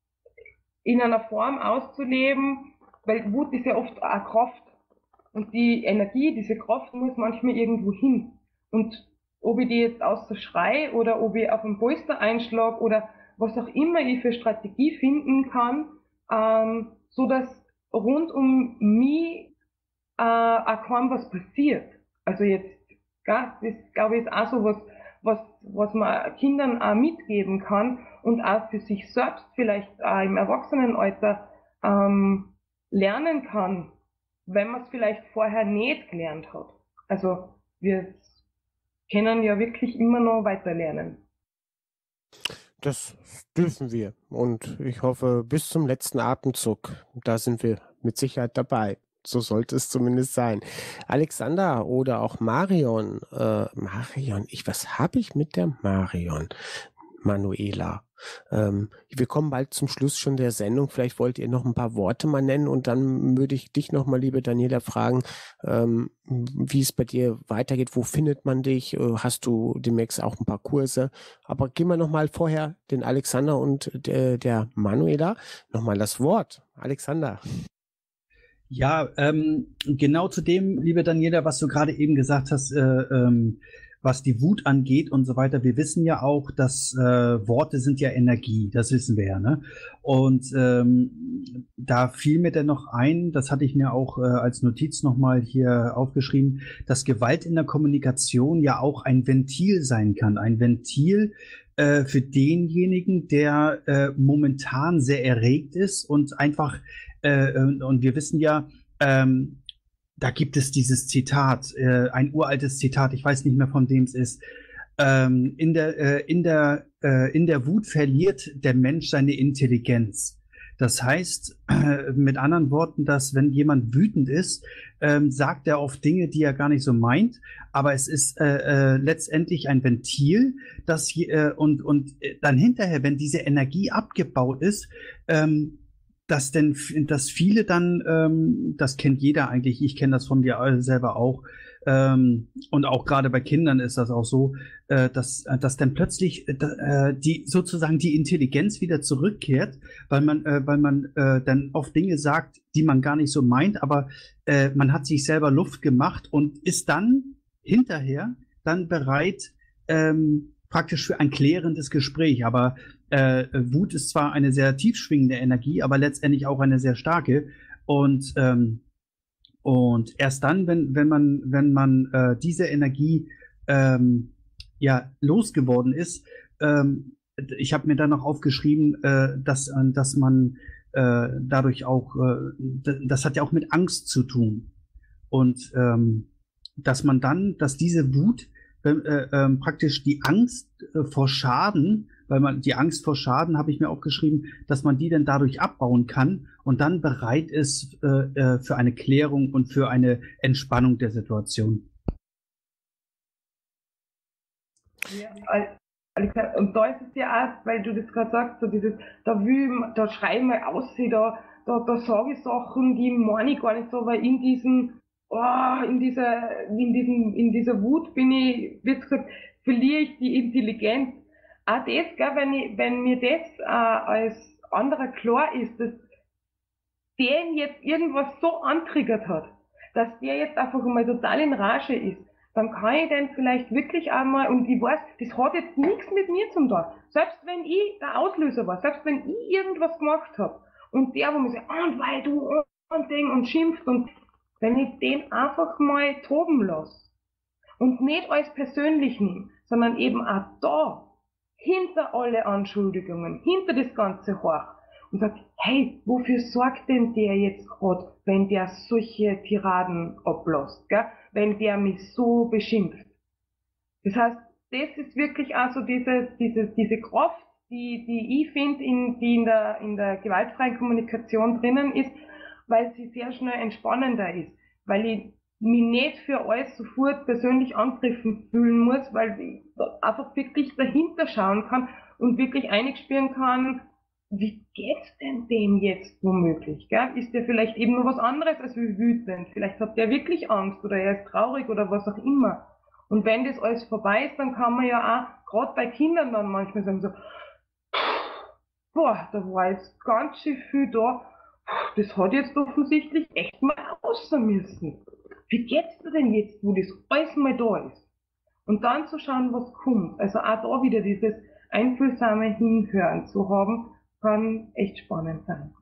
[SPEAKER 3] in einer Form auszuleben, weil Wut ist ja oft auch Kraft. Und die Energie, diese Kraft muss manchmal irgendwo hin. Und ob ich die jetzt außer Schrei oder ob ich auf ein Polster einschlag oder was auch immer ich für Strategie finden kann, ähm, so dass rund um mich äh, auch kaum was passiert. Also jetzt, ja, das glaube ich ist auch so was, was, was man Kindern auch mitgeben kann und auch für sich selbst vielleicht auch im Erwachsenenalter ähm, lernen kann, wenn man es vielleicht vorher nicht gelernt hat. Also wir können ja wirklich immer noch weiter lernen.
[SPEAKER 2] das dürfen wir. Und ich hoffe, bis zum letzten Atemzug, da sind wir mit Sicherheit dabei. So sollte es zumindest sein. Alexander oder auch Marion, äh, Marion, ich, was habe ich mit der Marion? Manuela. Ähm, wir kommen bald zum Schluss schon der Sendung. Vielleicht wollt ihr noch ein paar Worte mal nennen und dann würde ich dich noch mal, liebe Daniela, fragen, ähm, wie es bei dir weitergeht. Wo findet man dich? Äh, Hast du demnächst auch ein paar Kurse? Aber gehen wir noch mal vorher den Alexander und der, der Manuela noch mal das Wort. Alexander.
[SPEAKER 4] Ja, ähm, genau zu dem, liebe Daniela, was du gerade eben gesagt hast, äh, ähm, was die Wut angeht und so weiter. Wir wissen ja auch, dass äh, Worte sind ja Energie, das wissen wir ja, ne? Und ähm, da fiel mir dann noch ein, das hatte ich mir auch äh, als Notiz nochmal hier aufgeschrieben, dass Gewalt in der Kommunikation ja auch ein Ventil sein kann. Ein Ventil äh, für denjenigen, der äh, momentan sehr erregt ist und einfach, äh, und, und wir wissen ja, ähm, da gibt es dieses Zitat, äh, ein uraltes Zitat, ich weiß nicht mehr, von wem es ist. Ähm, in der, äh, in der, äh, in der Wut verliert der Mensch seine Intelligenz. Das heißt, äh, mit anderen Worten, dass wenn jemand wütend ist, ähm, sagt er oft Dinge, die er gar nicht so meint, aber es ist äh, äh, letztendlich ein Ventil, das äh, und, und dann hinterher, wenn diese Energie abgebaut ist, ähm, dass denn, dass viele dann, ähm, das kennt jeder eigentlich, ich kenne das von mir selber auch, ähm, und auch gerade bei Kindern ist das auch so, äh, dass, dass dann plötzlich äh, die sozusagen die Intelligenz wieder zurückkehrt, weil man, äh, weil man äh, dann oft Dinge sagt, die man gar nicht so meint, aber äh, man hat sich selber Luft gemacht und ist dann hinterher dann bereit, ähm, praktisch für ein klärendes Gespräch. Aber äh, Wut ist zwar eine sehr tiefschwingende Energie, aber letztendlich auch eine sehr starke. Und ähm, und erst dann, wenn wenn man wenn man äh, diese Energie ähm, ja losgeworden ist, ähm, ich habe mir dann noch aufgeschrieben, äh, dass dass man äh, dadurch auch, äh, das hat ja auch mit Angst zu tun. Und ähm, dass man dann, dass diese Wut äh, äh, praktisch die Angst äh, vor Schaden, weil man die Angst vor Schaden, habe ich mir aufgeschrieben, dass man die dann dadurch abbauen kann und dann bereit ist äh, äh, für eine Klärung und für eine Entspannung der Situation.
[SPEAKER 3] Ja, Alexander, und da ist es ja auch, weil du das gerade sagst, so dieses, da will, da schreie ich mal aus, da, da, da sage ich Sachen, die meine ich gar nicht so, weil in diesem, oh, in dieser, in diesem, in dieser Wut bin ich, wird gesagt, verliere ich die Intelligenz. Auch das, gell, wenn ich, wenn mir das äh, als anderer klar ist, dass den jetzt irgendwas so antriggert hat, dass der jetzt einfach mal total in Rage ist, dann kann ich den vielleicht wirklich einmal, und ich weiß, das hat jetzt nichts mit mir zu tun. Selbst wenn ich der Auslöser war, selbst wenn ich irgendwas gemacht habe, und der, wo mir sagt, und weil du und Ding und schimpft, und wenn ich den einfach mal toben lasse und nicht als persönlich nehme, sondern eben auch da, hinter alle Anschuldigungen, hinter das ganze Horch, und sagt, hey, wofür sorgt denn der jetzt gerade, wenn der solche Tiraden ablässt, gell? Wenn der mich so beschimpft. Das heißt, das ist wirklich auch so diese, diese, diese Kraft, die, die ich finde, in, die in der, in der gewaltfreien Kommunikation drinnen ist, weil sie sehr schnell entspannender ist, weil ich mich nicht für alles sofort persönlich angegriffen fühlen muss, weil ich einfach wirklich dahinter schauen kann und wirklich einspüren kann, wie geht's denn dem jetzt womöglich, gell? Ist der vielleicht eben nur was anderes als wie wütend? Vielleicht hat der wirklich Angst oder er ist traurig oder was auch immer. Und wenn das alles vorbei ist, dann kann man ja auch, gerade bei Kindern dann manchmal sagen so, boah, da war jetzt ganz schön viel da, das hat jetzt offensichtlich echt mal außer müssen. Wie geht's dir denn jetzt, wo das alles mal da ist? Und dann zu schauen, was kommt. Also auch da wieder dieses einfühlsame Hinhören zu haben, kann echt spannend sein.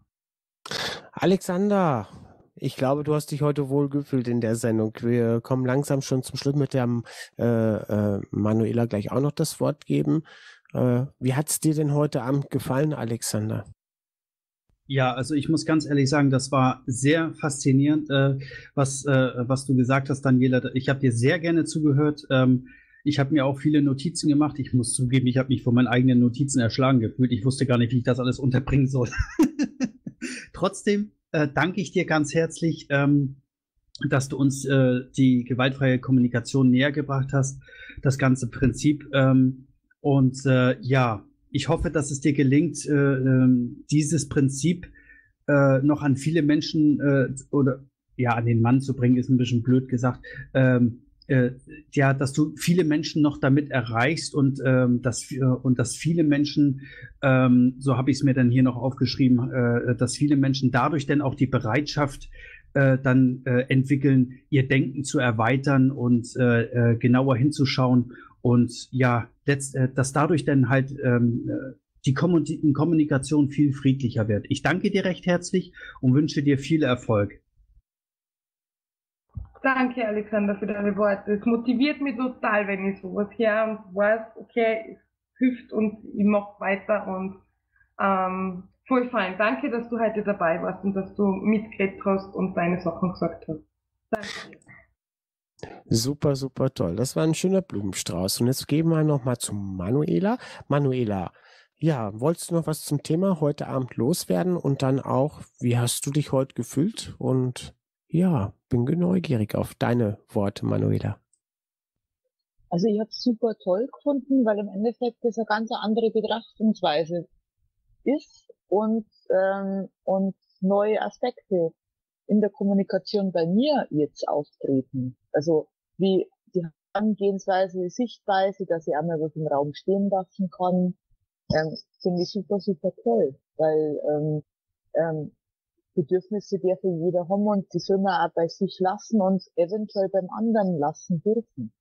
[SPEAKER 2] Alexander, ich glaube, du hast dich heute wohlgefühlt in der Sendung. Wir kommen langsam schon zum Schluss, mit der äh, äh, Manuela gleich auch noch das Wort geben. Äh, wie hat's dir denn heute Abend gefallen, Alexander?
[SPEAKER 4] Ja, also ich muss ganz ehrlich sagen, das war sehr faszinierend, äh, was, äh, was du gesagt hast, Daniela. Ich habe dir sehr gerne zugehört. Ähm, Ich habe mir auch viele Notizen gemacht. Ich muss zugeben, ich habe mich von meinen eigenen Notizen erschlagen gefühlt. Ich wusste gar nicht, wie ich das alles unterbringen soll. Trotzdem äh, danke ich dir ganz herzlich, ähm, dass du uns äh, die gewaltfreie Kommunikation näher gebracht hast, das ganze Prinzip. Ähm, und äh, ja, ich hoffe, dass es dir gelingt, äh, äh, dieses Prinzip äh, noch an viele Menschen äh, oder ja, an den Mann zu bringen, ist ein bisschen blöd gesagt. Ähm, äh, ja, dass du viele Menschen noch damit erreichst und ähm, dass äh, und dass viele Menschen, ähm, so habe ich es mir dann hier noch aufgeschrieben, äh, dass viele Menschen dadurch dann auch die Bereitschaft äh, dann äh, entwickeln, ihr Denken zu erweitern und äh, äh, genauer hinzuschauen und ja, letzt, äh, dass dadurch dann halt ähm, äh, die Kommun- Kommunikation viel friedlicher wird. Ich danke dir recht herzlich und wünsche dir viel Erfolg.
[SPEAKER 3] Danke, Alexander, für deine Worte. Es motiviert mich total, wenn ich sowas höre und weiß, okay, es hilft und ich mache weiter und ähm, voll fein. Danke, dass du heute dabei warst und dass du mitgeredet hast und deine Sachen gesagt hast. Danke.
[SPEAKER 2] Super, super toll. Das war ein schöner Blumenstrauß. Und jetzt gehen wir nochmal zu Manuela. Manuela, ja, wolltest du noch was zum Thema heute Abend loswerden und dann auch, wie hast du dich heute gefühlt? Und ja, bin neugierig auf deine Worte, Manuela.
[SPEAKER 5] Also ich habe es super toll gefunden, weil im Endeffekt das eine ganz andere Betrachtungsweise ist und, ähm, und neue Aspekte in der Kommunikation bei mir jetzt auftreten. Also wie die Herangehensweise, die Sichtweise, dass ich einmal was im Raum stehen lassen kann, ähm, finde ich super, super toll, weil ähm, ähm, Bedürfnisse darf jeder haben und die soll man auch bei sich lassen und eventuell beim anderen lassen dürfen.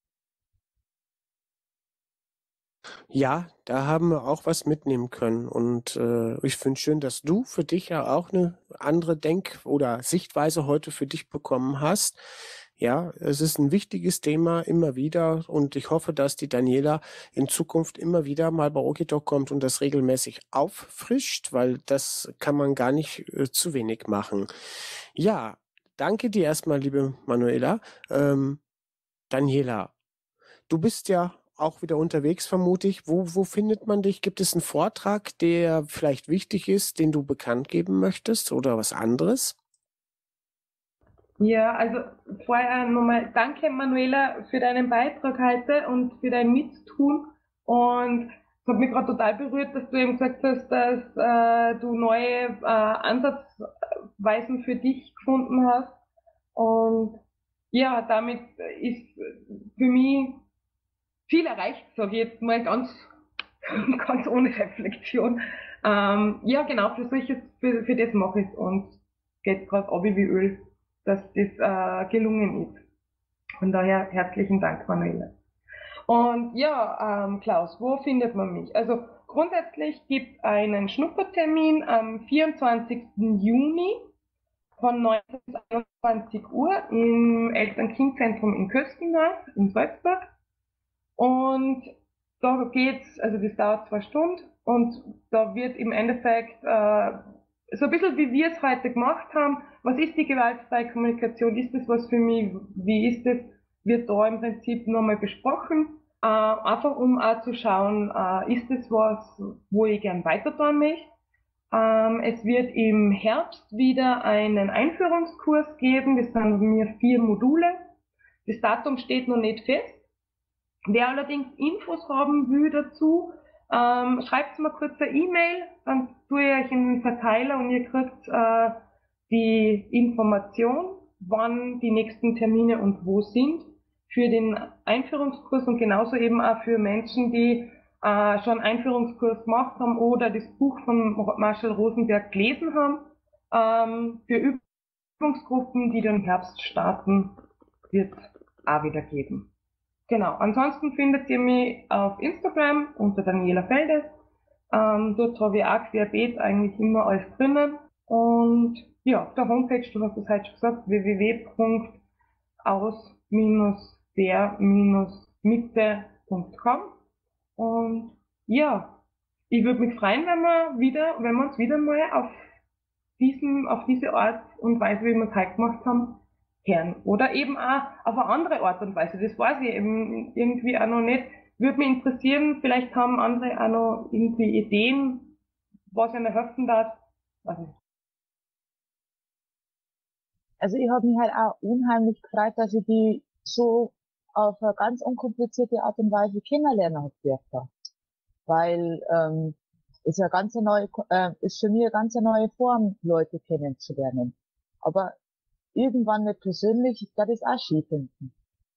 [SPEAKER 2] Ja, da haben wir auch was mitnehmen können. Und äh, ich finde schön, dass du für dich ja auch eine andere Denk- oder Sichtweise heute für dich bekommen hast. Ja, es ist ein wichtiges Thema immer wieder und ich hoffe, dass die Daniela in Zukunft immer wieder mal bei Okitalk kommt und das regelmäßig auffrischt, weil das kann man gar nicht äh, zu wenig machen. Ja, danke dir erstmal, liebe Manuela. Ähm, Daniela, du bist ja auch wieder unterwegs, vermute ich. Wo, wo findet man dich? Gibt es einen Vortrag, der vielleicht wichtig ist, den du bekannt geben möchtest oder was anderes?
[SPEAKER 3] Ja, also vorher nochmal danke, Manuela, für deinen Beitrag heute und für dein Mittun. Und es hat mich gerade total berührt, dass du eben gesagt hast, dass äh, du neue äh, Ansatzweisen für dich gefunden hast. Und ja, damit ist für mich viel erreicht, sage ich jetzt mal ganz, ganz ohne Reflexion. Ähm, ja, genau, für solches, für, für das mache ich es und geht gerade ab wie Öl, dass das äh, gelungen ist. Von daher herzlichen Dank, Manuela. Und ja, ähm, Klaus, wo findet man mich? Also grundsätzlich gibt es einen Schnuppertermin am vierundzwanzigsten Juni von neunzehn bis einundzwanzig Uhr im Eltern-Kind-Zentrum in Köstendorf in Salzburg. Und da geht's, also das dauert zwei Stunden und da wird im Endeffekt äh, so ein bisschen wie wir es heute gemacht haben, was ist die gewaltfreie Kommunikation, ist das was für mich, wie ist das, wird da im Prinzip nochmal besprochen, äh, einfach um auch zu schauen, äh, ist das was, wo ich gern weiter tun möchte. Ähm, es wird im Herbst wieder einen Einführungskurs geben, das sind bei mir vier Module, das Datum steht noch nicht fest. Wer allerdings Infos haben will dazu, ähm, schreibt mir kurz eine E-Mail, dann tue ich euch in den Verteiler und ihr kriegt äh, die Information, wann die nächsten Termine und wo sind für den Einführungskurs und genauso eben auch für Menschen, die äh, schon einen Einführungskurs gemacht haben oder das Buch von Marshall Rosenberg gelesen haben. Ähm, für Übungsgruppen, die den Herbst starten, wird auch wieder geben. Genau, ansonsten findet ihr mich auf Instagram unter Daniela Feldes. Ähm, dort habe ich auch querbeet eigentlich immer alles drinnen. Und ja, auf der Homepage, du hast es heute schon gesagt, w w w punkt aus der mitte punkt com. Und ja, ich würde mich freuen, wenn wir wieder, wenn wir uns wieder mal auf diesem, auf diese Art und Weise, wie wir es heute gemacht haben, hören. Oder eben auch auf eine andere Art und Weise. Das weiß ich eben irgendwie auch noch nicht. Würde mich interessieren, vielleicht haben andere auch noch irgendwie Ideen, was ihnen helfen darf. Weiß ich.
[SPEAKER 5] Also ich habe mich halt auch unheimlich gefreut, dass ich die so auf eine ganz unkomplizierte Art und Weise kennenlernen habe dürfen. Weil ähm, ist ja ganz eine neue, äh, ist für mich eine ganz neue Form, Leute kennenzulernen. Aber irgendwann nicht persönlich, ich werde es auch schön finden.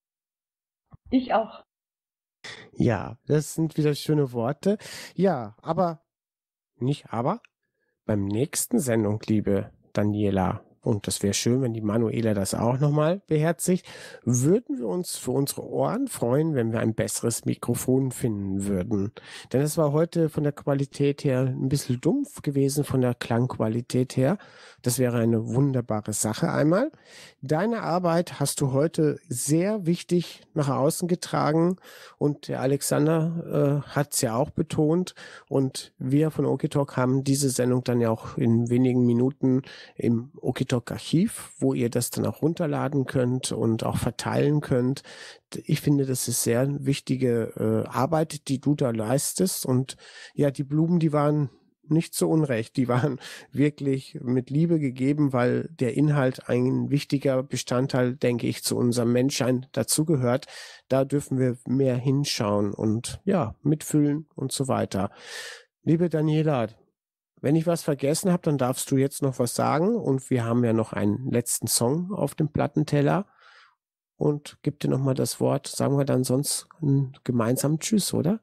[SPEAKER 3] Ich auch.
[SPEAKER 2] Ja, das sind wieder schöne Worte. Ja, aber, nicht aber, beim nächsten Sendung, liebe Daniela, und das wäre schön, wenn die Manuela das auch nochmal beherzigt, würden wir uns für unsere Ohren freuen, wenn wir ein besseres Mikrofon finden würden. Denn es war heute von der Qualität her ein bisschen dumpf gewesen, von der Klangqualität her. Das wäre eine wunderbare Sache einmal. Deine Arbeit hast du heute sehr wichtig nach außen getragen und der Alexander äh, hat es ja auch betont und wir von Okitalk haben diese Sendung dann ja auch in wenigen Minuten im Okitalk-Archiv, wo ihr das dann auch runterladen könnt und auch verteilen könnt. Ich finde, das ist sehr wichtige äh, Arbeit, die du da leistest und ja, die Blumen, die waren nicht zu Unrecht. Die waren wirklich mit Liebe gegeben, weil der Inhalt ein wichtiger Bestandteil, denke ich, zu unserem Menschsein dazugehört. Da dürfen wir mehr hinschauen und ja, mitfühlen und so weiter. Liebe Daniela, wenn ich was vergessen habe, dann darfst du jetzt noch was sagen und wir haben ja noch einen letzten Song auf dem Plattenteller und gib dir noch mal das Wort. Sagen wir dann sonst einen gemeinsamen Tschüss, oder?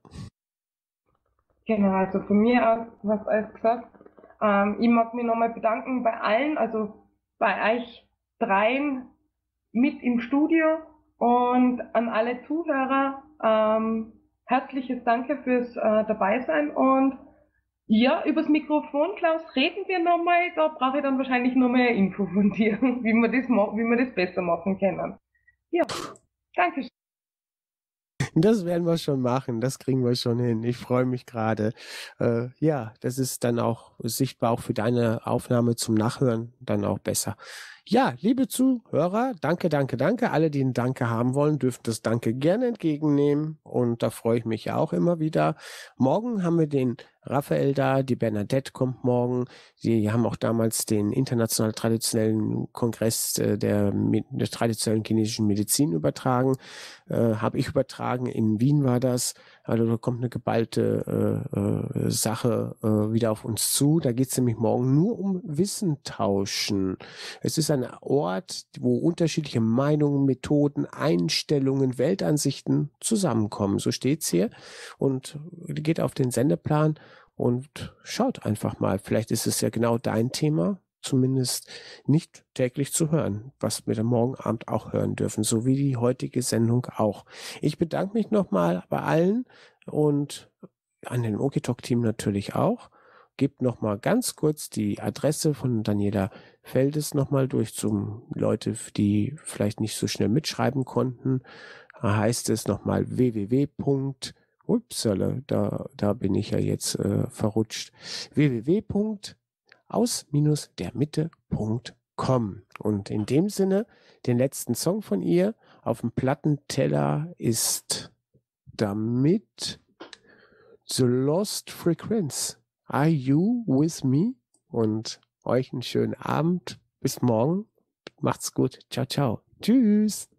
[SPEAKER 3] Genau, also von mir aus, du hast alles gesagt. Ähm, ich mag mich nochmal bedanken bei allen, also bei euch dreien mit im Studio und an alle Zuhörer. Ähm, herzliches Danke fürs äh, Dabeisein und ja, übers Mikrofon, Klaus, reden wir nochmal. Da brauche ich dann wahrscheinlich noch mehr Info von dir, wie wir das, wie wir das besser machen können. Ja, danke schön.
[SPEAKER 2] Das werden wir schon machen, das kriegen wir schon hin. Ich freue mich gerade. Äh, ja, das ist dann auch sichtbar auch für deine Aufnahme zum Nachhören dann auch besser. Ja, liebe Zuhörer, danke, danke, danke. Alle, die ein Danke haben wollen, dürfen das Danke gerne entgegennehmen. Und da freue ich mich auch immer wieder. Morgen haben wir den Raphael da, die Bernadette kommt morgen. Sie haben auch damals den international traditionellen Kongress äh, der, der traditionellen chinesischen Medizin übertragen. Äh, Habe ich übertragen, in Wien war das. Also da kommt eine geballte äh, äh, Sache äh, wieder auf uns zu. Da geht es nämlich morgen nur um Wissen tauschen. Es ist ein Ort, wo unterschiedliche Meinungen, Methoden, Einstellungen, Weltansichten zusammenkommen. So steht's hier und geht auf den Sendeplan und schaut einfach mal. Vielleicht ist es ja genau dein Thema, zumindest nicht täglich zu hören, was wir dann morgen Abend auch hören dürfen, so wie die heutige Sendung auch. Ich bedanke mich nochmal bei allen und an dem Okitalk-Team natürlich auch. Gebt nochmal ganz kurz die Adresse von Daniela Feldes nochmal durch zum Leute, die vielleicht nicht so schnell mitschreiben konnten. Da heißt es nochmal www. Upsala, da, da bin ich ja jetzt äh, verrutscht. www. aus der mitte punkt com. Und in dem Sinne, den letzten Song von ihr auf dem Plattenteller ist damit The Lost Frequency. Are you with me? Und euch einen schönen Abend. Bis morgen. Macht's gut. Ciao, ciao. Tschüss.